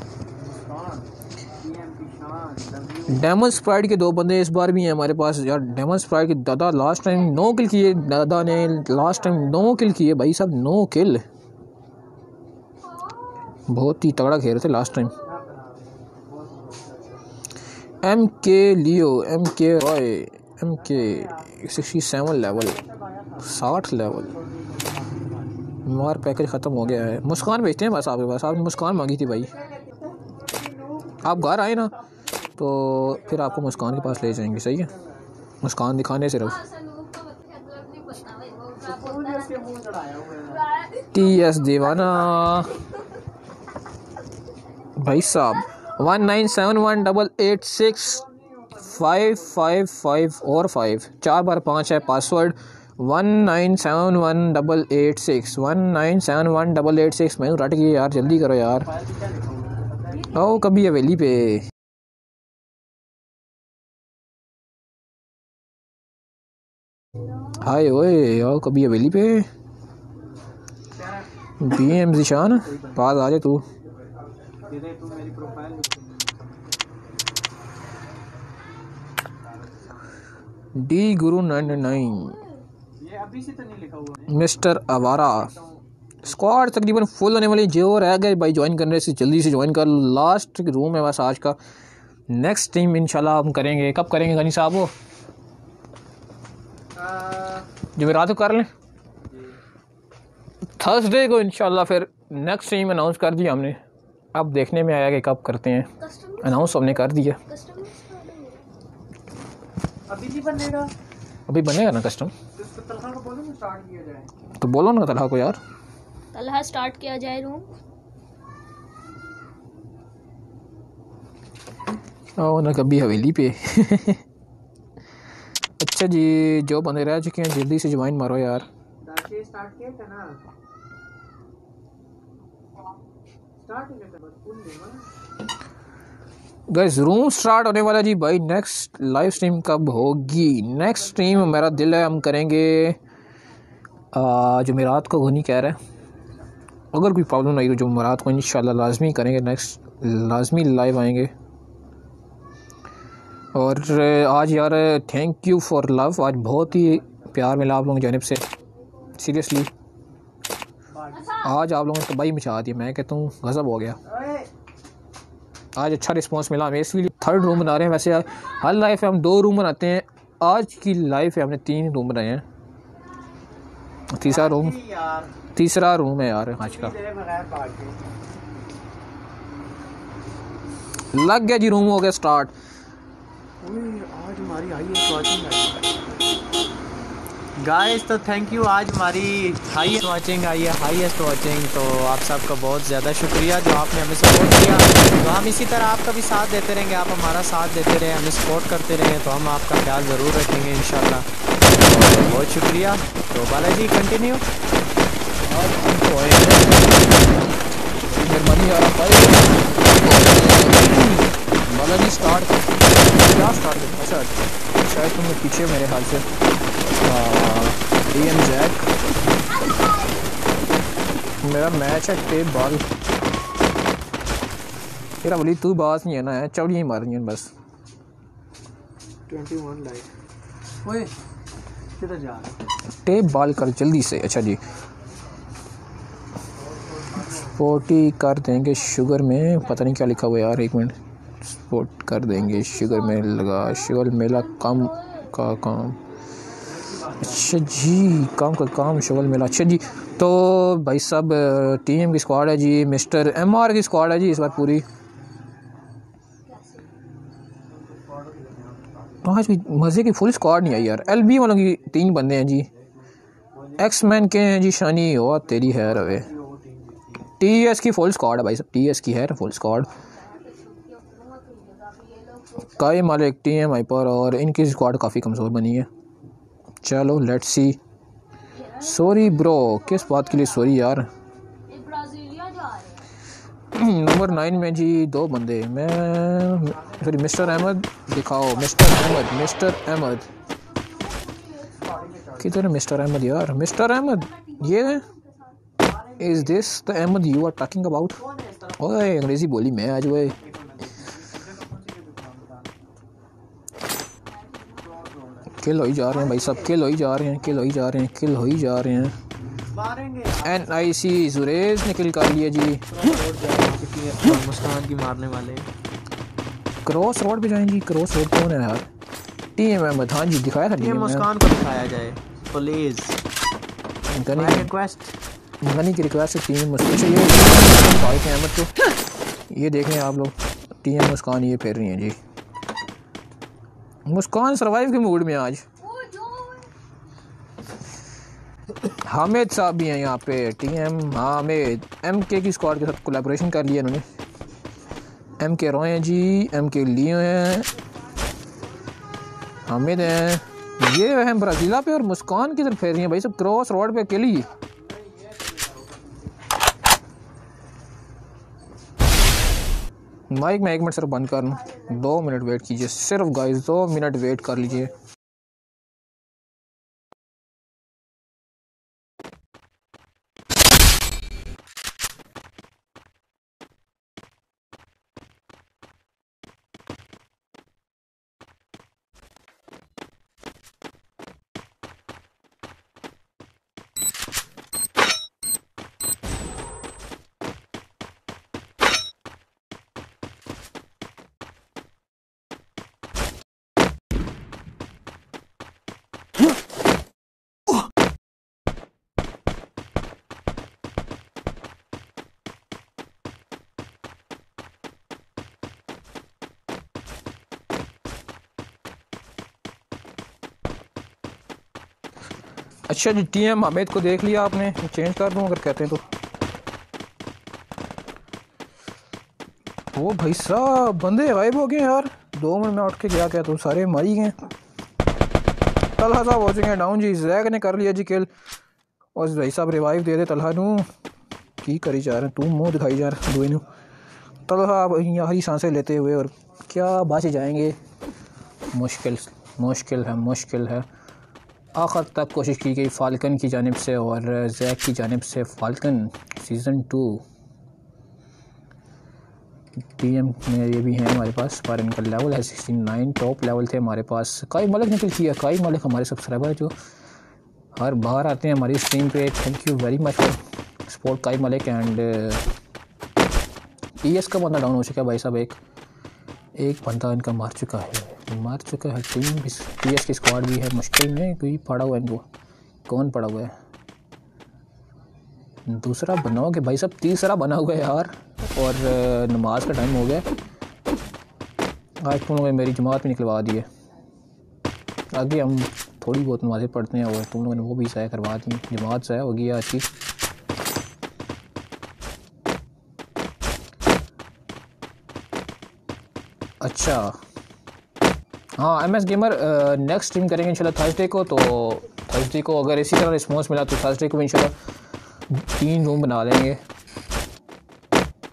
Demon Sprite के दो बंदे इस बार भी हैं हमारे पास यार। डेमन स्प्राइट के दादा लास्ट टाइम नो किल किए, दादा ने लास्ट टाइम नो किल किए भाई साहब, नो किल। बहुत ही तगड़ा खेल रहे थे last time. M K Leo, M K Roy, M K sixty seven level, साठ लेवल। मार पैकेज ख़त्म हो गया है। मुस्कान भेजते हैं बस आपके पास। आपने मुस्कान मांगी थी भाई, आप घर आए ना तो फिर आपको मुस्कान के पास ले जाएंगे, सही है? मुस्कान दिखाने सिर्फ। टी एस दीवाना भाई साहब, one nine seven one double eight six five five five और फाइव, चार बार पाँच है password. One nine seven one double eight six, one nine seven one double eight six. मैं रट गई यार, जल्दी करो यार। आओ कभी हवेली पे। हाय ओए, आओ कभी हवेली पे। बी एम जिशान पास आ जाए तू। D Guru ninety nine, mister Awara. Squad तकरीबन फुल होने वाली, जो रह गए भाई ज्वाइन करने से जल्दी से ज्वाइन कर। लास्ट रूम है बस आज का। नेक्स्ट टीम इंशाल्लाह हम करेंगे, कब करेंगे गनी साहब? वो जुमेरात को कर लें, थर्सडे को इंशाल्लाह। फिर नेक्स्ट टीम अनाउंस कर दिया हमने, अब देखने में आया कि कब करते हैं। अनाउंस हमने कर दिया। अभी नहीं बनेगा, अभी बनेगा ना कस्टम। तो तलहा को बोलो ना स्टार्ट किया जाए, तो बोलो ना तलहा को यार, तलहा स्टार्ट किया जाए रूम। आओ ना कभी हवेली पे। अच्छा जी, जो बंदे रह चुके हैं जल्दी से ज्वाइन मारो यार। स्टार्ट किया था ना, गाइस रूम स्टार्ट होने वाला जी भाई। नेक्स्ट लाइव स्ट्रीम कब होगी? नेक्स्ट स्ट्रीम मेरा दिल है हम करेंगे जुमेरात को। घनी कह रहे हैं अगर कोई प्रॉब्लम नहीं तो जुमेरात को इंशाल्लाह लाजमी करेंगे। नेक्स्ट लाजमी लाइव आएंगे। और आज यार थैंक यू फॉर लव, आज बहुत ही प्यार मिला आप लोगों की जानिब से। सीरियसली आज आप लोगों ने तबाही मचा दी, मैं कहता हूँ गज़ब हो गया। आज अच्छा रिस्पांस मिला हमें, इसलिए थर्ड रूम बना रहे हैं। वैसे हर लाइफ में हम दो रूम बनाते हैं, आज की लाइफ में हमने तीन रूम बनाए हैं। तीसरा रूम तीसरा रूम है यार आज का। लग गया जी, रूम हो गया स्टार्ट। आज हमारी आई गाइस, तो थैंक यू। आज हमारी हाईएस्ट वाचिंग आई है, हाईएस्ट वाचिंग। तो आप सबका बहुत ज़्यादा शुक्रिया जो आपने हमें सपोर्ट किया। तो हम इसी तरह आपका भी साथ देते रहेंगे, आप हमारा साथ देते रहें, हमें सपोर्ट करते रहें, तो हम आपका ख्याल ज़रूर रखेंगे इंशाल्लाह। तो बहुत शुक्रिया। तो बालाजी कंटिन्यू। और हम तो मेहरबानी यार आप आए बालाजी स्टार्ट क्या स्टार्ट कर अच्छा शायद तुम पीछे मेरे हाल से ए एम जैक मेरा मैच है टेप बॉल तेरा बोली तू बात नहीं है ना है चौड़ियाँ मारनी है बस इक्कीस लाइक ओए किधर जा रहा है टेप बॉल कर जल्दी से अच्छा जी फोर्टी कर देंगे शुगर में पता नहीं क्या लिखा हुआ है यार एक मिनट स्पोर्ट कर देंगे शुगर में लगा शुगर मेला काम का काम अच्छा जी काम का काम शुगर मेला अच्छा जी तो भाई साहब टीम की स्क्वाड है जी मिस्टर एम आर की स्क्वाड है जी इस बार पूरी आज भी मज़े की फुल स्क्वाड नहीं आई यार एल बी वालों की तीन बंदे हैं जी एक्स मैन के हैं जी शानी हो तेरी है रवे टी एस की फुल स्क्वाड है भाई साहब टी एस की है फुल स्क्वाड काई मालिक टी एम आई पर और इनकी स्क्वाड काफ़ी कमज़ोर बनी है चलो लेट्स सी सॉरी ब्रो किस बात के लिए सॉरी यार नंबर नाइन में जी दो बंदे मैं सॉरी मिस्टर अहमद दिखाओ मिस्टर अहमद मिस्टर अहमद किधर है मिस्टर अहमद यार मिस्टर अहमद ये है is this the Ahmad you are talking about ओए अंग्रेज़ी बोली मैं आज वो किल हो ही जा रहे हैं भाई सब किल हो ही जा रहे हैं किल हो ही जा रहे हैं किल हो ही जा रहे हैं एन आई सी जुरेज ने किल कर लिया जी मुस्कान की मारने वाले क्रॉस रोड पे जाएंगी क्रॉस रोड कौन है यार टी एम अहमद हाँ जी दिखाया था ये मुस्कान को दिखाया जाए प्लीज गनी रिक्वेस्ट गनी की रिक्वेस्ट है टीम मुस्कान ये भाई के अहमद को ये देखें आप लोग टी एम मुस्कान ये फेर रही हैं जी मुस्कान सर्वाइव के मूड में आज हामिद साहब भी हैं यहाँ पे टी एम हामिद एम के की स्क्वाड के साथ कोलैबोरेशन कर लिया इन्होंने एम के रोए हैं जी एम के लिए हैं हामिद हैं ये हैं ब्राज़ीला पे और मुस्कान की तरफ फेर रही हैं भाई सब क्रॉस रोड पे अकेली माइक मैं एक मिनट सिर्फ बंद कर लूँ दो मिनट वेट कीजिए सिर्फ गाइस दो मिनट वेट कर लीजिए अच्छा जी टी एम हामिद को देख लिया आपने चेंज कर दूँ अगर कहते हैं तो वो भाई साहब बंदे गायब हो गए यार दो मिनट में उठ के गया क्या तो सारे मर ही गए तलहा साहब हो चुके डाउन जी जैक ने कर लिया जी किल और भाई साहब रिवाइव दे दे तलहा नू की करी जा रहे तू मुँह दिखाई जा रहा दो तलहा हरी सांसें लेते हुए और क्या बच जाएंगे मुश्किल मुश्किल है मुश्किल है आखिर तक कोशिश की गई फाल्कन की जानिब से और जैक की जानिब से Falcon season two T M में ये भी हैं हमारे पास पर इनका लेवल है सिक्सटी नाइन टॉप लेवल थे हमारे पास काई मलिक ने किल किया काई मलिक हमारे सब्सक्राइबर है जो हर बार आते हैं हमारी स्ट्रीम पे thank you very much for support काई मलिक एंड टी एस का बंदा डाउन हो चुका है भाई साहब एक एक बंदा इनका मार चुका है मार चुका है टीम टी एस की स्क्वाड भी है मुश्किल में कोई पड़ा हुआ है इनको कौन पड़ा हुआ है दूसरा बनाओगे भाई साहब तीसरा बना हुआ है यार और नमाज का टाइम हो गया आज तुम लोगों ने मेरी जमात में निकलवा दी है आगे हम थोड़ी बहुत नमाज़ें पढ़ते हैं और तुम लोगों ने वो भी ज़ाया करवा दी जमात ज़ाया हो गई आज की अच्छा हाँ M S gamer next stream करेंगे इंशाल्लाह थर्सडे को तो थर्सडे को अगर इसी तरह रिस्पॉन्स मिला तो थर्सडे को भी इंशाल्लाह तीन रूम बना लेंगे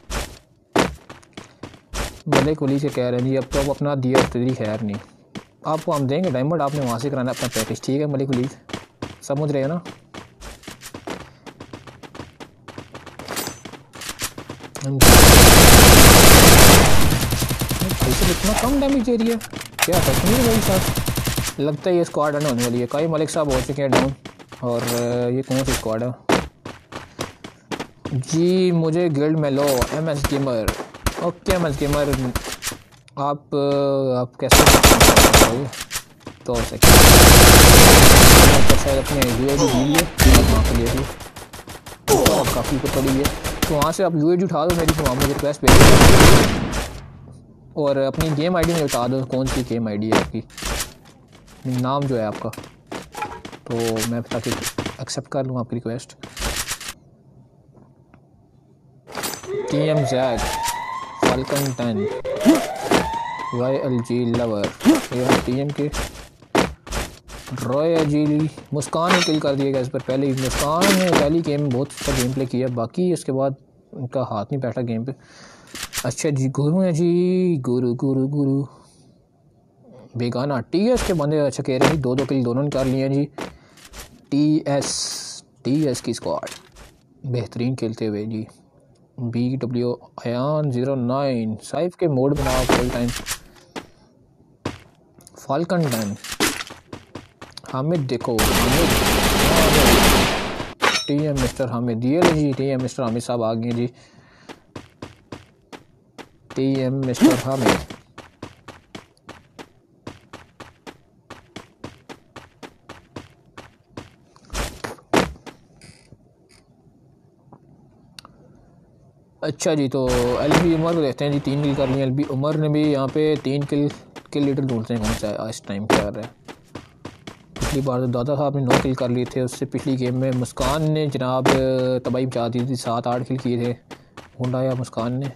मलिक वली से कह रहे हैं जी अब तो आप अपना दिया तेरी खैर नहीं, आपको हम देंगे डायमंड, आपने वहाँ से कराना अपना पैकेज, ठीक है मलिक वली, समझ रहे हो ना। इतना कम डैमेज दे रही है क्या कश्मीर भाई साहब, लगता है ये स्क्वाड रन होने वाली है। कई मलिक साहब हो चुके हैं डाउन, और ये कौन सी स्क्वाड है जी, मुझे गिल्ड में लो M S gamer. Okay M S gamer, आप आप कैसे तो सकते शायद अपने यू ए डी लिए वहाँ पर लिए तो काफ़ी ऊपर पड़ी है, तो वहाँ से आप यू ए डी उठा दो मेरी, तो वहाँ मुझे रिक्वेस्ट भेज और अपनी गेम आईडी में बता दो कौन सी गेम आईडी है आपकी, नाम जो है आपका, तो मैं ताकि एक्सेप्ट कर लूँ आपकी request. T M Jack Falcon ten Y L G lover, ये टी एम के रॉय अजीली। मुस्कान ने किल कर दिएगा इस पर, पहले ही मुस्कान ने पहली गेम में बहुत अच्छा गेम प्ले किया, बाकी उसके बाद उनका हाथ नहीं बैठा गेम पे। अच्छा जी गुरु है जी, गुरु गुरु गुरु बेगाना टी एस के बंदे अच्छा कह रहे हैं, दो दो किल दोनों ने कर लिए जी। टी एस टी एस की स्क्वाड बेहतरीन खेलते हुए जी। B W Ayaan zero nine Saif के मोड बनाओ full time. Falcon ten Hamid, देखो Hamid, T M mister Hamid, ये जी T M mister Hamid sahab आ गए जी। टी एम मिस्टर हामिद अच्छा जी, तो एल बी उमर को देखते हैं जी, तीन किल कर लिए एल बी उमर ने भी यहाँ पे तीन किल किल लीडर ढूंढते हैं कौन सा है इस टाइम क्या कर रहा है। पिछली बार तो दादा साहब ने नौ किल कर लिए थे, उससे पिछली गेम में मुस्कान ने जनाब तबाही मचा दी थी, सात आठ किल किए थे हुंडा या मुस्कान ने,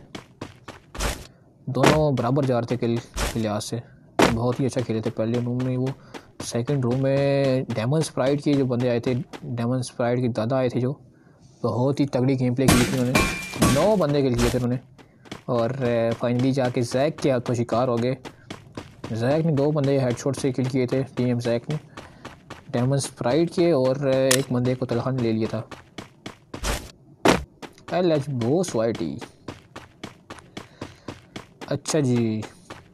दोनों बराबर जा रहे थे किल के लिहाज से, बहुत ही अच्छा खेले थे पहले रूम में। वो सेकंड रूम में डेमन स्प्राइट के जो बंदे आए थे, डेमन स्प्राइट के दादा आए थे जो बहुत ही तगड़ी गेम प्ले की थी उन्होंने, नौ बंदे किल किए थे उन्होंने, और फाइनली जाके जैक के हाथों शिकार हो गए। जैक ने दो बंदे हेडशॉट से किल किए थे, टीम जैक ने डेमन स्प्राइट के, और एक बंदे को तलहा ने ले लिया था। L H Bose Y T अच्छा जी।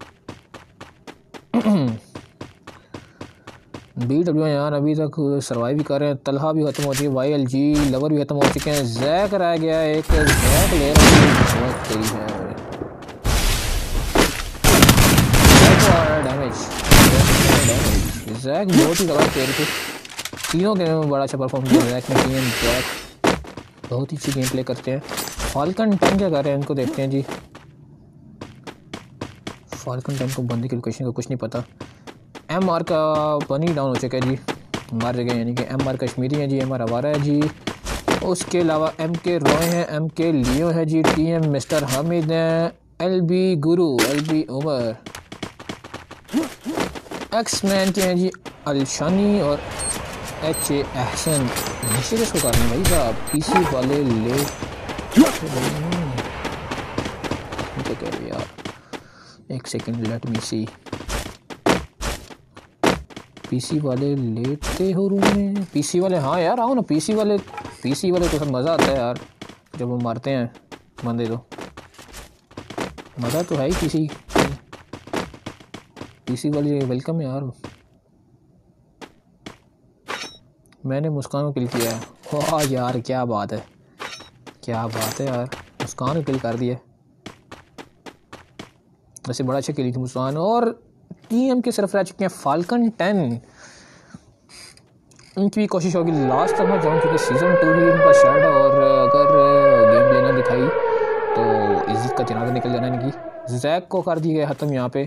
बी डब्ल्यू यार अभी तक सर्वाइव भी कर रहे हैं, तलहा भी खत्म हो चुकी है, वाई एल जी लवर भी खत्म हो चुके हैं, जैक रह गया है, एक जैक ले रहा है डैमेज, जैक बहुत ही ज़्यादा खेल थे, तीनों गेम में बड़ा अच्छा परफॉर्म किया जैक ने, टीम जैक बहुत ही अच्छी गेम प्ले करते हैं। फाल्कन टेन क्या कर रहे हैं इनको देखते हैं जी। फाल्कन टेन को बंदे की लोकेशन का कुछ नहीं पता। एम आर का बनी डाउन हो चुका है जी, मार जगह यानी कि एम आर कश्मीरी है जी, एम आर हवारा है जी, उसके अलावा एम के रॉय हैं, एम के लियो है जी, टी एम मिस्टर हामिद हैं, L B Guru, L B Umar, X man के हैं जी अलशानी और एच ए एहसन। नीचे किसको करना है भाई साहब, पी सी वाले ले क्या कह रहे यार, एक second let me see, PC वाले लेटते हो रूम में, पीसी वाले हाँ यार आओ ना, पीसी वाले पीसी वाले तो सब मज़ा आता है यार जब वो मारते हैं बंदे, तो मज़ा तो है ही। पीसी पीसी वाले वेलकम है यार। मैंने मुस्कान को किल किया है, वाह यार क्या बात है, क्या बात है यार, मुस्कान को किल कर दिया, वैसे बड़ा अच्छा किल थी मुस्कान। और टीएम के सिर्फ रह चुके हैं फाल्कन टेन, इनकी भी कोशिश होगी लास्ट तक मैं जाऊँ क्योंकि सीज़न टू भी इनका शायद, और अगर गेम लेना दिखाई तो इज्जत का जनाजा निकल जाना इनकी। जैक को कर दिया गया ख़त्म यहाँ पे,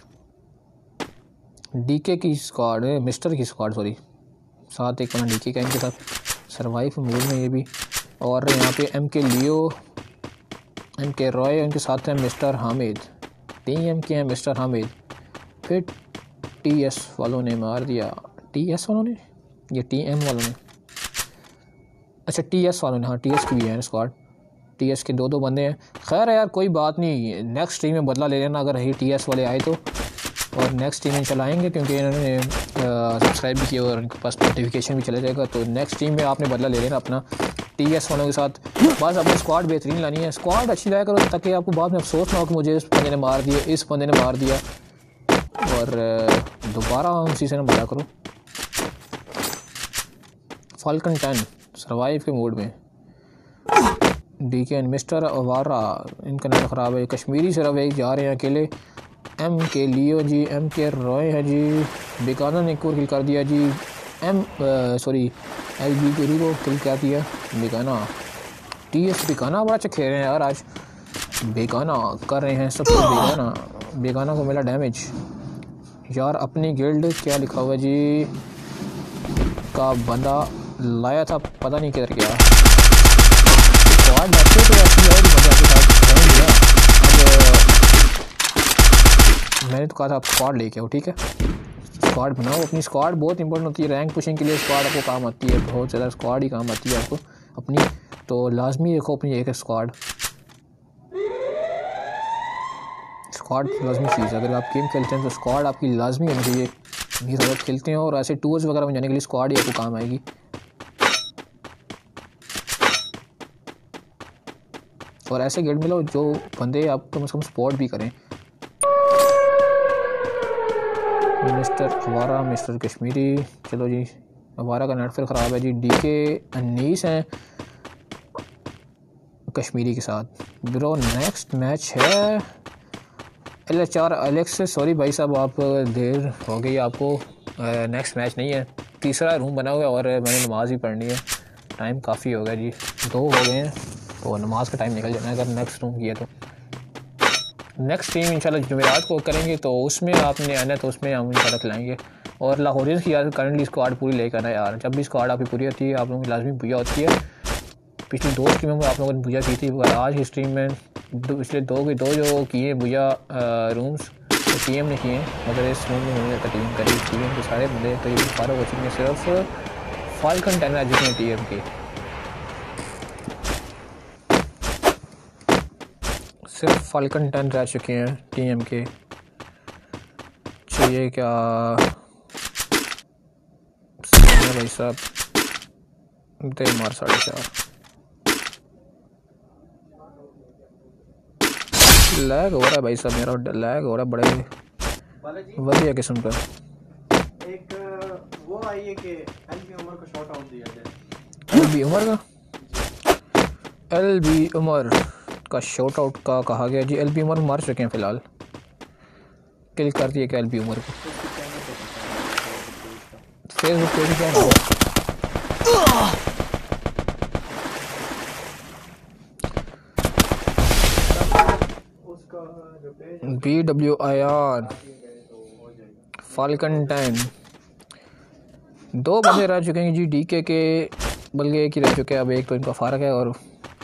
डीके की स्क्वाड, मिस्टर की स्क्वाड सॉरी, साथ एक बना डीके का इनके साथ सर्वाइव मूड में ये भी, और यहाँ पे M K Leo, M K Roy, उनके साथ हैं मिस्टर हामिद, टी एम के हैं मिस्टर हामिद, फिर टी एस वालों ने मार दिया, टी एस वालों ने या टी एम वालों ने, अच्छा टी एस वालों ने, हाँ टी एस की भी है स्क्वाड, टी एस के दो दो बंदे हैं। खैर है यार, कोई बात नहीं, नेक्स्ट टीम में बदला ले लेना अगर ही टी एस वाले आए तो, और नेक्स्ट टीम में चलाएँगे क्योंकि इन्होंने सब्सक्राइब भी किया और उनके पास नोटिफिकेशन भी चला जाएगा। तो नेक्स्ट टीम में आपने बदला ले लेना अपना टी एस वालों के साथ। बस अपनी स्क्वाड बेहतरीन लानी है, स्क्वाड अच्छी लाया करो ताकि आपको बाद में अफसोस ना हो कि मुझे इस बंदे ने मार दिया, इस बंदे ने मार दिया, और दोबारा उसी से ना बड़ा करो। फाल्कन टेन सर्वाइव के मोड में D K N mister Awara, इनका नेट ख़राब है। कश्मीरी सिर्फ एक जा रहे हैं अकेले। एम के लियो जी, एम के रॉय है जी, बेकाना ने एक और किल कर दिया जी। M sorry L B Guri को किल कर दिया बेकाना। टी एस बेकाना बड़ा अच्छा खेल रहे हैं यार आज, बेकाना कर रहे हैं सब कुछ। बेकाना बेकाना को मिला डैमेज यार। अपनी गिल्ड क्या लिखा हुआ है जी का बंदा लाया था, पता नहीं किधर गया। स्क्वाड बैठे तो ऐसी और मजा के साथ रहने दिया। अब मैंने तो कहा था आप स्क्वाड लेके आओ, ठीक है, स्क्वाड बनाओ। अपनी स्क्वाड बहुत इंपॉर्टेंट होती है, रैंक पुशिंग के लिए स्क्वाड आपको काम आती है, बहुत ज़्यादा स्क्वाड ही काम आती है आपको अपनी। तो लाजमी देखो अपनी एक स्क्वाड, स्क्वाड लाजमी चीज़ है। अगर आप गेम खेलते हैं तो स्क्वाड आपकी लाजमी होनी चाहिए। ये सब खेलते हैं और ऐसे टूर्स वगैरह में जाने के लिए स्क्वाड ही आपको काम आएगी। और ऐसे गेट मिलो जो बंदे आपको कम से कम सपोर्ट भी करें। मिस्टर अवारा, मिस्टर कश्मीरी, चलो जी अवारा का नेट फिर ख़राब है जी। डी के अनीस हैं कश्मीरी के साथ। ब्रो नेक्स्ट मैच है एल एच आर एलेक्स से। सॉरी भाई साहब, आप देर हो गई आपको, नेक्स्ट मैच नहीं है। तीसरा रूम बना हुआ है और मैंने नमाज़ भी पढ़नी है, टाइम काफ़ी हो गया जी, दो हो गए हैं तो नमाज का टाइम निकल जाना है अगर नेक्स्ट रूम किया तो। नेक्स्ट टीम इंशाल्लाह जुमेरात को करेंगे तो उसमें आपने आना है तो उसमें हम इंशाल्लाह खिलाएंगे। और लाहौरियंस की यार करंटली स्क्वाड पूरी लेकर आना यार, जब भी स्क्वाड आपकी पूरी होती है आप लोगों की लाजमी भुया होती है। पिछली दो स्ट्रीमों में आप लोगों ने भुया की थी, आज की स्ट्रीम में पिछले दो के दो जो किए भुया रूम्स तो टी एम ने किए, मगर इस रूम में मुझे तकलीम करी टी एम के सारे बंदे तकरीबन फारो हो चुके हैं। सिर्फ फाल्कन टेन आ चुके हैं टी एम के, सिर्फ फाल्कन टेन रह चुके हैं टी एम के। चाहिए क्या भाई साहब, दे मार साढ़े चार। लैग हो रहा है भाई साहब, मेरा लैग हो रहा है बड़े वधिया किस्म का। एक वो आई है कि एलबी उमर को शॉट आउट दिया जाए। एलबी उमर का एलबी उमर का शॉट आउट का कहा गया जी। एलबी उमर मार चुके हैं फ़िलहाल, किल कर दिए क्या एलबी उमर को। फेसबुक पेज क्या है B W I R Falcon ten. दो बंदे रह चुके हैं जी डी के के, बल्कि एक ही रह चुके हैं, अब एक तो इनका फ़र्क है। और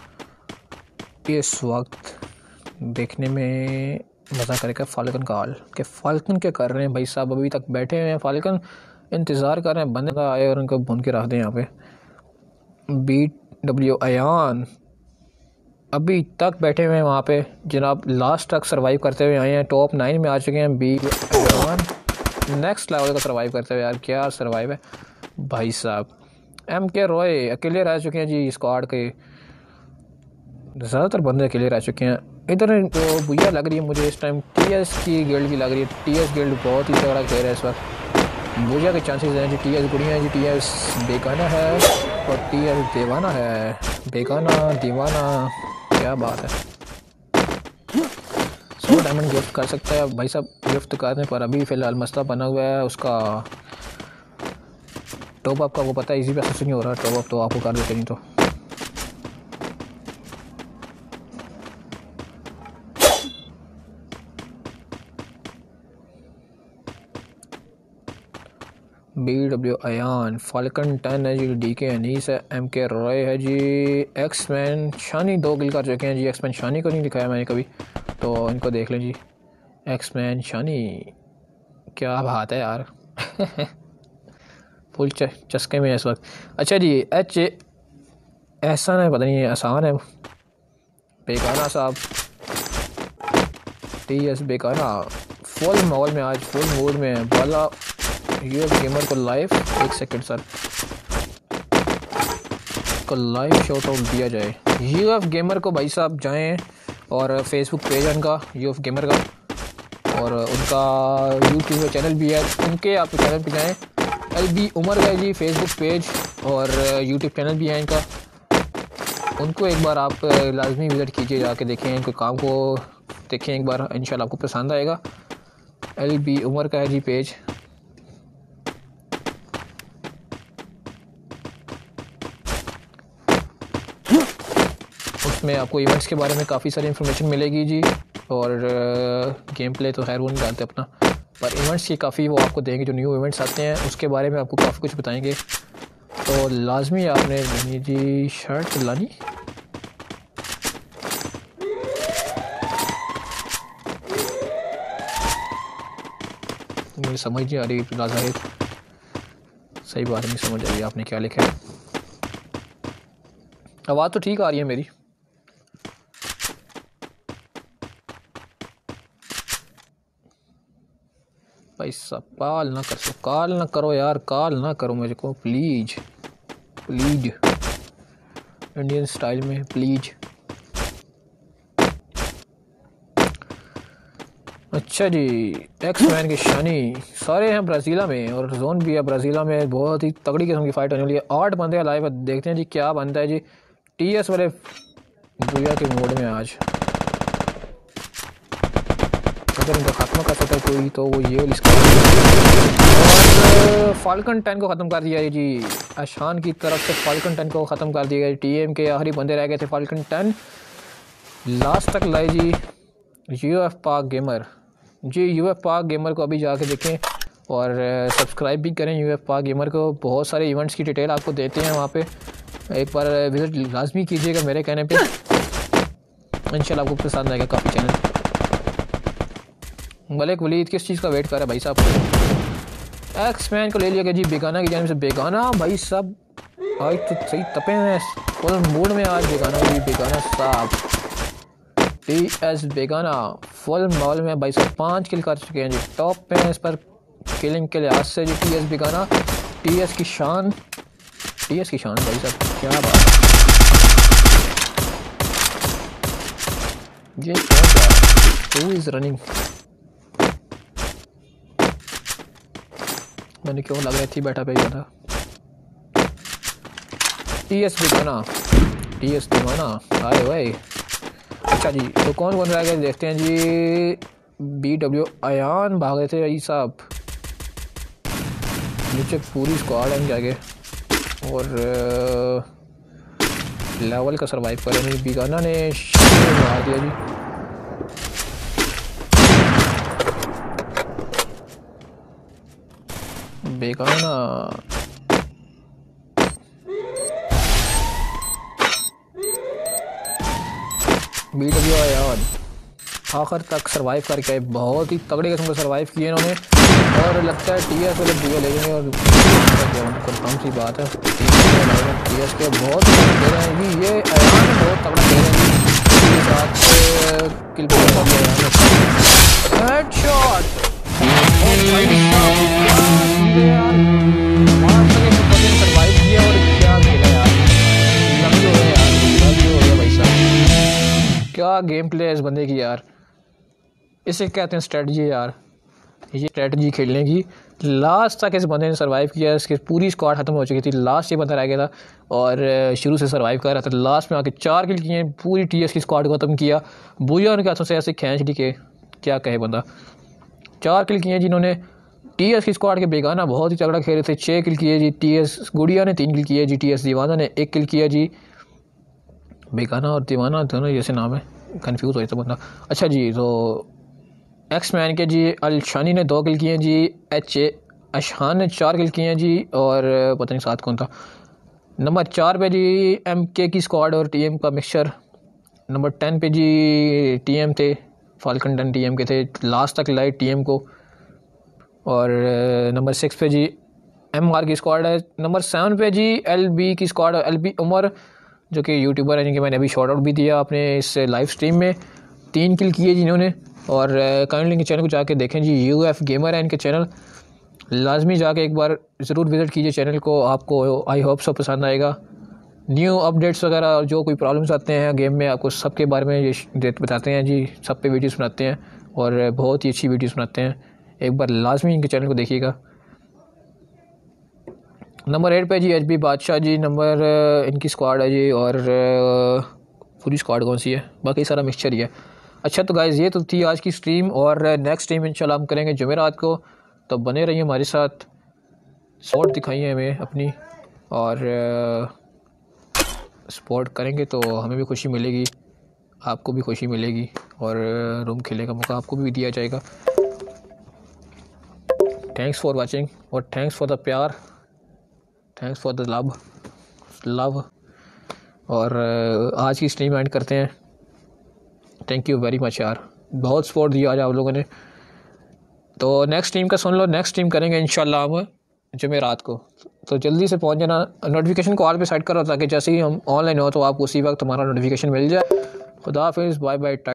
इस वक्त देखने में मज़ा करेगा फाल्कन का हाल कि फाल्कन क्या कर रहे हैं भाई साहब। अभी तक बैठे हुए हैं फाल्कन, इंतज़ार कर रहे हैं बंदे का आए और उनको भून के रख दें यहाँ पे। बी डब्ल्यू आयान अभी तक बैठे हुए हैं वहाँ पे जनाब, लास्ट तक सर्वाइव करते हुए आए हैं, टॉप नाइन में आ चुके हैं। बी आयान नेक्स्ट लेवल का सर्वाइव करते हुए, यार क्या सर्वाइव है भाई साहब। एम के रॉय अकेले रह चुके हैं जी, स्क्वाड के ज़्यादातर बंदे अकेले रह चुके हैं। इधर तो बुया लग रही है मुझे इस टाइम, टी एस की गिल्ड की लग रही है। टी एस गिल्ड बहुत ही तगड़ा खेल है इस वक्त, बुया के चांसेस हैं जी। टी एस गुड़िया है जी, टी एस बेगाना है और टी एस दीवाना है। बेगाना दीवाना, क्या बात है। सौ डायमंड गिफ्ट कर सकता है भाई साहब, गिफ्ट करने पर अभी फ़िलहाल मसला बना हुआ है उसका टॉप अप का, वो पता है इजी पैसे से नहीं हो रहा टॉप अप, तो आपको कर देते नहीं तो। B W Ayaan Falcon ten है जी, डी के अनीस है, एम के रॉय है जी, एक्स मैन शानी दो किल कर चुके हैं जी। एक्स मैन शानी को नहीं दिखाया मैंने कभी, तो इनको देख लें जी। एक्स मैन शानी, क्या बात है यार फुल चस्के में इस वक्त। अच्छा जी, एच एहसान है, पता नहीं आसान है, बेगाना साहब, टी एस बेगाना फुल माहौल में, आज फुल मूड में है। बाला यूएफ गेमर को लाइव, एक सेकंड सर, को लाइव शॉट आउट दिया जाए। यूएफ गेमर को भाई साहब जाएं और फेसबुक पेज है उनका यूएफ गेमर का, और उनका यूट्यूब में चैनल भी है, उनके आप चैनल पे जाएं। एल बी उमर का जी फेसबुक पेज और यूट्यूब चैनल भी है इनका, उनको एक बार आप लाजमी विज़िट कीजिए, जाके देखें इनके काम को देखें एक बार, इंशाल्लाह आपको पसंद आएगा। एल बी उमर का है जी पेज। उसमें आपको इवेंट्स के बारे में काफ़ी सारी इन्फॉर्मेशन मिलेगी जी, और गेम प्ले तो खैर वो नहीं डालते अपना, पर इवेंट्स की काफ़ी वो आपको देंगे, जो न्यू इवेंट्स आते हैं उसके बारे में आपको काफ़ी कुछ बताएंगे। तो लाजमी आपने लेनी जी शर्ट लानी। मुझे समझ नहीं आ रही लाज़ाहिर, सही बात नहीं समझ आ रही आपने क्या लिखा है। आवाज़ तो ठीक आ रही है मेरी। भाई साहब कॉल ना कर, कॉल ना करो यार, कॉल ना करो मुझे को प्लीज प्लीज, इंडियन स्टाइल में प्लीज। अच्छा जी, एक्स मैन की शानी सारे हैं ब्राज़ीला में, और जोन भी है ब्राज़ीला में, बहुत ही तगड़ी किस्म की फाइट होने वाली है। आठ बंदे लाइव है, देखते हैं जी क्या बनता है जी। टी एस वाले बुया के मोड में आज अगर इनका ख़त्म कर सकता है कोई तो वो ये इसका, और फाल्कन टेन को ख़त्म कर दिया है जी। अशान की तरफ से फाल्कन टेन को ख़त्म कर दिया है। टी एम के आखिरी बंदे रह गए थे फाल्कन टेन, लास्ट तक लाए जी यू एफ पाक गेमर जी। यू एफ पाक गेमर को अभी जाके देखें और सब्सक्राइब भी करें यू एफ पाक गेमर को। बहुत सारे इवेंट्स की डिटेल आपको देते हैं वहाँ पे, एक बार विज़िट लाजमी कीजिएगा मेरे कहने पे, इंशाल्लाह आपको पसंद आएगा काफ़ी चैनल। मलिक वलीद किस चीज़ का वेट कर रहा है भाई साहब। एक्स मैन को ले लिया गया जी बेगाना की जानिब से। बेगाना भाई साहब आज तो सही तपे हैं, फुल मूड में आज बेगाना जी। बेगाना साहब टी एस बेगाना फुल माहौल में भाई साहब, पाँच किल कर चुके हैं जी, टॉप पे हैं इस पर किलिंग के लिहाज से जी। T S Begana, T S की शान, टी एस की शान भाई साहब, क्या बात है। ये कौन सा हु इज़ रनिंग, मैंने क्यों लग रहा थी बैठा पे था। T S Begana, T S Begana आए भाई। अच्छा जी, तो कौन कौन रह गए देखते हैं जी। बी डब्ल्यू अयान भाग रहे थे भाई साहब, नीचे पूरी स्क्वाड है आगे, और लेवल का सरवाइव कर रहे हैं। बेगाना ने मार दिया जी। बेगाना बी डब्ल्यू यार आखिर तक सरवाइव करके आए, बहुत ही तगड़े किस्म का सरवाइव किए इन्होंने, और लगता है टी एस वाले बुआ ले गए। और कम सी बात है टी एस के बहुत दे रहे हैं जी, ये अयान बहुत तगड़ा दे रहे हैं जी, साथ किल हेडशॉट सरवाइव किया और क्या खेला यार, लकी हो गया यार, लकी हो गया भाई साहब। क्या गेम प्ले है इस बंदे की यार, इसे कहते हैं स्ट्रेटजी यार। ये स्ट्रेटजी खेलने की, लास्ट तक इस बंदे ने सरवाइव किया। इसकी पूरी स्क्वाड ख़त्म हो चुकी थी, लास्ट ये बंदा रह गया था और शुरू से सरवाइव कर रहा था। लास्ट में आके चार किल किए, पूरी टी एस की स्क्वाड को ख़त्म किया। बुया उनके हाथों से ऐसे खींच ली के क्या कहे बंदा, चार किल किए जिन्होंने। टी एस की स्क्वाड के बेगाना बहुत ही तगड़ा खेल रहे थे, छः किल किए जी। टी एस गुड़िया ने तीन किल किए जी, टी एस दीवाना ने एक किल किया जी। बेगाना और दीवाना दोनों जैसे नाम है, कंफ्यूज हो जाता बंदा। अच्छा जी, तो एक्स मैन के जी अलशानी ने दो किल किए जी, एच ए अशहान ने चार किल किए जी, और पता नहीं साथ कौन था। नंबर चार पे जी एम के की स्क्वाड और टी एम का मिक्सचर। नंबर टेन पे जी टी एम थे, फाल्कन टेन टी एम के थे, लास्ट तक लाए टी एम को। और नंबर सिक्स पे जी एम आर की स्क्वाड है। नंबर सेवन पे जी एल बी की स्क्वाड, एल बी उमर जो कि यूट्यूबर हैं, जिनके मैंने अभी शॉर्ट आउट भी दिया अपने इस लाइव स्ट्रीम में। तीन किल किए जिन्होंने, और काइंडली इनके चैनल को जाके देखें जी। यू एफ गेमर है इनके चैनल, लाजमी जाके एक बार ज़रूर विज़िट कीजिए चैनल को, आपको आई होप सब पसंद आएगा। न्यू अपडेट्स वगैरह जो कोई प्रॉब्लम्स आते हैं गेम में, आपको सब के बारे में ये बताते हैं जी। सब पे वीडियोस बनाते हैं और बहुत ही अच्छी वीडियोस बनाते हैं। एक बार लाजमी इनके चैनल को देखिएगा। नंबर एट पे जी H B Badshah ji, number इनकी स्क्वाड है जी, और पूरी स्क्वाड कौन सी है, बाकी सारा मिक्सचर ही है। अच्छा तो गाइज़ ये तो थी आज की स्ट्रीम, और नेक्स्ट स्ट्रीम इंशाल्लाह हम करेंगे जुमेरात को, तो बने रहिए हमारे साथ। सपोर्ट दिखाइए हमें अपनी, और सपोर्ट करेंगे तो हमें भी खुशी मिलेगी, आपको भी खुशी मिलेगी, और रूम खेलने का मौका आपको भी दिया जाएगा। थैंक्स फॉर वाचिंग, और थैंक्स फॉर द प्यार, thanks for the love love और आज की स्ट्रीम एंड करते हैं। थैंक यू वेरी मच यार, बहुत सपोर्ट दिया आज आप लोगों ने। तो नेक्स्ट स्ट्रीम का सुन लो, नेक्स्ट स्ट्रीम करेंगे इंशाल्लाह हम जुमेरात को, तो जल्दी से पहुंच जाना। नोटिफिकेशन को ऑल पे सेट करो ताकि जैसे ही हम ऑनलाइन हो तो आपको उसी वक्त हमारा नोटिफिकेशन मिल जाए। खुदा हाफिज़, बाय बाय।